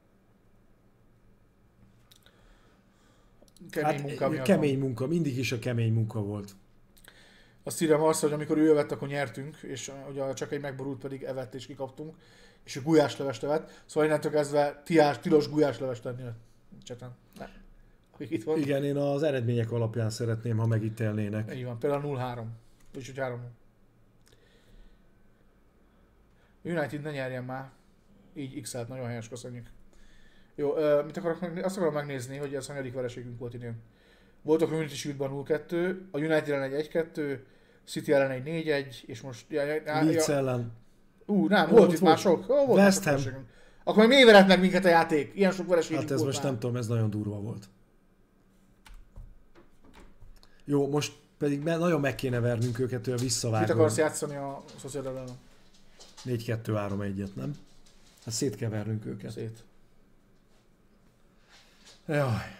Kemény munka, mindig is a kemény munka volt. Azt írja Marcel, hogy amikor ő evett, akkor nyertünk, és ugye csak egy megborult pedig evett és kikaptunk, és ő gulyáslevest evett, szóval innentől kezdve tilos gulyáslevest tenni a cseten. Ne. Akik itt volt. Igen, én az eredmények alapján szeretném, ha megítélnének. Így van, például 0-3. Vagyis, hogy 3 United ne nyerjen már. Így x-elt, nagyon helyes, köszönjük. Jó, mit akarok megnézni? Azt akarom megnézni, hogy ez hanyadik vereségünk volt idén. Volt a Community Shield-ban 0-2, a United ellen egy 1-2, City ellen egy 4-1, és most... Leeds ellen. Nem, Volt, volt itt már sok. Volt West sok Ham. vereségünk. Akkor még miért verett meg minket a játék? Ilyen sok vereségünk Hát ez volt most már. nem tudom, ez nagyon durva volt. Jó, most pedig nagyon meg kéne vernünk őket, hogy a Mit visszavágó. akarsz játszani a Sociedad ellen? 4-2-3-1-et, nem? Hát szét kell vernünk őket. Szét. Jaj.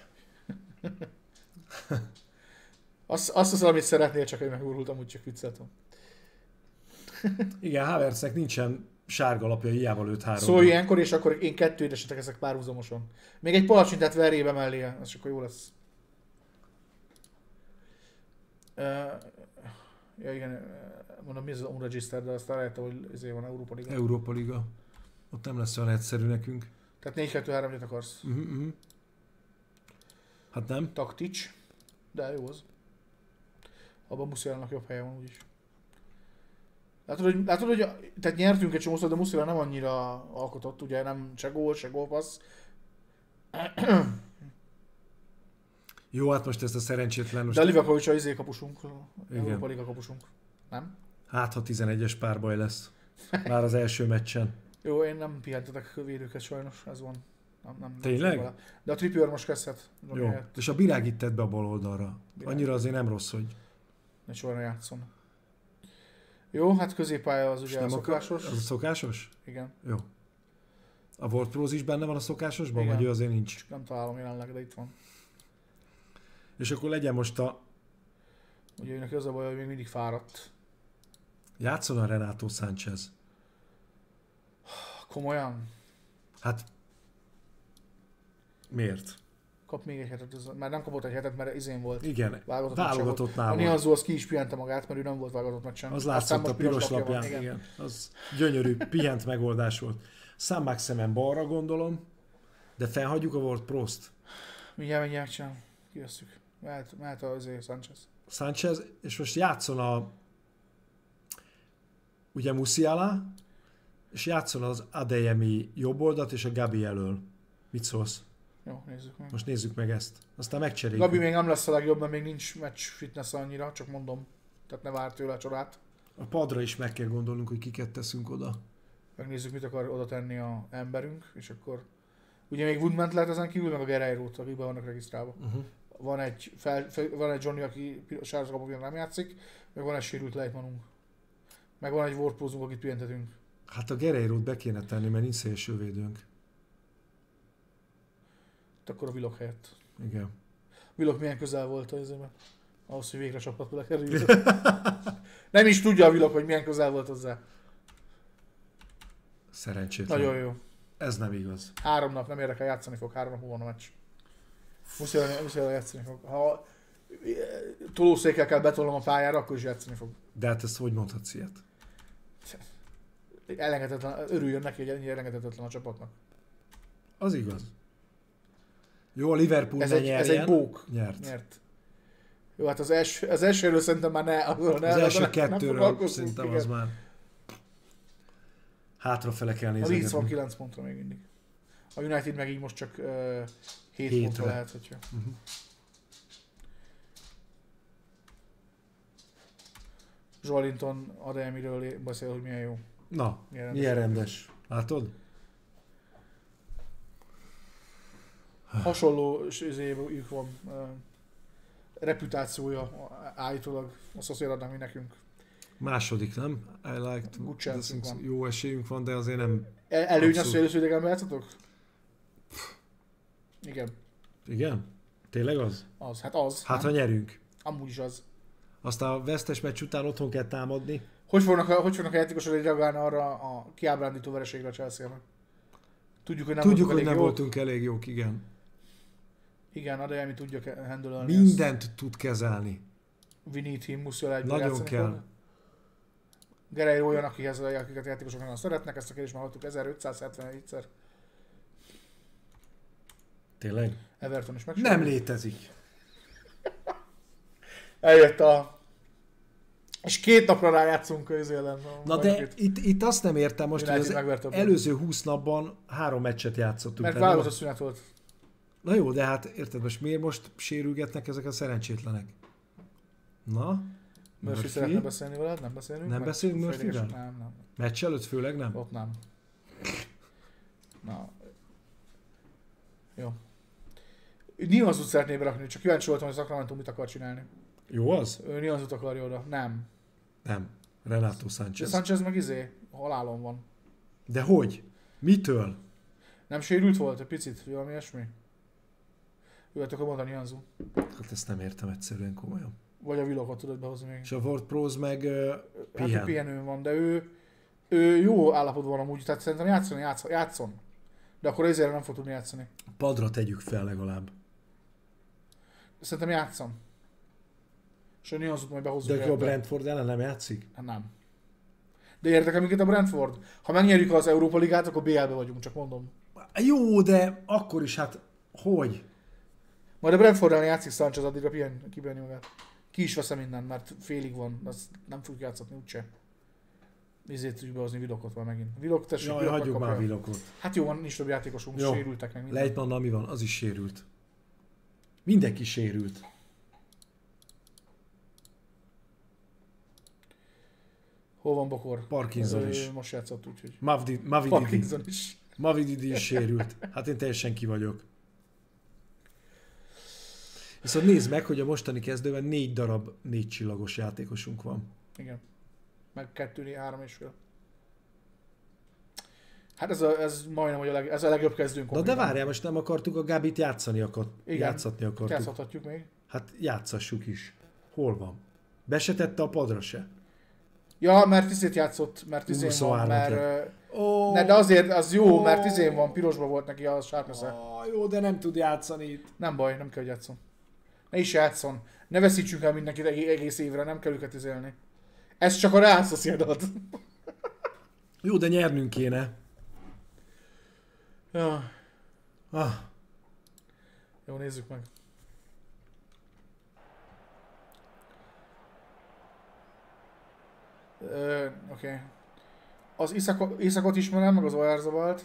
Azt az, amit szeretnél, csak hogy megúrultam, úgy csak vicceltem. Igen, Havertznek nincsen sárga lapja hiába lőtt 3. Szólj ilyenkor, és akkor én 2 édesetek ezek párhuzamosan. Még egy palacsintát verjébe mellé, az akkor jó lesz. Ja igen, mondom, mi ez az unregistered, de azt rájöttem, hogy ezért van Európa Liga. Európa Liga. Ott nem lesz olyan egyszerű nekünk. Tehát 4-2-3-et akarsz. Hát nem. Taktics, de jó az. Abban Musialának jobb helye van úgyis. Látod, hogy tehát nyertünk egy csomószor, de Musiala nem annyira alkotott, ugye nem se gólpassz. Jó, hát most ezt a szerencsétlen... Most... De a Livakovics a kapusunk, Európa Liga kapusunk. Nem? Hát, ha 11-es párbaj lesz. Már az első meccsen. Jó, én nem pihentetek védőket sajnos, ez van. Nem, tényleg? Nem de a Trippier most kezdhet. Jó, helyett. És a Birág itt tett be a bal oldalra. Annyira azért nem rossz, hogy... Ne sorra játszom. Jó, hát középpálya az ugye a szokásos. Az a szokásos? Igen. Jó. A World Pros is benne van a szokásosban, vagy ő azért nincs? Nem találom jelenleg, de itt van. És akkor legyen most a... Ugye őnek az a baj, hogy még mindig fáradt. Játszon a Renato Sánchez. Komolyan? Hát... Miért? Kap még egy hetet, már nem kapott egy hetet, mert izén volt. Igen, válogatottnál volt. A Nianzú az ki is pihente magát, mert ő nem volt válogatott meccsen. Az látszott a piros lapján, igen. Az gyönyörű, pihent megoldás volt. Sam Maximen balra gondolom, de felhagyjuk a World Prost. Mindjárt csinálom. Kivesszük. Mehet azért Sánchez. Sánchez, és most játszon a... Ugye Musiala, és játszon az Adeyemi jobb oldalt és a Gabi elől. Mit szólsz? Jó, nézzük meg. Most nézzük meg ezt. Aztán megcseréljük. Gabi még nem lesz a legjobb, mert még nincs match fitness annyira, csak mondom. Tehát ne vár tőle a csodát. A padra is meg kell gondolnunk, hogy kiket teszünk oda. Megnézzük, mit akar oda tenni a emberünk, és akkor... Ugye még Woodman lehet ezen kívül, meg a Guerreiro-t, akik be vannak regisztrálva. Van egy Johnny, aki sárga kapokon nem játszik, meg van egy sérült Leitmanunk. Meg van egy World Pro-zunk, akit pihentetünk. Hát a Guerreiro-t be kéne tenni, mert nincs szélsővédőnk. Akkor a Willock helyett. Igen. Willock milyen közel volt az ezért, ahhoz, hogy végre csapatba lekerüljön. Nem is tudja a Willock, hogy milyen közel volt hozzá. Szerencsétlen. Nagyon jó. Ez nem igaz. 3 nap, nem érdekel, játszani fog, 3 nap van a meccs. Muszáj játszani fog. Ha tolószékkel kell betolnom a pályára, akkor is játszani fog. De hát ezt hogy mondhatsz ilyet? Elengedhetetlen, örüljön neki, hogy ennyire elengedhetetlen a csapatnak. Az igaz. Jó, a Liverpool ez ne egy, ez egy bók. Nyert. Jó, hát az elsőről szerintem már ne. Az első 2-ről szerintem igen. Az már hátrafele kell nézni. A Leeds van 9 pontra még mindig. A United meg így most csak 7 pontra lehet, hogyha. Joelinton Adeyemiről beszél, hogy milyen jó. Na, milyen rendes. Látod? Hasonló izéjük van, reputációja állítólag a Sociedadnak, mint nekünk. Második, nem? I like to. Jó esélyünk van, de azért nem... Előny az, hogy először idegenben játszatok? Igen. Igen? Tényleg az? Az, hát az. Hát nem? Ha nyerünk. Amúgy is az. Aztán a vesztes meccs után otthon kell támadni. Hogy fognak a játékosok reagálni arra a kiábrándító vereségre a Chelsea-nek? Tudjuk, hogy nem voltunk elég jók, igen. Igen, Adeyemi tudja handolni. Mindent tud kezelni. We need him, Musiala egy nagyon kell. Fog. Guerreiro olyan, akiket a játékosok nagyon szeretnek, ezt a kérdést már hallottuk 1577-szer. Tényleg? Everton is nem létezik. Eljött a... És 2 napra rájátszunk közélen. Na de itt azt nem értem most, hogy az előző 20 napban 3 meccset játszottunk. Mert válogatott szünet volt. Na jó, de hát érted, most miért most sérülgetnek ezek a szerencsétlenek? Na? Murphy szeretne beszélni veled? Nem beszélünk? Nem beszélünk Murphyvel? Nem. Meccs előtt főleg nem? Ott nem. Na. Jó. Nianzút szeretné berakni, csak kíváncsi voltam, hogy Sacramento mit akar csinálni. Jó az? Ő Nianzút akarja oda. Nem. Nem. Renato Sánchez. De Sánchez meg halálon van. De hogy? Mitől? Nem sérült volt egy picit? Valami ilyesmi? Ő hát akkor mondta Nianzú. Hát ezt nem értem egyszerűen komolyan. Vagy a Willockot tudod behozni még. És a World Pros meg pihen. Hát pihenőn van, de ő Ő jó állapotban van amúgy, tehát szerintem játszon. De akkor ezért nem fog tudni játszani. Padra tegyük fel legalább. Szerintem játszom. És a Nyilazut majd behozzuk. De akkor a Brentford ellen nem játszik? Hát nem. De érdekel minket a Brentford? Ha megnyerjük az Európa Ligát, akkor BL-be vagyunk, csak mondom. Jó, de akkor is hát hogy? Majd a Brentford ellen játszik Sanchez, addigra kipihenni magát. Ki is veszem innen, mert félig van, azt nem fogjuk játszatni úgyse. Nézzét tudjuk behozni Vilokot van megint. Vilok, tessék, Jaj, hagyjuk már Vilokot. Hát jó, van, nincs több játékosunk, jó. Sérültek meg minden. Leitmannal mi van? Az is sérült. Mindenki sérült. Hol van Bokor? Parkinson is. Most játszott, úgyhogy. Mavididi. Parkinson is. Mavididi is sérült. Hát én teljesen ki vagyok. Viszont nézd meg, hogy a mostani kezdőben 4 darab 4 csillagos játékosunk van. Igen. Meg 2-3 és fél. Hát ez majdnem, hogy ez a legjobb kezdőnk. Na de várjál, most nem akartuk a Gabit játszatni akartuk. Játszhatjuk még. Hát játszassuk is. Hol van? Be se tette a padra se. Ja, mert izét játszott, mert izén van, mert... Oh. Ne, de azért az jó, mert izén van, pirosba volt neki a sárknesze. Jó, de nem tud játszani itt. Nem baj, nem kell, hogy játszon. Ne is játszon. Ne veszítsünk el mindenkit egész évre, nem kell őket izélni. Ez csak a Real Sociedad. Jó, de nyernünk kéne. Ja. Ah. Jó, nézzük meg. Oké. Az Iszakot ismerem, meg az Oyarzabalt.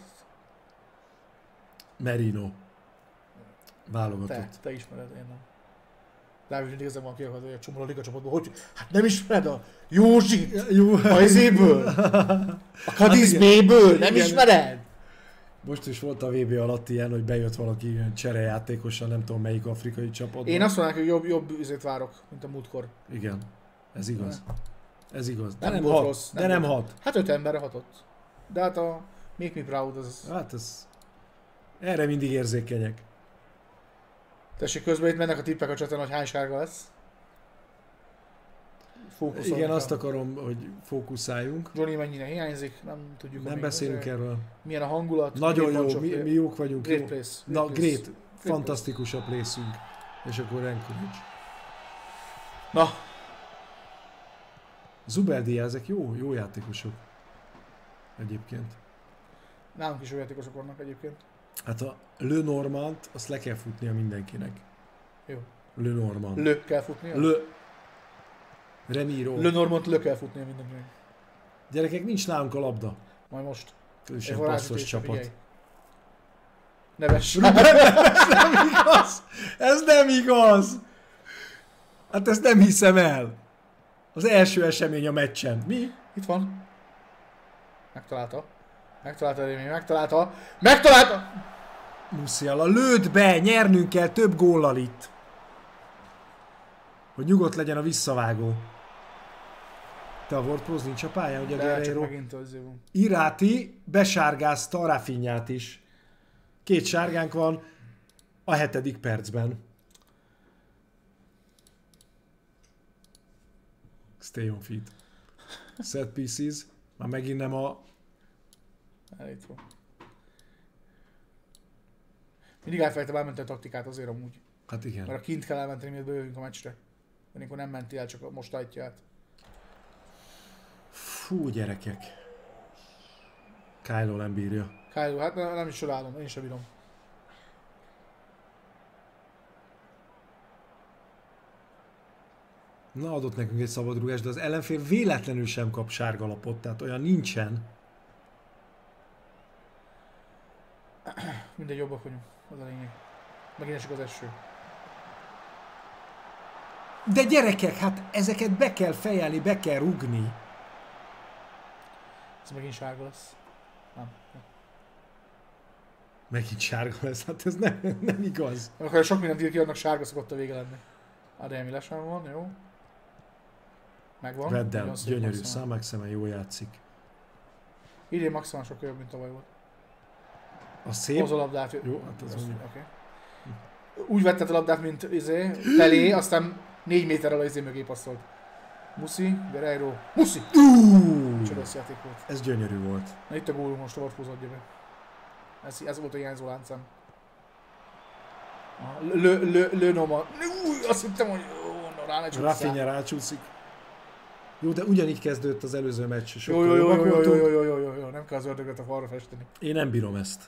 Merino. Válogatott. Te ismered, én nem. Dávid mindig ezen van kiakadva, hogy a csomó a liga csapatból, hogy hát nem ismered a Józsit, a izéből, a Cadiz B-ből, nem ismered? Most is volt a VB alatt ilyen, hogy bejött valaki ilyen cserejátékosan, nem tudom melyik afrikai csapatban. Én azt mondanám, hogy jobb üzét várok, mint a múltkor. Igen, ez igaz. Ez igaz. De Nem nem volt hat. rossz, De nem nem volt. hat. Hát 5 emberre hatott. De hát a Make Me Proud az... Hát ez... Erre mindig érzékenyek. Tessék, közben itt mennek a tippek a csatán, hogy hány sárga lesz. Fókuszolni Igen, kell. azt akarom, hogy fókuszáljunk. Johnny mennyire hiányzik, nem tudjuk. Nem még beszélünk azért. erről. Milyen a hangulat. Nagyon great bunch jó, of mi jók vagyunk. Great jó. place. Na, place. great. Fantasztikus a place-ünk. És akkor Encourage. Na, Zubeldia, ezek jó játékosok. Egyébként. nálunk is jó játékosok vannak egyébként. Hát a Le Normand, azt le kell futnia mindenkinek. Jó. Le Normand. Le kell futnia? Le Remiro. Le Normand kell futnia mindenkinek. Gyerekek, nincs nálunk a labda. Majd most. Ez Egy ilyen passzos varázsütésre, csapat. figyelj. Neves. Nem igaz! Ez nem igaz! Hát ezt nem hiszem el. Az első esemény a meccsen. Mi? Itt van. Megtalálta. Megtalálta Rémi, megtalálta! Musiala, lőd be! Nyernünk kell több góllal itt. Hogy nyugodt legyen a visszavágó. Te a World Pros nincs a pályán, ugye De csak Guerreiro? megint az van. Iráti besárgázta a Rafinhát is. 2 sárgánk van a 7. percben. Stay on feet. Set pieces. Már megint nem a... Itt van. Mindig elfelejtem elmenteni a taktikát azért amúgy. Hát igen. Mert a kint kell elmenteni, miért bejövünk a meccsre. Amikor nem menti el, csak most állítja át. Fú, gyerekek. Kylo nem bírja. Kyle, hát nem is csodálom, én sem bírom. Na, adott nekünk egy szabadrúgást, de az ellenfél véletlenül sem kap sárgalapot, tehát olyan nincsen. Mindegy, jobbak vagyunk, az a lényeg. Megint esik az eső. De gyerekek, hát ezeket be kell fejelni, be kell rugni. Ez megint sárga lesz. Nem. Megint sárga lesz, hát ez nem igaz. Amikor sok mindent ír ki, annak sárga szokott a vége lenni. Ademi lesen van, jó. Megvan. Vedd el, Nagyon szép gyönyörű, Maximal. Számákszeme jól játszik. Idén Maximal sokkal jobb, mint tavaly volt. A szép. Hoz a labdát. Jó, hát az mondjuk. Okay. Úgy vetted a labdát, mint Pelé, aztán 4 méterrel az mögé passzolt. Muszi, Guerreiro, Muszi! Csodasz játék volt. Ez gyönyörű volt. Na itt a gól most, Orthoz adja be. Ez volt a hiányzó láncem. Noma. Azt hittem, hogy rá ne csúszál. Rafinha rácsúszik. Jó, de ugyanígy kezdődött az előző meccs. Jó, nem kell az ördögöt a falra festeni. Én nem bírom ezt.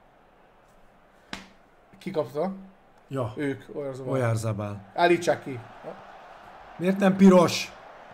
Ki kapta? Ja. Ők, Oyarzabal. Állítsák ki. Miért nem piros?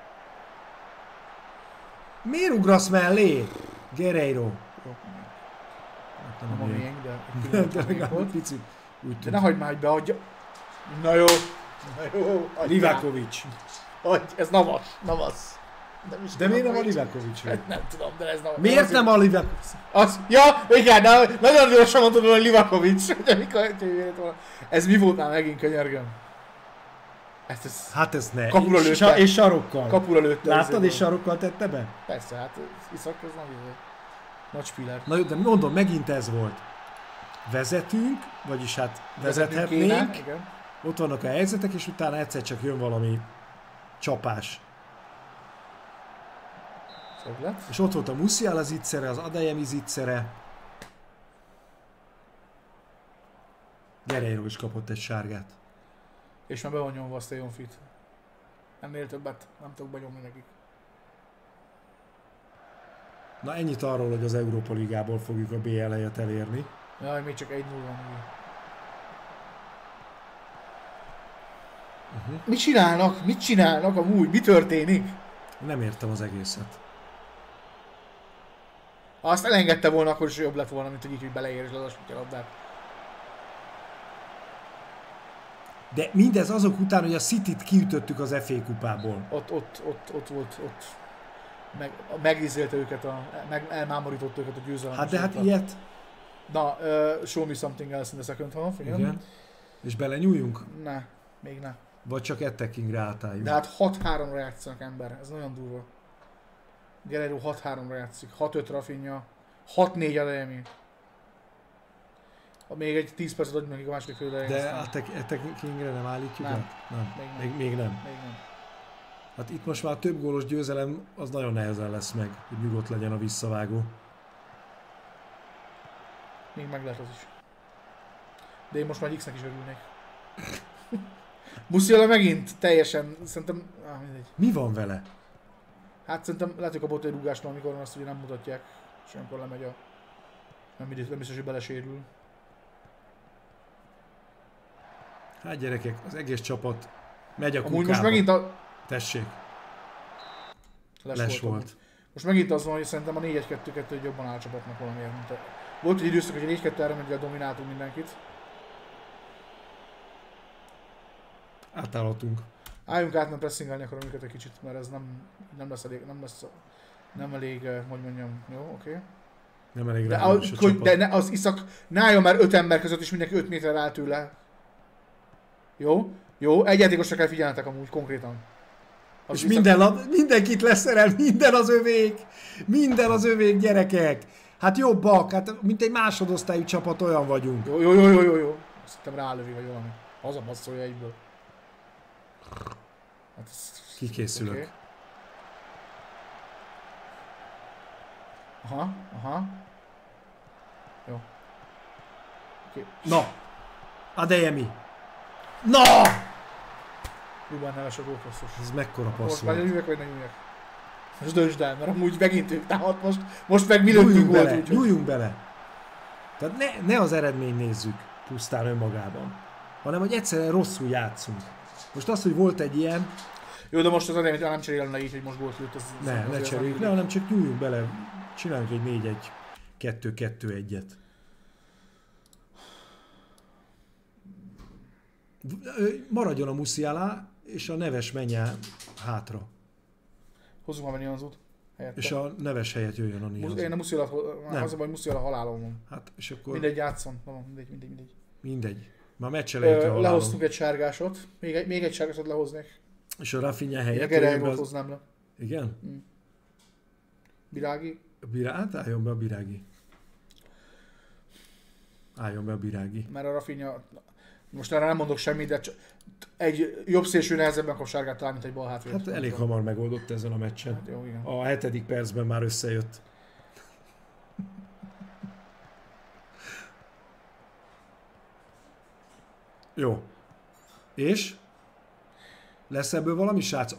Miért ugrasz mellé? Guerreiro. Jó. Nem Nem a miénk. miénk, De legalább volt. egy picit. Úgy De ne hagyd már, hogy beadja. Na jó. Livakovic. Ez Navas. De miért nem a Livakovic? Nem tudom, de ez Navas. Miért nem a Livakovic? Ja, igen, de nagyon gyorsan mondtad, hogy Livakovic. Ez mi volt már megint, könyörgöm? Hát ez ne. Kapura lőtte. És sarokkal. Kapura lőtte. Láttad, és sarokkal tette be? Persze, hát Iszak ez nagy spiller. Na jó, de mondom, megint ez volt. Vezetünk, vagyis hát vezethetnénk. Igen. Ott vannak a helyzetek, és utána egyszer csak jön valami csapás. Szöglet. És ott volt a Musiala zicsere, az Adeyemi zicsere. Guerreiro is kapott egy sárgát. És már be van nyomva a Stay on Fit. Ennél többet nem tudok benyomni nekik. Na ennyit arról, hogy az Európa Ligából fogjuk a BL helyet elérni. Jaj, még csak 1-0 van. Mit csinálnak amúgy? Mi történik? Nem értem az egészet. Ha azt elengedte volna, akkor is jobb lett volna, mint hogy így, hogy beleér és lelassítja a labdát. De mindez azok után, hogy a Cityt kiütöttük az FA kupából. Ott volt. Megízélte őket, elmámorította őket a győzelem. Hát de hát ilyet... Na, show me something else in the second half, igen. És belenyúljunk? Ne, még ne. Vagy csak ettekingre átálljuk. De hát 6-3-ra játszanak ember, ez nagyon durva. Guerreiro 6-3-ra játszik, 6-5 Rafinha, 6-4 Adeyemi. Még egy 10 percet adjuk nekik a második fél elején. De ettekingre nem állítjuk nem. át? Nem. Még nem. Még nem. Hát itt most már több gólos győzelem, az nagyon nehezen lesz meg, hogy nyugodt legyen a visszavágó. Még meg lehet az is. De én most már X-nek is örülnék. Musiala megint teljesen, szerintem... mindegy. Mi van vele? Hát szerintem lehet, hogy kapott egy rúgást, amikor azt ugye nem mutatják, és olyankor lemegy a... Nem biztos, hogy belesérül. Hát gyerekek, az egész csapat megy a kukába. Amúgy most megint a... Tessék. Les volt. Most megint az van, hogy szerintem a 4-1-2-2 jobban áll a csapatnak valamiért, mint a... Volt egy időszak, hogy 4-2-3 megy, domináltunk mindenkit. Átállhatunk. Álljunk át, mert pressingelni akarom őket egy kicsit, mert ez nem elég, hogy mondjam, jó, oké. Nem elég ráhús a csapat. De az Iszak ne álljon már 5 ember között, és mindenki 5 méterre áll tőle. Jó, egy játékosra kell figyelnetek amúgy, konkrétan. És mindenkit leszerel, minden az övék, gyerekek. Hát jobbak, hát mint egy másodosztályú csapat olyan vagyunk. Jó. Azt hittem rálövi vagy valami. Hazabasszolja egyből. Hát kikészülök. Okay. Aha. Jó. Okay. Na! Adeyemi! Na! Rubán neves a gólpasszos. Ez mekkora passz most volt. Most már nyújjak vagy ne nyújjak? Most döntsd el, mert amúgy megint ők támadt most meg mi lőttünk volt úgy. Nyújjunk bele! Tehát ne az eredményt nézzük pusztán önmagában, hanem hogy egyszerűen rosszul játszunk. Most az, hogy volt egy ilyen... Jó, de most az eredményt nem cserélne így, hogy most gólt lőtt. Ne cseréljük le, hanem csak nyúljunk bele. Csináljunk egy 4-1-2-2-1-et. Maradjon a Musiala, és a Neves menjen hátra. Hozzuk már Nianzót helyette. És a Neves helyett jöjjön a Nianzó. Én a Musiala, az a baj, Musiala halálom van. Hát, és akkor... Mindegy, játszon. Mindegy. Mindegy. Már meccse elejétől halálom. Lehoztunk egy sárgásot. Még egy sárgásot lehoznék. És a Rafinha helyett... A Guerreirót hoznám le. Igen? Birági? Hát álljon be a Birági. Mert a Most erre nem mondok semmit, de egy jobb szélső nehezebben kap sárgát talán, mint egy bal hátvéd. Hát elég hamar megoldott ezen a meccsen. Hát jó, igen. A 7. percben már összejött. Jó. És? Lesz ebből valami, srác?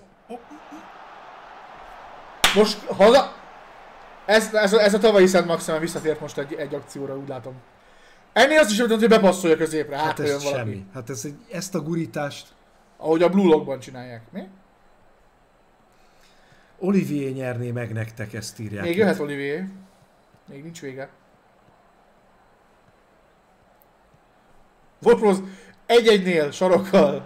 Most haza... Ez a tavalyi Szent Maximen visszatért most egy akcióra, úgy látom. Ennél azt is mondtam, hogy bepasszolja középre, Hát jön ez valaki. semmi. Hát ezt a gurítást... Ahogy a Blue Lockban csinálják. Mi? Olivier nyerné meg nektek, ezt írják. Még jöhet Olivier. Még nincs vége. Votproz 1-1-nél sarokkal.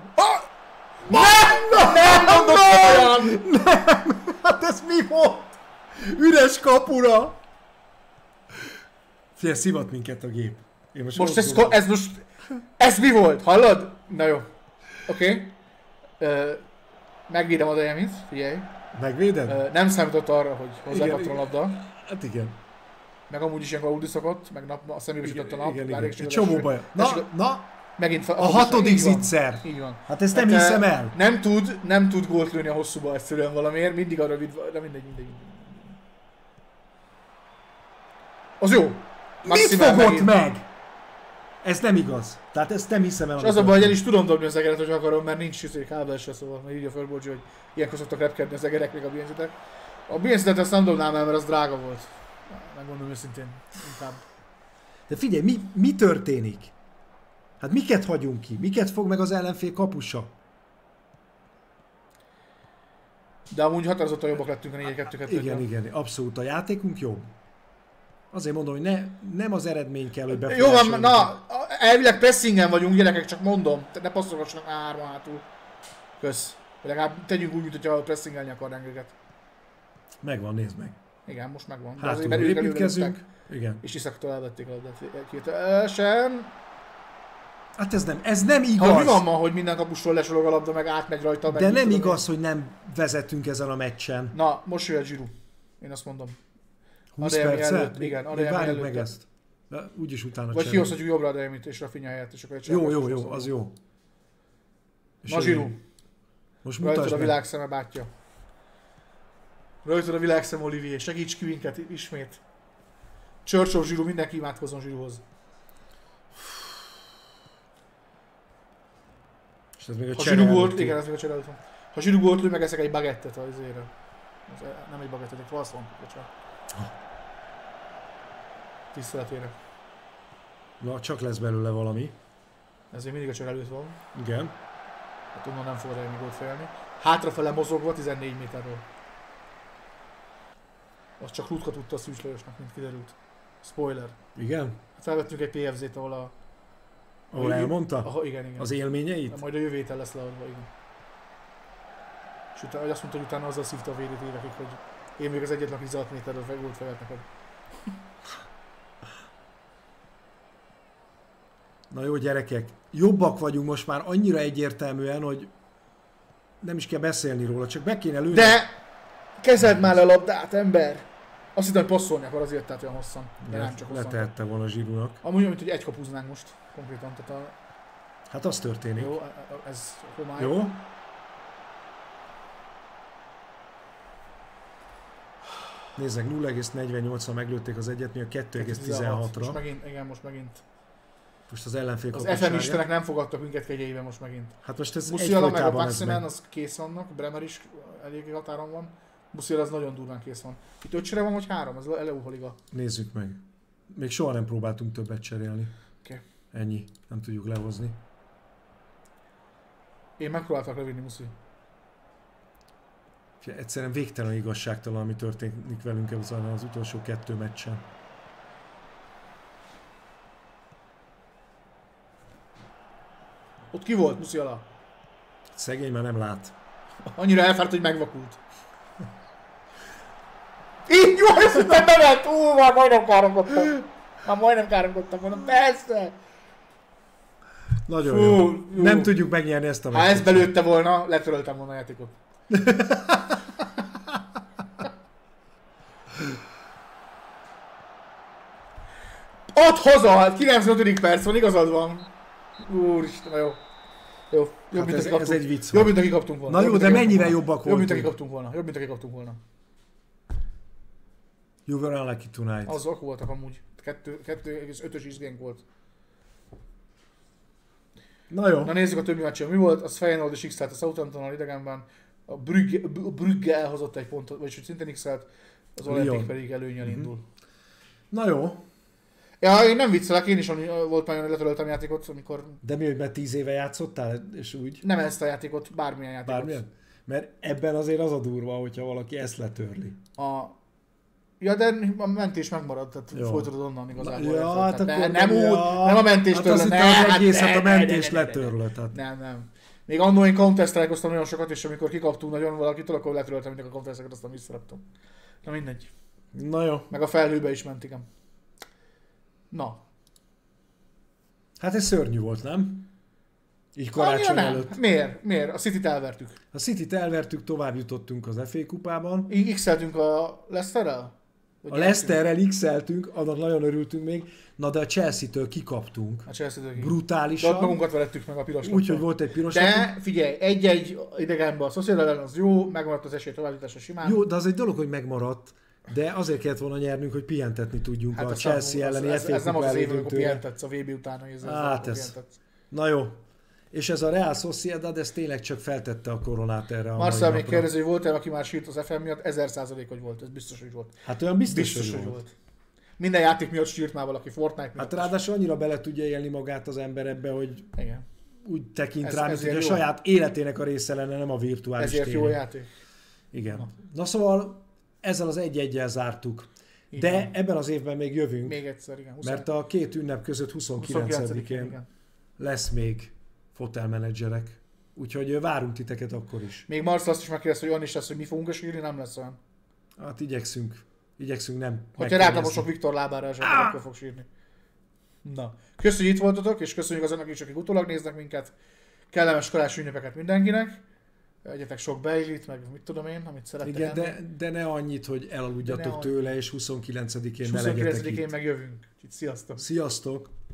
Nem! Hát ez mi volt? Üres kapura! Figyelj, szivat minket a gép. Én Most ez mi volt? Hallod? Na jó. Oké. Megvédem a Dejemit, figyelj. Megvéded? Nem számított arra, hogy hozzákaptam a labda. Hát igen. Meg amúgy is ilyenkor Audi szokott, meg a szemébe sütött a nap. Igen. Egy csomó baj. Na! Megint A 6. zicser. Így van. Hát ezt nem hiszem el. Nem tud gólt lőni a hosszúba egyszerűen valamiért, mindig a rövid, de mindegy. Az jó. Mit fogott meg? Ez nem igaz. Tehát ezt nem hiszem el. És az a baj, hogy el is tudom dobni az egeret, hogy akarom, mert nincs kábel se, szóval mert így a Fölborgyi, hogy ilyenkor szoktak repkedni az egerek, még a BNC-tek. A BNC-et ezt nem dobnám el, mert az drága volt. Megmondom őszintén, inkább. De figyelj, mi történik? Hát miket hagyunk ki? Miket fog meg az ellenfél kapusa? De amúgy határozottan jobbak lettünk a 4-2-2-től. Igen, abszolút a játékunk jobb. Azért mondom, hogy nem az eredmény kell, hogy Jó van, na, elvileg pressingen vagyunk, gyerekek, csak mondom. Ne passzolgassanak már hárman hátul. Kösz. Legalább tegyünk úgy, mintha pressingelni akarnánk őket. Megvan, nézd meg. Igen, most megvan. Hátul építkezünk. Igen. És Iszaktól elvették a labdát kételesen. Hát ez nem igaz. Ha mi van ma, hogy minden kapusról lesorog a labda, meg átmegy rajta. De nem igaz, hogy nem vezetünk ezen a meccsen. Na, most jöhet Giroud. Én azt mondom. 20 perccel? Igen, várjuk meg ezt. De úgyis utána vagy kihozhatjuk jobbra a Dejemit és Rafinha helyett, és akkor egy Jó, az jó. Na Giroud. Most rajtad mutasd a meg. világszeme, bátyja. Rajtad a világszem, Olivier. Segíts ki minket ismét. Church of Giroud, mindenki imádkozzon Giroudhoz. És ez még a ha Giroud gólt, igen, ez még a csere előtt van. Ha Giroud gólt lő, megeszek egy bagettet az érre. Nem egy bagettet, egy croissant, bocsánat. Tiszteletére. Na, csak lesz belőle valami. Ezért mindig a csere előtt van. Igen. Hát onnan nem fog rá még gólt fejelni. Hátrafele mozogva 14 méterről. Az csak Rutka tudta a Szűcs Lajosnak, mint kiderült. Spoiler. Igen? Hát felvettünk egy PFZ-t, ahol Ahol elmondta? Aha, igen. Az élményeit? De majd a jövő héten lesz leadva, igen. És utána, azt mondta, hogy utána azzal szívta a vérét évekig, hogy én még az egyetlen 16 méterről volt fejelt neked. Na jó, gyerekek, jobbak vagyunk most már annyira egyértelműen, hogy nem is kell beszélni róla, csak be kéne lőni. De! Kezeld már a labdát, ember! Azt hittem, hogy passzolni akar, azért tehát olyan hosszan. De nem csak hosszan. Letehette volna Giroudnak. Amúgy, mint hogy egy kapúznánk most, konkrétan. Tehát Hát az történik. Jó, ez homály. Jó. Nézzek, 0,48-ra meglőtték az egyet, mi a 2,16-ra. Most megint, igen, most megint. Most az ellenfél Az FM istenek nem fogadtak minket kegyeiben most megint. Hát most ez Musiala meg a egyfolytában Maximen, az kész vannak, Bremer is eléggé határon van. Musiala az nagyon durván kész van. Itt 5 csere van, vagy 3? Ez a EU liga. Nézzük meg. Még soha nem próbáltunk többet cserélni. Okay. Ennyi. Nem tudjuk lehozni. Én megpróbáltak levinni, Muszi. Egyszerűen végtelen igazságtalan, ami történik velünk az utolsó 2 meccsen. Ott ki volt Musiala? Szegény már nem lát. Annyira elfáradt, hogy megvakult. Így jó, ezt hittem bement! Már majdnem káromkodtam. Mondom, persze! Nagyon Fú, jó. Nem tudjuk megnyerni ezt a meccset. Ha ezt belőtte volna, letöröltem volna a játékot. Ott haza! 95. perc van, igazad van. Úristen, jó. Jó, jobb, Hát mint ez aki kaptunk. egy vicc Jobb, volt. mint aki kaptunk volna. Na jó, Jobb, de mint aki mennyire kaptunk jobbak volna. Jobb, mint aki voltunk? kaptunk volna. Jobb, mint aki kaptunk volna. You were unlucky tonight. Azok voltak amúgy. 2,5-ös izgénk volt. Na jó. Na nézzük a többi meccsen. Mi volt? Az Feyenoord és X-elt a Southamptonnal idegenben. A Brügge elhozott egy pontot, vagyis hogy szintén X-elt, az Olympic pedig előnyel indul. Na jó. Ja, én nem viccelek, én is volt már olyan, hogy letöröltem játékot, amikor... De mi, hogy már 10 éve játszottál, és úgy? Nem ezt a játékot, bármilyen játékot. Bármilyen? Mert ebben azért az a durva, hogyha valaki ezt letörli. Ja, de a mentés megmaradt, tehát Jó. folytatod onnan igazából. Ja, hát akkor nem úgy, nem a mentéstől. Hát az egészet a mentés letörlött. Nem. Még annól én counter-strike-oztam nagyon sokat, és amikor kikaptunk nagyon valakitől, akkor letöröltem mindig a counter-strike-ot, aztán visszaraktam. Na mindegy. Na jó. Meg a felhőbe is ment, igen. Na. Hát ez szörnyű volt, nem? Így karácsony nem. előtt. Miért? A City-t elvertük. A City-t elvertük, tovább jutottunk az FA kupában. X-eltünk a Leicesterrel? A Leicesterrel X-eltünk, annak nagyon örültünk még. Na de a Chelsea-től kikaptunk. A Chelsea-től ki. Brutálisan. De ott magunkat verettük meg a piros lappal. Úgyhogy volt egy piros lapunk. De figyelj, egy-egy idegenben a Sociedad ellen az jó, megmaradt az esély továbbjutásra simán. Jó, de az egy dolog, hogy megmaradt. De azért kellett volna nyernünk, hogy pihentetni tudjunk Hát a Chelsea elleni FA ez nem az kupa az év, amikor elődöntőre. pihentetsz a VB után, hogy Hát ez. Na jó. És ez a Real Sociedad, ez tényleg csak feltette a koronát erre a Marcel mai még napra. kérdezi, hogy volt-e, aki már sírt az FM miatt? 1000% hogy volt, ez biztos, hogy volt. Hát olyan biztos, Biztos, hogy hogy volt. volt. Minden játék miatt sírt már valaki, Fortnite miatt. Hát ráadásul annyira bele tudja élni magát az ember ebbe, hogy Igen. úgy tekint Ez- rá, mint ezért hogy a jó. saját életének a része lenne, nem a virtuális Ezért tényleg. jó játék. Igen. Na szóval ezzel az 1-1-jel zártuk. Így De van. ebben az évben még jövünk, Még egyszer, igen. mert a két ünnep között 29-én igen. lesz még fotelmenedzserek. Úgyhogy várunk titeket akkor is. Még Marcel azt is megkérdezte, hogy olyan is lesz, hogy mi fogunk sírni, nem lesz olyan. Hát igyekszünk nem Hogyha megkérdezni. rátaposok Viktor lábára esetleg, akkor fog sírni. Na. Köszönjük, hogy itt voltatok, és köszönjük azoknak is, akik utólag néznek minket. Kellemes karácsonyi ünnepeket mindenkinek. Egyetek sok beilit, meg mit tudom én, amit szerettek. Igen, de ne annyit, hogy De elaludjatok ne tőle, és 29-én És ne legyetek 29-én itt. meg jövünk. Úgyhogy sziasztok! Sziasztok!